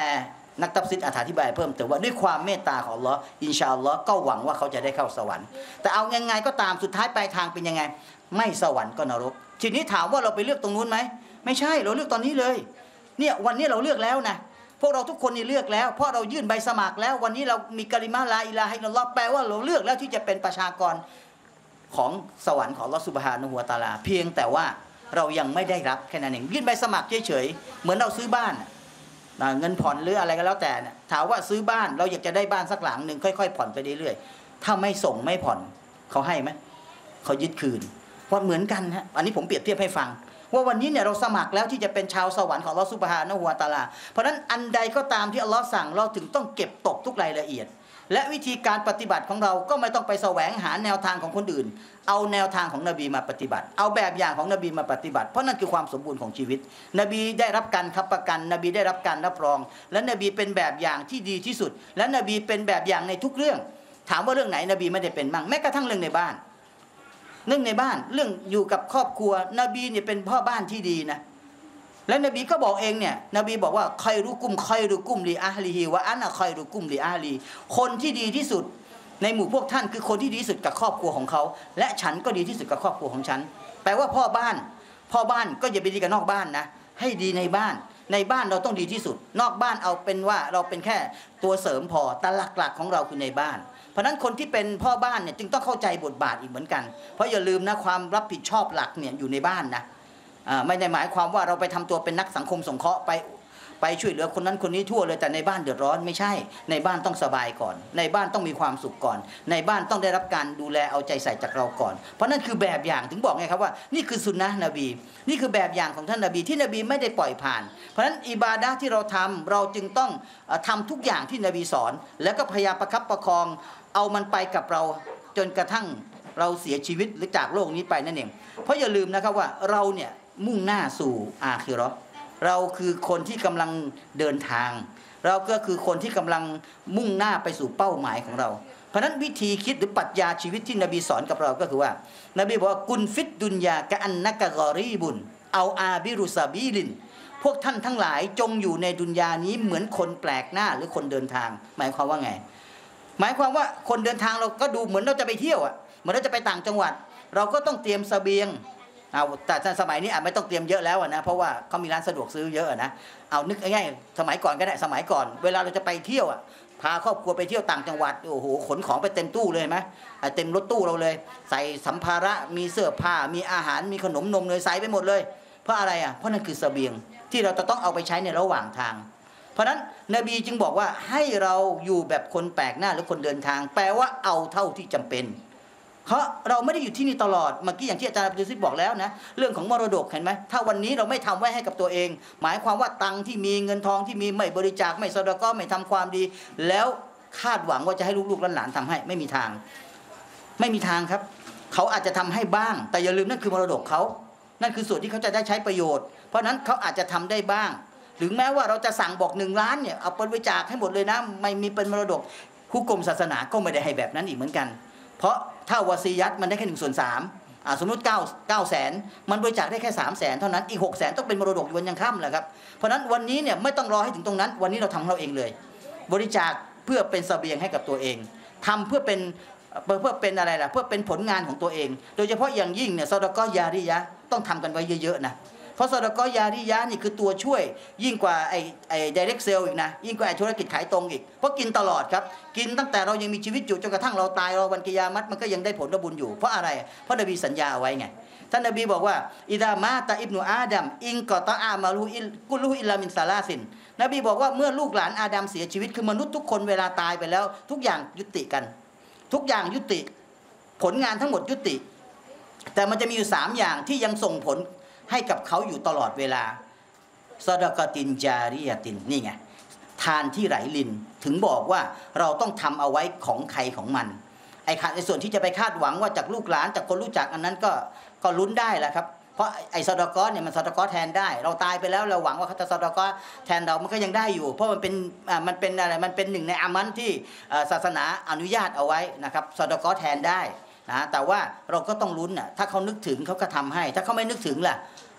นักตัฟซีรอธิบายเพิ่มเติมว่าด้วยความเมตตาของอัลลอฮ์อินชาอัลลอฮ์ก็หวังว่าเขาจะได้เข้าสวรรค์แต่เอายังไงก็ตามสุดท้ายปลายทางเป็นยังไงไม่สวรรค์ก็นรกทีนี้ถามว่าเราไปเลือกตรงนู้นไหมไม่ใช่เราเลือกตอนนี้เลยเนี่ยวันนี้เราเลือกแล้วนะพวกเราทุกคนนี่เลือกแล้วเพราะเรายื่นใบสมัครแล้ววันนี้เรามีกะลิมะลาอิลาฮะอิลลัลลอฮ์แปลว่าเราเลือกแล้วที่จะเป็นประชากรของสวรรค์ของอัลเลาะห์ซุบฮานะฮูวะตะอาลาเพียงแต่ว่าเรายังไม่ได้รับแค่นั้นเองยื่นใบสมัครเฉยๆเหมือนเราซื้อบ้านเงินผ่อนหรืออะไรก็แล้วแต่ถามว่าซื้อบ้านเราอยากจะได้บ้านสักหลังหนึ่งค่อยๆผ่อนไปเรื่อยๆถ้าไม่ส่งไม่ผ่อนเขาให้ไหมเขายึดคืนเพราะเหมือนกันฮะอันนี้ผมเปรียบเทียบให้ฟังว่าวันนี้เนี่ยเราสมัครแล้วที่จะเป็นชาวสวรรค์ของอัลเลาะห์ซุบฮานะฮูวะตะอาลาเพราะฉะนั้นอันใดก็ตามที่อัลเลาะห์สั่งเราถึงต้องเก็บตกทุกรายละเอียดและวิธีการปฏิบัติของเราก็ไม่ต้องไปแสวงหาแนวทางของคนอื่นเอาแนวทางของนบีมาปฏิบัติเอาแบบอย่างของนบีมาปฏิบัติเพราะนั่นคือความสมบูรณ์ของชีวิตนบีได้รับการค้ำประกันนบีได้รับการรับรองและนบีเป็นแบบอย่างที่ดีที่สุดและนบีเป็นแบบอย่างในทุกเรื่องถามว่าเรื่องไหนนบีไม่ได้เป็นมั่งแม้กระทั่งเรื่องในบ้านเรื่องในบ้านเรื่องอยู่กับครอบครัวนบีเนี่ยเป็นพ่อบ้านที่ดีนะและนบีก็บอกเองเนี่ยนบีบอกว่าคอยรุกุมคอยรุกุมลีอาฮลีฮิวะอันนะคอยรุกุมลีอาฮลีคนที่ดีที่สุดในหมู่พวกท่านคือคนที่ดีที่สุดกับครอบครัวของเขาและฉันก็ดีที่สุดกับครอบครัวของฉันแปลว่าพ่อบ้านพ่อบ้านก็อย่าไปดีกับนอกบ้านนะให้ดีในบ้านในบ้านเราต้องดีที่สุดนอกบ้านเอาเป็นว่าเราเป็นแค่ตัวเสริมพอแต่หลักๆของเราคือในบ้านเพราะนั้นคนที่เป็นพ่อบ้านเนี่ยจึงต้องเข้าใจบทบาทอีกเหมือนกันเพราะอย่าลืมนะความรับผิดชอบหลักเนี่ยอยู่ในบ้านนะไม่ได้หมายความว่าเราไปทำตัวเป็นนักสังคมสงเคราะห์ไปไปช่วยเหลือคนนั้นคนนี้ทั่วเลยแต่ในบ้านเดือดร้อนไม่ใช่ในบ้านต้องสบายก่อนในบ้านต้องมีความสุขก่อนในบ้านต้องได้รับการดูแลเอาใจใส่จากเราก่อนเพราะนั่นคือแบบอย่างถึงบอกไงครับว่านี่คือสุนนะนบีนี่คือแบบอย่างของท่านนบีที่นบีไม่ได้ปล่อยผ่านเพราะฉะนั้นอิบาดะห์ที่เราทำเราจึงต้องทำทุกอย่างที่นบีสอนแล้วก็พยายามประคับประคองเอามันไปกับเราจนกระทั่งเราเสียชีวิตหรือจากโลกนี้ไปนั่นเองเพราะอย่าลืมนะครับว่าเราเนี่ยมุ่งหน้าสู่อาคิเราะห์เราคือคนที่กำลังเดินทางเราก็คือคนที่กำลังมุ่งหน้าไปสู่เป้าหมายของเราเพราะฉะนั้นวิธีคิดหรือปรัชญาชีวิตที่นบีสอนกับเราก็คือว่านบีบอกว่ากุนฟิดดุนยากะอันนะกะกอรีบุนเอาอาบิรุซาบีลินพวกท่านทั้งหลายจงอยู่ในดุนยานี้เหมือนคนแปลกหน้าหรือคนเดินทางหมายความว่าไงหมายความว่าคนเดินทางเราก็ดูเหมือนเราจะไปเที่ยวอ่ะเหมือนเราจะไปต่างจังหวัดเราก็ต้องเตรียมเสบียงเอาแต่สมัยนี้อาจไม่ต้องเตรียมเยอะแล้วนะเพราะว่าเขามีร้านสะดวกซื้อเยอะนะเอานึกง่ายๆสมัยก่อนก็ได้สมัยก่อนเวลาเราจะไปเที่ยวอ่ะพาครอบครัวไปเที่ยวต่างจังหวัดโอ้โหขนของไปเต็มตู้เลยไหมเต็มรถตู้เราเลยใส่สัมภาระมีเสื้อผ้ามีอาหารมีขนมนมเลยใส่ไปหมดเลยเพราะอะไรอ่ะเพราะนั่นคือเสบียงที่เราจะต้องเอาไปใช้ในระหว่างทางเพราะนั้นนบีจึงบอกว่าให้เราอยู่แบบคนแปลกหน้าหรือคนเดินทางแปลว่าเอาเท่าที่จำเป็นเพราะเราไม่ได้อยู่ที่นี่ตลอดเมื่อกี้อย่างที่อาจารย์อับดุลซิดบอกแล้วนะเรื่องของมรดกเห็นไหมถ้าวันนี้เราไม่ทำไว้ให้กับตัวเองหมายความว่าตังที่มีเงินทองที่มีไม่บริจาคไม่ซอดาเกาะห์ไม่ทำความดีแล้วคาดหวังว่าจะให้ลูกๆหลานๆทำให้ไม่มีทางไม่มีทางครับเขาอาจจะทำให้บ้างแต่อย่าลืมนั่นคือมรดกเขานั่นคือส่วนที่เขาจะได้ใช้ประโยชน์เพราะนั้นเขาอาจจะทำได้บ้างหรือแม้ว่าเราจะสั่งบอกหนึ่งล้านเนี่ยเอาไปบริจาคให้หมดเลยนะไม่มีเป็นมรดกผู้กรมศาสนาก็ไม่ได้ให้แบบนั้นอีกเหมือนกันเพราะถ้าวาซียัตมันได้แค่หนึ่งส่วนสามสมมติเก้าเก้าแสนมันบริจาคได้แค่สามแสนเท่านั้นอีกหกแสนต้องเป็นมรดกอยู่วันยังค่ำแหละครับเพราะนั้นวันนี้เนี่ยไม่ต้องรอให้ถึงตรงนั้นวันนี้เราทำเราเองเลยบริจาคเพื่อเป็นเสบียงให้กับตัวเองทำเพื่อเป็นเพื่อเป็นอะไรล่ะเพื่อเป็นผลงานของตัวเองโดยเฉพาะอย่างยิ่งเนี่ยซอดาเกาะห์ยาริยะห์ต้องทำกันไว้เยอะๆนะเพราะซอดาเกาะห์ยาริยะห์นี่คือตัวช่วยยิ่งกว่าไอ้ไอ้ direct sale อีกนะยิ่งกว่าไอ้ธุรกิจขายตรงอีกเพราะกินตลอดครับกินตั้งแต่เรายังมีชีวิตอยู่จนกระทั่งเราตายเราวันกิยามะฮ์มันก็ยังได้ผลบุญอยู่เพราะอะไรเพราะนบีสัญญาเอาไว้ไงท่านนบีบอกว่าอิดามาตะอิบนุอาดัมอินกอตะอามาลูอิลกุลูอิลลามินซาลาซินนบีบอกว่าเมื่อลูกหลานอาดัมเสียชีวิตคือมนุษย์ทุกคนเวลาตายไปแล้วทุกอย่างยุติกันทุกอย่างยุติผลงานทั้งหมดยุติแต่มันจะมีอยู่สามอย่างที่ยังส่งผลให้กับเขาอยู่ตลอดเวลาซอดากะตินจาริยะตินนี่ไงทานที่ไหลลินถึงบอกว่าเราต้องทำเอาไว้ของใครของมันไอ้ในส่วนที่จะไปคาดหวังว่าจากลูกหลานจากคนรู้จักอันนั้นก็ก็ลุ้นได้แหละครับเพราะไอ้ซอดากะเนี่ยมันซอดากะแทนได้เราตายไปแล้วเราหวังว่าเขาจะซอดากะแทนเรามันก็ยังได้อยู่เพราะมันเป็นอ่ามันเป็นอะไรมันเป็นหนึ่งในอามันที่ศาสนาอนุญาตเอาไว้นะครับซอดากะแทนได้นะแต่ว่าเราก็ต้องลุ้นน่ะถ้าเขานึกถึงเขาก็ทำให้ถ้าเขาไม่นึกถึงล่ะ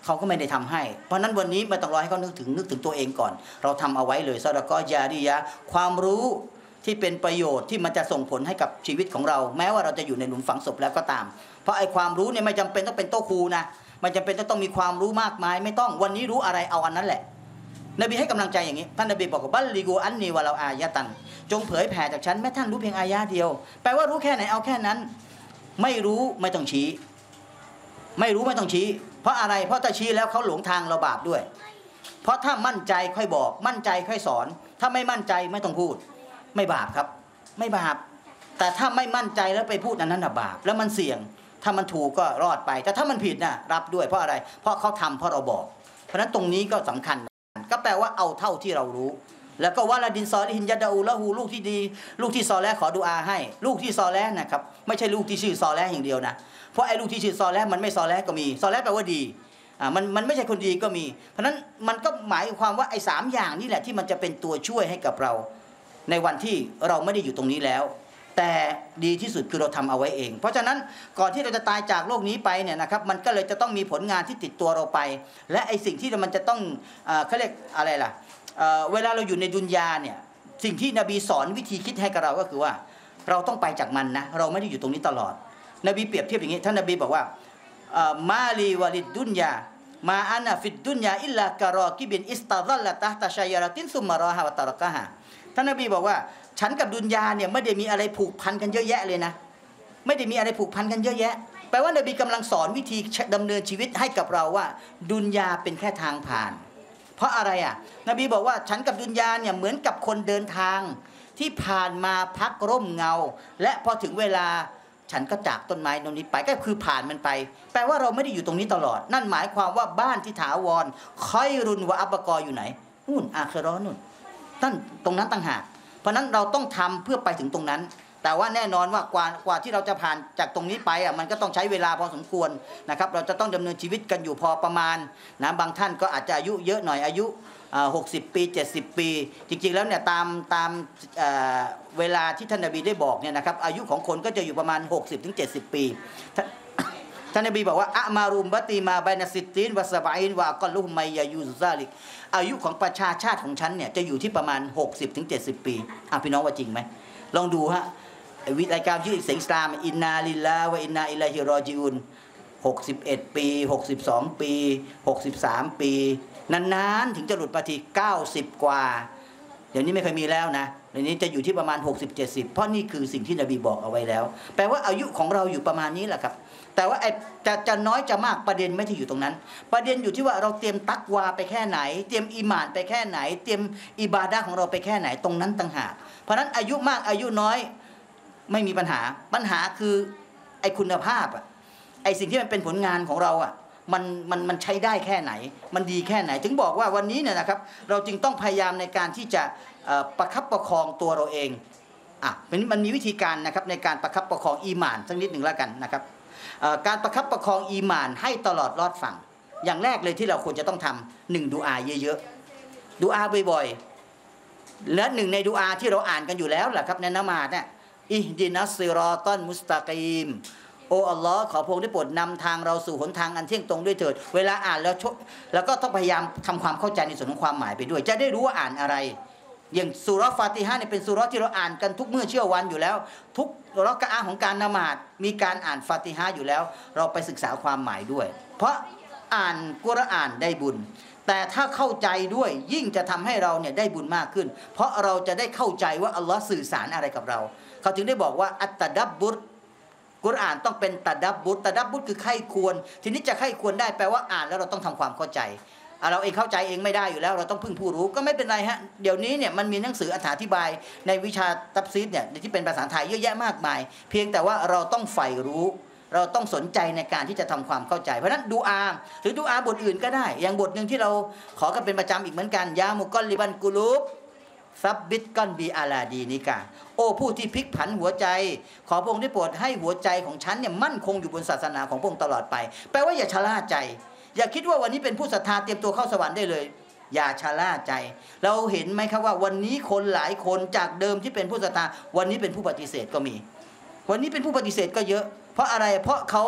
เขาก็ไม่ได้ทำให้เพราะนั้นวันนี้ไม่ต้องรอให้เขานึกถึงนึกถึงตัวเองก่อนเราทำเอาไว้เลยซอดะกอญาริยะความรู้ที่เป็นประโยชน์ที่มันจะส่งผลให้กับชีวิตของเราแม้ว่าเราจะอยู่ในหลุมฝังศพแล้วก็ตามเพราะไอ้ความรู้เนี่ยไม่จำเป็นต้องเป็นโต๊ะครูนะไม่จำเป็นต้องมีความรู้มากมายไม่ต้องวันนี้รู้อะไรเอาอันนั้นแหละนบีให้กำลังใจอย่างนี้ท่านนบีบอกว่าบัลลิกูอันนีวะเราอายะตันจงเผยแผ่จากฉันแม้ท่านรู้เพียงอายะเดียวแปลว่ารู้แค่ไหนเอาแค่นั้นไม่รู้ไม่ต้องชี้ไม่รู้ไม่ต้องชี้เพราะอะไรเพราะถ้าชี้แล้วเขาหลงทางเราบาปด้วยเพราะถ้ามั่นใจค่อยบอกมั่นใจค่อยสอนถ้าไม่มั่นใจไม่ต้องพูดไม่บาปครับไม่บาปแต่ถ้าไม่มั่นใจแล้วไปพูดอันนั้นน่ะบาปแล้วมันเสี่ยงถ้ามันถูกก็รอดไปแต่ถ้ามันผิดน่ะรับด้วยเพราะอะไรเพราะเขาทำเพราะเราบอกเพราะฉะนั้นตรงนี้ก็สำคัญก็แปลว่าเอาเท่าที่เรารู้แล้วก็วะละดินซอลิฮินยะดาอูละหูลูกที่ดีลูกที่ซอแลขอดุอาให้ลูกที่ซอแลนะครับไม่ใช่ลูกที่ชื่อซอแลอย่างเดียวนะเพราะไอ้ลูกที่ชื่อซอแลมันไม่ซอแลก็มีซอแลแปลว่าดีอ่ามันมันไม่ใช่คนดีก็มีเพราะนั้นมันก็หมายความว่าไอ้สามอย่างนี่แหละที่มันจะเป็นตัวช่วยให้กับเราในวันที่เราไม่ได้อยู่ตรงนี้แล้วแต่ดีที่สุดคือเราทำเอาไว้เองเพราะฉะนั้นก่อนที่เราจะตายจากโลกนี้ไปเนี่ยนะครับมันก็เลยจะต้องมีผลงานที่ติดตัวเราไปและไอ้สิ่งที่มันจะต้องเขาเรียกอะไรล่ะ เ, เวลาเราอยู่ในดุนยาเนี่ยสิ่งที่นบีสอนวิธีคิดให้กับเราก็คือว่าเราต้องไปจากมันนะเราไม่ได้อยู่ตรงนี้ตลอดนบีเปรียบเทียบอย่างนี้ท่านนบีบอกว่ามาลีวะลิดดุนยามาอานะฟิดดุนยาอิลลากะรอกิบินอิสตาซัลละตะตะชัยรตินซุมมารอฮะวะตะรกะฮะท่านนบีบอกว่าฉันกับดุนยาเนี่ยไม่ได้มีอะไรผูกพันกันเยอะแยะเลยนะไม่ได้มีอะไรผูกพันกันเยอะแยะแปลว่านบีกำลังสอนวิธีดำเนินชีวิตให้กับเราว่าดุนยาเป็นแค่ทางผ่านเพราะอะไรอ่ะนบีบอกว่าฉันกับดุนยาเนี่ยเหมือนกับคนเดินทางที่ผ่านมาพักร่มเงาและพอถึงเวลาฉันก็จากต้นไม้ตรงนี้ไปก็คือผ่านมันไปแปลว่าเราไม่ได้อยู่ตรงนี้ตลอดนั่นหมายความว่าบ้านที่ถาวรค่อยรุนวะอับบกออยู่ไหนนู่นอาเคโรนู่นนั่นตรงนั้นต่างหากเพราะนั้นเราต้องทำเพื่อไปถึงตรงนั้นแต่ว่าแน่นอนว่ากว่ากว่าที่เราจะผ่านจากตรงนี้ไปอ่ะมันก็ต้องใช้เวลาพอสมควรนะครับเราจะต้องดำเนินชีวิตกันอยู่พอประมาณนะบางท่านก็อาจจะอายุเยอะหน่อยอายุหกสิบปีเจ็ดสิบปีจริงๆแล้วเนี่ยตามตามเ, เวลาที่ท่านนบีได้บอกเนี่ยนะครับอายุของคนก็จะอยู่ประมาณ หกสิบถึงเจ็ดสิบ ปีท่านนบีบอกว่าอะมารุมบะตีมาไบนัสซิตตีนวะซะบะอีนวะกอลุฮุมัยยะยูซุซาลิกอายุของประชาชาติของฉันเนี่ยจะอยู่ที่ประมาณ หกสิบถึงเจ็ดสิบ ปีอ่ะพี่น้องว่าจริงไหมลองดูฮะวิธีการชื่อเสียงอิสลามอินนาลิลลาฮ์วะอินนาอิลัยฮิรอญิอูนหกสิบเอ็ดปีหกสิบสองปีหกสิบสามปีนานๆถึงจะหลุดมาทีเก้าสิบกว่าเดี๋ยวนี้ไม่เคยมีแล้วนะเดี๋ยวนี้จะอยู่ที่ประมาณหกสิบ เจ็ดสิบเพราะนี่คือสิ่งที่นบีบอกเอาไว้แล้วแปลว่าอายุของเราอยู่ประมาณนี้แหละครับแต่ว่าไอ้จะจะน้อยจะมากประเด็นไม่ได้อยู่ตรงนั้นประเด็นอยู่ที่ว่าเราเตรียมตักวาไปแค่ไหนเตรียมอีหม่านไปแค่ไหนเตรียมอิบาดะห์ของเราไปแค่ไหนตรงนั้นต่างหากเพราะนั้นอายุมากอายุน้อยไม่มีปัญหาปัญหาคือไอ้คุณภาพอะไอ้สิ่งที่มันเป็นผลงานของเราอะมันมันมันใช้ได้แค่ไหนมันดีแค่ไหนถึงบอกว่าวันนี้เนี่ยนะครับเราจึงต้องพยายามในการที่จะประคับประคองตัวเราเองอ่ะมันมีวิธีการนะครับในการประคับประคองอีหม่านสักนิดหนึ่งแล้วกันนะครับการประคับประคองอีหม่านให้ตลอดรอดฝั่งอย่างแรกเลยที่เราควรจะต้องทำหนึ่งดูอาเยอะๆดูอาบ่อยๆและหนึ่งในดูอาที่เราอ่านกันอยู่แล้วแหละครับในละหมาดเนี่ยอิฮดินัสซิรอตัลมุสตะกีมโอ้อัลลอฮ์ขอพระองค์ได้โปรดนำทางเราสู่หนทางอันเที่ยงตรงด้วยเถิดเวลาอ่านแล้วแล้วก็ต้องพยายามทำความเข้าใจในส่วนของความหมายไปด้วยจะได้รู้ว่าอ่านอะไรอย่างซูเราะห์ฟาติฮะห์เนี่ยเป็นซูเราะห์ที่เราอ่านกันทุกมื้อเช้าวันอยู่แล้วทุกรอกะอะห์ของการละหมาดมีการอ่านฟาติฮะห์อยู่แล้วเราไปศึกษาความหมายด้วยเพราะอ่านกุรอานได้บุญแต่ถ้าเข้าใจด้วยยิ่งจะทำให้เราเนี่ยได้บุญมากขึ้นเพราะเราจะได้เข้าใจว่าอัลลอฮ์สื่อสารอะไรกับเราเขาถึงได้บอกว่าอัตตะดับบุรกุรอานต้องเป็นตะดับบุรตะดับบุรคือไข้ควรทีนี้จะไข้ควรได้แปลว่าอ่านแล้วเราต้องทำความเข้าใจเราเองเข้าใจเองไม่ได้อยู่แล้วเราต้องพึ่งผู้รู้ก็ไม่เป็นไรฮะเดี๋ยวนี้เนี่ยมันมีหนังสืออธิบายในวิชาตัฟซีรเนี่ยที่เป็นภาษาไทยเยอะแยะมากมายเพียงแต่ว่าเราต้องใฝ่รู้เราต้องสนใจในการที่จะทำความเข้าใจเพราะฉะนั้นดูอาหรือดูอาบทอื่นก็ได้อย่างบทหนึ่งที่เราขอกันเป็นประจำอีกเหมือนกันยามุกอลลิบันกุลูบซับบิดกันบีอาลาดีนิกาโอ้ผู้ที่พลิกผันหัวใจขอพระองค์ได้โปรดให้หัวใจของฉันเนี่ยมั่นคงอยู่บนศาสนาของพระองค์ตลอดไปแปลว่าอย่าชะล่าใจอย่าคิดว่าวันนี้เป็นผู้ศรัทธาเตรียมตัวเข้าสวรรค์ได้เลยอย่าชะล่าใจเราเห็นไหมครับว่าวันนี้คนหลายคนจากเดิมที่เป็นผู้ศรัทธาวันนี้เป็นผู้ปฏิเสธก็มีวันนี้เป็นผู้ปฏิเสธก็เยอะเพราะอะไรเพราะเขา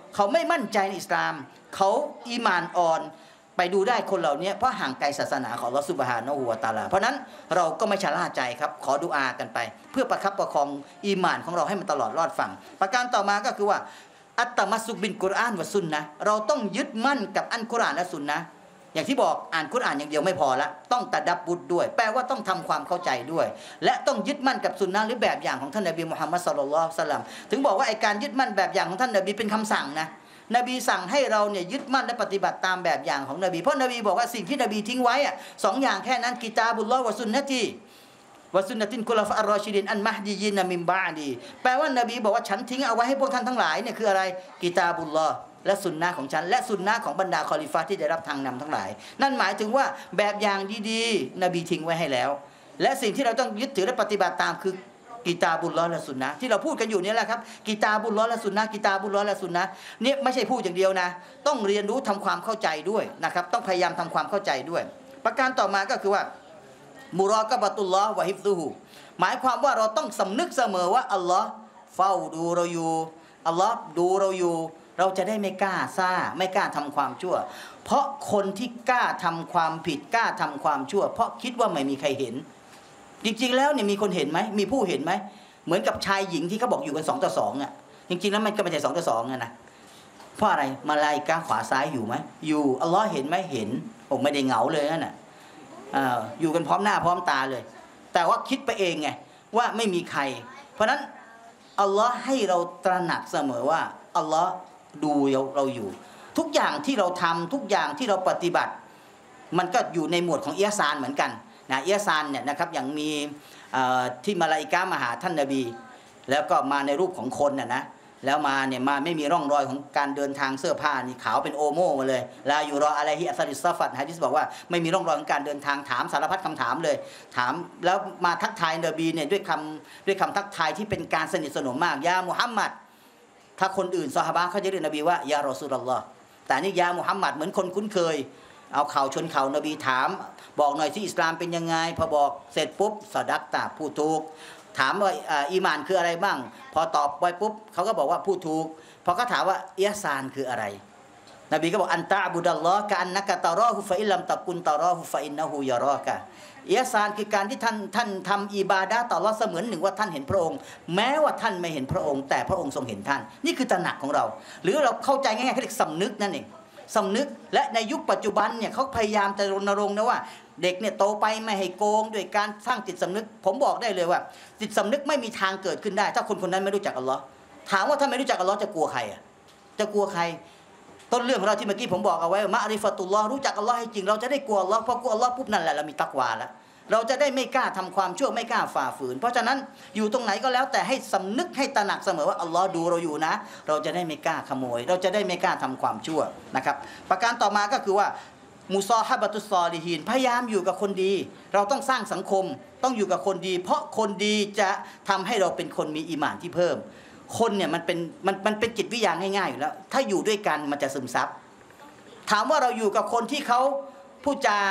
เขาไม่มั่นใจในอิสลามเขาอีหม่านอ่อนไปดูได้คนเหล่านี้เพราะห่างไกลศาสนาของอัลเลาะห์ซุบฮานะฮูวะตะอาลาเพราะนั้นเราก็ไม่ชะล่าใจครับขอดุอากันไปเพื่อประคับประคองอีหม่านของเราให้มันตลอดรอดฝั่งประการต่อมาก็คือว่าอัตตะมัสซุกบินกุรอานวะซุนนะห์เราต้องยึดมั่นกับอัลกุรอานและซุนนะห์อย่างที่บอกอ่านกุรอานอย่างเดียวไม่พอละต้องตะดับบุรด้วยแปลว่าต้องทำความเข้าใจด้วยและต้องยึดมั่นกับซุนนะห์หรือแบบอย่างของท่านนบีมุฮัมมัดศ็อลลัลลอฮุอะลัยฮิวะซัลลัมถึงบอกว่าไอ้การยึดมั่นแบบอย่างของท่านนบีเป็นคำสั่งนะนบีสั่งให้เราเนี่ยยึดมั่นและปฏิบัติตามแบบอย่างของนบีเพราะนบีบอกว่าสิ่งที่นบีทิ้งไว้อะสองอย่างแค่นั้นกิตาบุลลอฮ์วะซุนนะตีวะซุนนะตินกุลฟะอัรรอชิดินอันมะฮดียินมินบะดีแปลว่านบีบอกว่าฉันทิ้งเอาไว้ให้พวกท่านทั้งหลายเนี่ยคืออะไรกิตาบุลลอฮ์และสุนนะของฉันและสุนนะของบรรดาคอลิฟะห์ที่ได้รับทางนำทั้งหลายนั่นหมายถึงว่าแบบอย่างดีๆนบีทิ้งไว้ให้แล้วและสิ่งที่เราต้องยึดถือและปฏิบัติตามคือกิตาบุลลอฮ์และสุนนะที่เราพูดกันอยู่นี่แหละครับกิตาบุลลอฮ์และสุนนะกิตาบุลลอฮ์และสุนนะเนี่ยไม่ใช่พูดอย่างเดียวนะต้องเรียนรู้ทำความเข้าใจด้วยนะครับต้องพยายามทำความเข้าใจด้วยประการต่อมาก็คือว่ามุรอกะบะตุลลอฮ์วะฮิฟซุฮูหมายความว่าเราต้องสำนึกเสมอว่าอัลลอฮ์เฝ้าดูเราอยู่อัลลอฮ์ดูเราอยู่เราจะได้ไม่กล้าซ่าไม่กล้าทำความชั่วเพราะคนที่กล้าทำความผิดกล้าทำความชั่วเพราะคิดว่าไม่มีใครเห็นจริงๆแล้วเนี่ยมีคนเห็นไหมมีผู้เห็นไหมเหมือนกับชายหญิงที่เขาบอกอยู่กันสองต่อสองอ่ะจริงๆแล้วมันก็ไม่ใช่สองต่อสองนะเพราะอะไรมาลาอิกะฮ์ขวาซ้ายอยู่ไหมอยู่อัลลอฮ์เห็นไหมเห็นผมไม่ได้เหงาเลยนั่นน่ะอยู่กันพร้อมหน้าพร้อมตาเลยแต่ว่าคิดไปเองไงว่าไม่มีใครเพราะนั้นอัลลอฮ์ให้เราตระหนักเสมอว่าอัลลอฮ์ดูเราอยู่ทุกอย่างที่เราทำทุกอย่างที่เราปฏิบัติมันก็อยู่ในหมวดของอิหซานเหมือนกันนะอิหซานเนี่ยนะครับอย่างมีที่มาลาอิกะฮ์มาหาท่านนบีแล้วก็มาในรูปของคนน่ะนะแล้วมาเนี่ยมาไม่มีร่องรอยของการเดินทางเสื้อผ้านี่ขาวเป็นโอโม่มาเลยลาอยู่รออะไรฮิอัสริสซาฟัดฮะดิษบอกว่าไม่มีร่องรอยของการเดินทางถามสารพัดคำถามเลยถามแล้วมาทักทายนบีเนี่ยด้วยคำด้วยคำทักทายที่เป็นการสนิทสนมมากยามุฮัมมัดถ้าคนอื่นซอฮาบะห์เขาจะเรียกนบีว่ายารอซูลุลลอฮ์แต่นี่ยามุฮัมมัดเหมือนคนคุ้นเคยเอาเข่าชนเข่านบีถามบอกหน่อยที่อิสลามเป็นยังไงพอบอกเสร็จปุ๊บซอดักตะพูดถูกถามว่าอีหม่านคืออะไรบ้างพอตอบไปปุ๊บเขาก็บอกว่าพูดถูกพอเขาถามว่าอิหซานคืออะไรนบีก็บอกอันตะบุดัลลอฮ์กะอันนะกะตะรอฮุฟะอิลลัมตะกุนตะรอฮุฟะอินนะฮูยะรอกะอิหซานคือการที่ท่านท่านทำอิบาดะห์ต่ออัลเลาะห์เสมือนหนึ่งว่าท่านเห็นพระองค์แม้ว่าท่านไม่เห็นพระองค์แต่พระองค์ทรงเห็นท่านนี่คือตระหนักของเราหรือเราเข้าใจง่ายๆเขาเรียกสำนึกนั่นเองสำนึกและในยุคปัจจุบันเนี่ยเขาพยายามจะรณรงค์นะว่าเด็กเนี่ยโตไปไม่ให้โกงด้วยการสร้างจิตสำนึกผมบอกได้เลยว่าจิตสำนึกไม่มีทางเกิดขึ้นได้ถ้าคนคนนั้นไม่รู้จักอัลลอฮ์ถามว่าถ้าไม่รู้จักอัลลอฮ์จะกลัวใครอ่ะจะกลัวใครต้นเรื่องของเราที่เมื่อกี้ผมบอกเอาไว้มะริฟะตุลลอฮ์รู้จักอัลลอฮ์ให้จริงเราจะได้กลัวอัลลอฮ์พอกลัวอัลลอฮ์ปุ๊บนั่นแหละเรามีตักวาแล้วเราจะได้ไม่กล้าทำความชั่วไม่กล้าฝ่าฝืนเพราะฉะนั้นอยู่ตรงไหนก็แล้วแต่ให้สำนึกให้ตระหนักเสมอว่าอัลลอฮ์ดูเราอยู่นะเราจะได้ไม่กล้าขโมยเราจะได้ไม่กล้าทำความชั่วนะครับประการต่อมาก็คือว่ามุซอฮะบะตุสซอลิฮีนพยายามอยู่กับคนดีเราต้องสร้างสังคมต้องอยู่กับคนดีเพราะคนดีจะทำให้เราเป็นคนมีอีหม่านที่เพิ่มคนเนี่ยมันเป็นมันมันเป็นจิตวิทยาง่ายๆอยู่แล้วถ้าอยู่ด้วยกันมันจะซึมซับถามว่าเราอยู่กับคนที่เขาพูดจา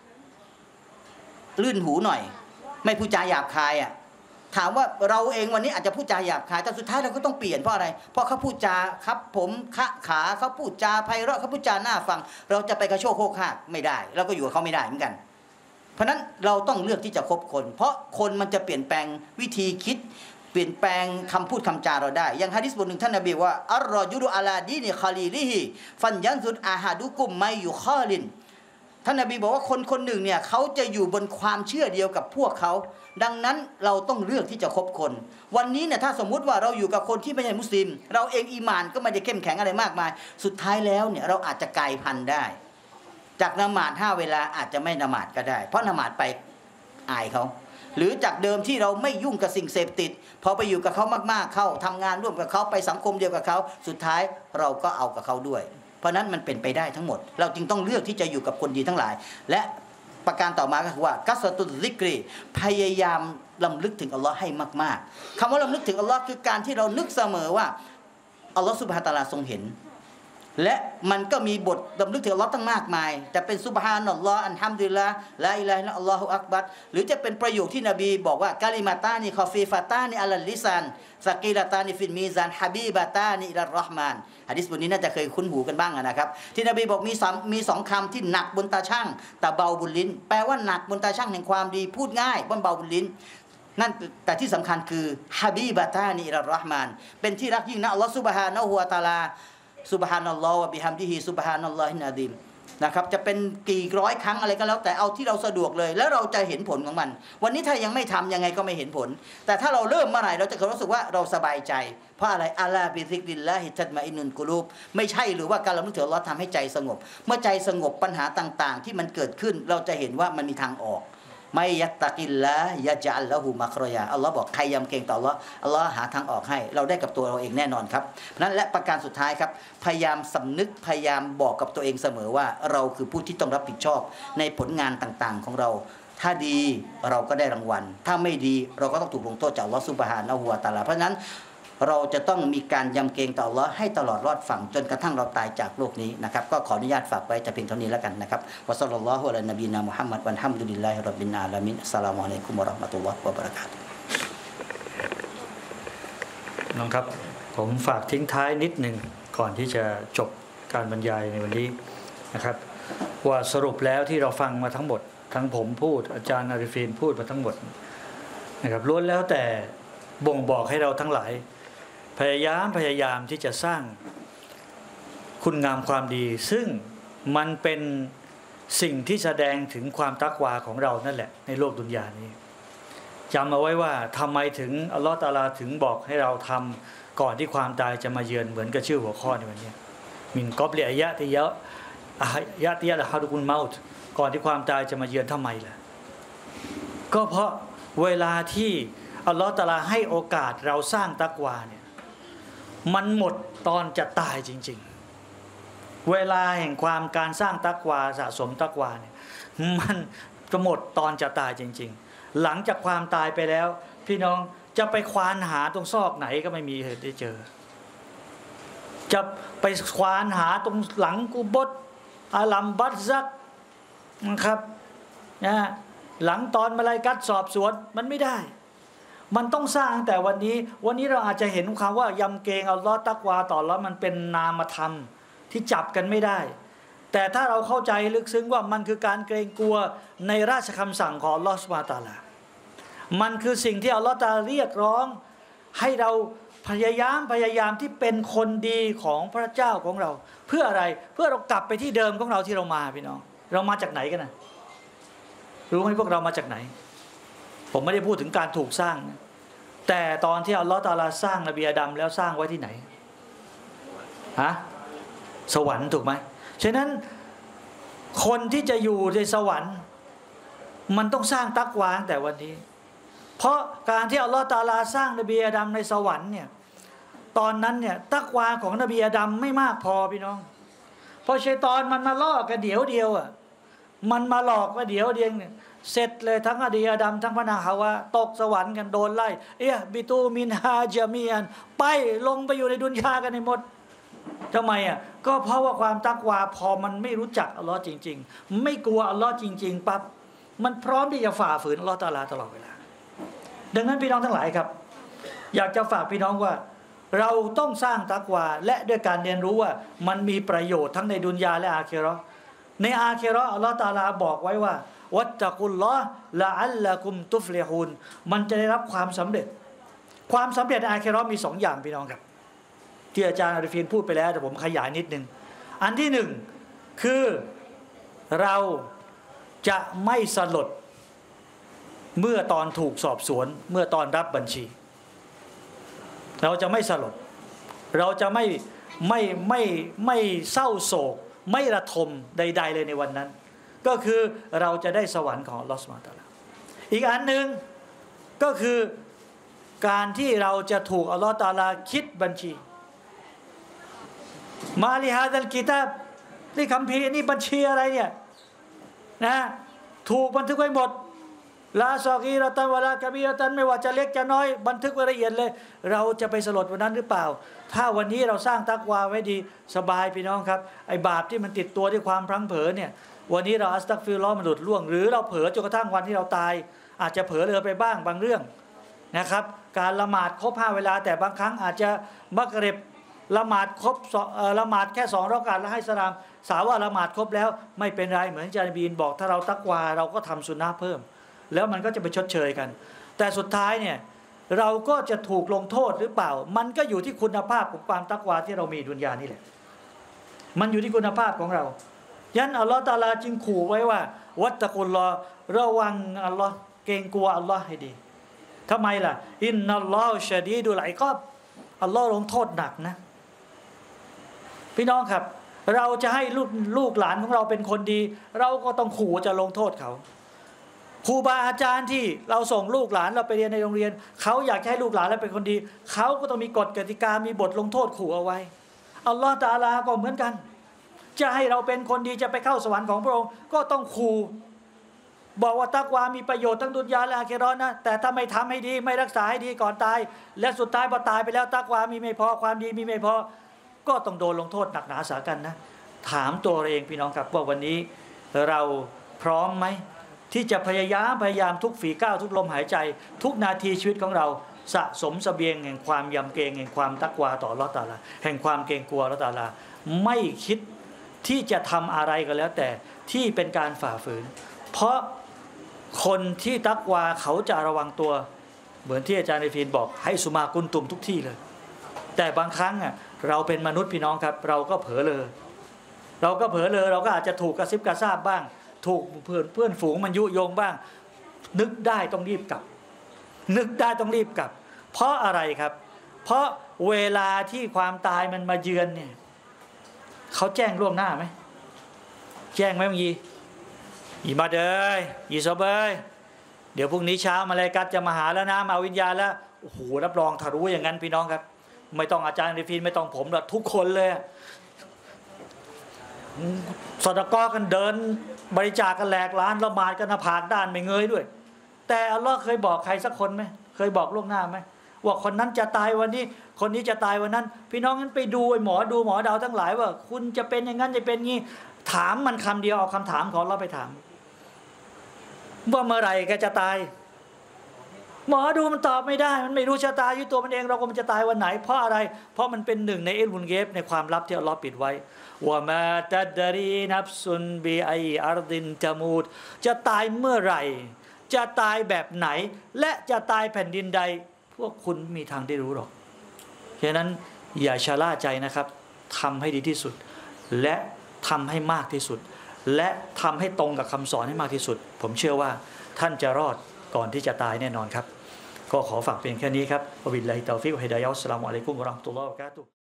ลื่นหูหน่อยไม่พูดจาหยาบคายอ่ะถามว่าเราเองวันนี้อาจจะพูดจาหยาบคายแต่สุดท้ายเราก็ต้องเปลี่ยนเพราะอะไรเพราะเขาพูดจาครับผมคะขาเขาพูดจาไพเราะเขาพูดจาหน้าฟังเราจะไปกระโชกโคกหักไม่ได้เราก็อยู่กับเขาไม่ได้เหมือนกันเพราะนั้นเราต้องเลือกที่จะคบคนเพราะคนมันจะเปลี่ยนแปลงวิธีคิดเปลี่ยนแปลงคำพูดคำจาเราได้อย่างหะดีษบทหนึ่งท่านนบีว่าอัลรอจุลุอะลาดีนิคอลีลิฮิฟันยันซุดอาฮาดุกุมไมยุคอลินท่านนบีบอกว่าคนคนหนึ่งเนี่ยเขาจะอยู่บนความเชื่อเดียวกับพวกเขาดังนั้นเราต้องเลือกที่จะคบคนวันนี้เนี่ยถ้าสมมุติว่าเราอยู่กับคนที่ไม่ใช่มุสลิมเราเองอีหม่านก็ไม่ได้เข้มแข็งอะไรมากมายสุดท้ายแล้วเนี่ยเราอาจจะกลายพันธุ์ได้จากละหมาดห้าเวลาอาจจะไม่ละหมาดก็ได้เพราะละหมาดไปอายเขาหรือจากเดิมที่เราไม่ยุ่งกับสิ่งเสพติดพอไปอยู่กับเขามากๆเข้าทำงานร่วมกับเขาไปสังคมเดียวกับเขาสุดท้ายเราก็เอากับเขาด้วยเพราะนั้นมันเป็นไปได้ทั้งหมดเราจึงต้องเลือกที่จะอยู่กับคนดีทั้งหลายและประการต่อมาก็คือว่ากัสตุลซิกรีพยายามรำลึกถึงอัลลอฮ์ให้มากๆคำว่ารำลึกถึงอัลลอฮ์คือการที่เรานึกเสมอว่าอัลลอฮ์ซุบฮานะฮูวะตะอาลาทรงเห็นและมันก็มีบทดำลึกถึงอัลลอฮ์ตั้งมากมายแต่เป็นซุบฮานัลลอฮ์อัลฮัมดุลิลละห์ลาอิลาฮะอิลลัลลอฮุอักบัรหรือจะเป็นประโยคที่นบีบอกว่ากะลิมาตานิคอฟีฟาตานิอัลลิซานซะกีลาตานิฟิลมีซานฮะบีบาตานิอิลัรเราะห์มานหะดีษบทนี้น่าจะเคยคุ้นหูกันบ้างนะครับที่นบีบอกมีสามมีสองคำที่หนักบนตาช่างแต่เบาบนลิ้นแปลว่าหนักบนตาช่างแห่งความดีพูดง่ายบนเบาบนลิ้นนั่นแต่ที่สำคัญคือฮะบีบาตานิอิลัรเราะห์มานเป็นที่รักยิ่งนะอัลลอฮ์ซุบฮานะฮูวะตะอาลาซุบฮานัลลอฮ์วะบิฮัมดิฮิซุบฮานัลลอฮิลอะซีมนะครับจะเป็นกี่ร้อยครั้งอะไรก็แล้วแต่เอาที่เราสะดวกเลยแล้วเราจะเห็นผลของมันวันนี้ถ้ายังไม่ทำยังไงก็ไม่เห็นผลแต่ถ้าเราเริ่มเมื่อไหร่เราจะรู้สึกว่าเราสบายใจเพราะอะไรอัลลาบิซิกริลลาฮิตัตมาอินุนกุลูบไม่ใช่หรือว่าการละหมาดถึงอัลเลาะห์ทำให้ใจสงบเมื่อใจสงบปัญหาต่างๆที่มันเกิดขึ้นเราจะเห็นว่ามันมีทางออกไม่ยัตตะกิลละยะจัลละหูมักรอยาอัลลอฮ์บอกใครยำเกรงต่ออัลลอฮ์อัลลอฮ์หาทางออกให้เราได้กับตัวเราเองแน่นอนครับเพราะนั้นและประการสุดท้ายครับพยายามสำนึกพยายามบอกกับตัวเองเสมอว่าเราคือผู้ที่ต้องรับผิดชอบในผลงานต่างๆของเราถ้าดีเราก็ได้รางวัลถ้าไม่ดีเราก็ต้องถูกลงโทษจากอัลลอฮ์ซุบฮานะฮูวะตะอาลาเพราะฉะนั้นเราจะต้องมีการยำเกรงต่ออัลเลาะห์ให้ตลอดรอดฝั่งจนกระทั่งเราตายจากโลกนี้นะครับก็ขออนุญาตฝากไว้แต่เพียงเท่านี้แล้วกันนะครับวะศ็อลลัลลอฮุอะลานบีนามุฮัมมัดวัลฮัมดุลิลลาฮิร็อบบิลอาลามีนอัสสลามุอะลัยกุมวะเราะห์มะตุลลอฮ์วะบะเราะกาตุฮ์น้องครับผมฝากทิ้งท้ายนิดหนึ่งก่อนที่จะจบการบรรยายในวันนี้นะครับว่าสรุปแล้วที่เราฟังมาทั้งหมดทั้งผมพูดอาจารย์อาริฟีนพูดมาทั้งหมดนะครับล้วนแล้วแต่บ่งบอกให้เราทั้งหลายพยายามพยายามที่จะสร้างคุณงามความดีซึ่งมันเป็นสิ่งที่แสดงถึงความตักวาของเรานั่นแหละในโลกดุนยานี้จำเอาไว้ว่าทำไมถึงอัลลอฮฺตะอาลาถึงบอกให้เราทำก่อนที่ความตายจะมาเยือนเหมือนกับชื่อหัวข้อในวันนี้มินกอบเลียยะติยะอายะติยะละฮาดุกุลเมาต์ก่อนที่ความตายจะมาเยือนทำไมล่ะก็เพราะเวลาที่อัลลอฮฺตะอาลาให้โอกาสเราสร้างตักวาเนี่ยมันหมดตอนจะตายจริงๆเวลาแห่งความการสร้างตักวาสะสมตักวาเนี่ยมันจะหมดตอนจะตายจริงๆหลังจากความตายไปแล้วพี่น้องจะไปควานหาตรงซอกไหนก็ไม่มีเหตุได้เจอจะไปควานหาตรงหลังกุบตอาลัมบัตซักนะครับนะหลังตอนมาลาอิกัตสอบสวนมันไม่ได้มันต้องสร้างแต่วันนี้วันนี้เราอาจจะเห็นคำว่ายำเกรงอัลลอฮ์ตักวาต่ออัลลอฮ์มันเป็นนามธรรมที่จับกันไม่ได้แต่ถ้าเราเข้าใจลึกซึ้งว่ามันคือการเกรงกลัวในราชคำสั่งของอัลลอฮ์ซุบฮานะฮูวะตะอาลามันคือสิ่งที่อัลลอฮ์ตะอาลาเรียกร้องให้เราพยายามพยายามที่เป็นคนดีของพระเจ้าของเราเพื่ออะไรเพื่อเรากลับไปที่เดิมของเราที่เรามาพี่น้องเรามาจากไหนกันนะรู้ไหมพวกเรามาจากไหนผมไม่ได้พูดถึงการถูกสร้างนะแต่ตอนที่อัลลอฮฺตะอาลาสร้างนบีอาดัมแล้วสร้างไว้ที่ไหนฮะสวรรค์ถูกไหมฉะนั้นคนที่จะอยู่ในสวรรค์มันต้องสร้างตักวาตั้งแต่วันนี้เพราะการที่อัลลอฮฺตะอาลาสร้างนบีอาดัมในสวรรค์เนี่ยตอนนั้นเนี่ยตักวาของนบีอาดัมไม่มากพอพี่น้องเพราะชัยฏอนมันมาล่อกันเดี๋ยวเดียวอ่ะมันมาหลอกว่าเดี๋ยวเดียวเนี่ยเสร็จเลยทั้งอดีอาดัมทั้งพระนางฮาวาตกสวรรค์กันโดนไล่เอ๊ะบิตูมินฮาจามีอันไปลงไปอยู่ในดุนยากันในหมดทำไมอ่ะก็เพราะว่าความตักวาพอมันไม่รู้จักอัลลอฮ์จริงๆไม่กลัวอัลลอฮ์จริงๆปั๊บมันพร้อมที่จะฝ่าฝืนอัลลอฮ์ตะอาลาตลอดเวลาดังนั้นพี่น้องทั้งหลายครับอยากจะฝากพี่น้องว่าเราต้องสร้างตักวาและด้วยการเรียนรู้ว่ามันมีประโยชน์ทั้งในดุนยาและอาคิเราะห์ในอาคิเราะห์อัลลอฮ์ตะอาลาบอกไว้ว่าวัตตะกุลลอฮ์ละอัลละกุมตุฟลิฮูนมันจะได้รับความสำเร็จความสำเร็จในอาคิเราะห์มีสองอย่างพี่น้องครับที่อาจารย์อาริฟีนพูดไปแล้วแต่ผมขยายนิดนึงอันที่หนึ่งคือเราจะไม่สลดเมื่อตอนถูกสอบสวนเมื่อตอนรับบัญชีเราจะไม่สลดเราจะไม่ไม่ไม่ไม่เศร้าโศกไม่ระทมใดๆเลยในวันนั้นก็คือเราจะได้สวรรค์ของอัลเลาะห์ซุบฮานะฮูวะตะอาลาอีกอันหนึ่งก็คือการที่เราจะถูกอัลเลาะห์ตะอาลาคิดบัญชีมาลิฮาซัลกิตาบนี่คัมภีร์นี่บัญชีอะไรเนี่ยนะถูกบันทึกไว้หมดลาซอกีรตันวะลากะบีรตันไม่ว่าจะเล็กจะน้อยบันทึกไว้ละเอียดเลยเราจะไปสลดวันนั้นหรือเปล่าถ้าวันนี้เราสร้างตักวาไว้ดีสบายพี่น้องครับไอ้บาปที่มันติดตัวด้วยความพลั้งเผลอเนี่ยวันนี้เราอัสตัฆฟิรุลลอฮ์มันหลุดล่วงหรือเราเผลอจนกระทั่งวันที่เราตายอาจจะเผลอเลยไปบ้างบางเรื่องนะครับการละหมาดครบห้าเวลาแต่บางครั้งอาจจะมักริบละหมาดครบละหมาดแค่สองรอกาตแล้วให้สลามสาวว่าละหมาดครบแล้วไม่เป็นไรเหมือนอาจารย์บีนบอกถ้าเราตักวาเราก็ทำสุนนะเพิ่มแล้วมันก็จะไปชดเชยกันแต่สุดท้ายเนี่ยเราก็จะถูกลงโทษหรือเปล่ามันก็อยู่ที่คุณภาพของความตักวาที่เรามีดุนยานี่แหละมันอยู่ที่คุณภาพของเรายันอัลลอฮฺตะอาลาจึงขู่ไว้ว่าวัตตะกุลลอฮ์ระวังอัลลอฮ์เกรงกลัวอัลลอฮ์ให้ดีทำไมล่ะอินนัลลอฮฺชะดีดุลอิกอบอัลลอฮ์ลงโทษหนักนะพี่น้องครับเราจะให้ลูกลูกหลานของเราเป็นคนดีเราก็ต้องขู่จะลงโทษเขาครูบาอาจารย์ที่เราส่งลูกหลานเราไปเรียนในโรงเรียนเขาอยากให้ลูกหลานเราเป็นคนดีเขาก็ต้องมีกฎกติกามีบทลงโทษขู่เอาไว้อัลลอฮฺตะอาลาก็เหมือนกันจะให้เราเป็นคนดีจะไปเข้าสวรรค์ของพระองค์ก็ต้องขู่บอกว่าตักวามีประโยชน์ทั้งดุนยาและอาคิเราะห์นะแต่ถ้าไม่ทำให้ดีไม่รักษาให้ดีก่อนตายและสุดท้ายพอตายไปแล้วตักวามีไม่พอความดีมีไม่พอก็ต้องโดนลงโทษหนักหนาสากันนะถามตัวเองพี่น้องครับว่าวันนี้เราพร้อมไหมที่จะพยายามพยายามทุกฝีก้าวทุกลมหายใจทุกนาทีชีวิตของเราสะสมเสบียงแห่งความยำเกรงแห่งความตักวาต่ออัลเลาะห์ตะอาลาแห่งความเกรงกลัวอัลเลาะห์ตะอาลาไม่คิดที่จะทำอะไรก็แล้วแต่ที่เป็นการฝ่าฝืนเพราะคนที่ตักวาเขาจะระวังตัวเหมือนที่อาจารย์ในฟีนบอกให้สุมากุนตุมทุกที่เลยแต่บางครั้งอ่ะเราเป็นมนุษย์พี่น้องครับเราก็เผลอเลยเราก็เผลอเลยเราก็อาจจะถูกกระซิบกระซาบบ้างถูกเพื่อนเพื่อนฝูงมันยุยงบ้างนึกได้ต้องรีบกลับนึกได้ต้องรีบกลับเพราะอะไรครับเพราะเวลาที่ความตายมันมาเยือนเนี่ยเขาแจ้งล่วงหน้าไหมแจ้งไหมบางทีอีมาเดยอีซอเบยเดี๋ยวพรุ่งนี้เช้ามาเลยกัดจะมาหาแล้วนะมาวิญญาณแล้วโอ้โหรับรองถ้ารู้อย่างนั้นพี่น้องครับไม่ต้องอาจารย์ในฟีนไม่ต้องผมหรอกทุกคนเลยสดกอกันเดินบริจาคกันแหลกล้านละหมาดกันหน้าผากด้านไม่เงยด้วยแต่อัลลอฮ์เคยบอกใครสักคนไหมเคยบอกล่วงหน้าไหมว่าคนนั้นจะตายวันนี้คนนี้จะตายวันนั้นพี่น้องนั้นไปดูไอ้หมอดูหมอดาวทั้งหลายว่าคุณจะเป็นอย่างนั้นจะเป็นงี้ถามมันคำเดียวเอาคำถามของเราไปถามว่าเมื่อไหร่แกจะตายหมอดูมันตอบไม่ได้มันไม่รู้ชะตาอยู่ตัวมันเองเราก็มันจะตายวันไหนเพราะอะไรเพราะมันเป็นหนึ่งในอิลมุลเกฟในความลับที่อัลลอฮ์ปิดไว้ว่ามาตัดรีนับซุนบีไออาร์ดินจามูดจะตายเมื่อไหร่จะตายแบบไหนและจะตายแผ่นดินใดพวกคุณมีทางได้รู้หรอกฉะนั้นอย่าชะล่าใจนะครับทำให้ดีที่สุดและทำให้มากที่สุดและทำให้ตรงกับคำสอนให้มากที่สุดผมเชื่อว่าท่านจะรอดก่อนที่จะตายแน่นอนครับก็ขอฝากเพียงแค่นี้ครับวะบิลลาฮิตอฟิกวะฮิดายะฮ์อัสสลามุอะลัยกุมวะเราะห์มะตุลลอฮิวะบะเราะกาตุฮ์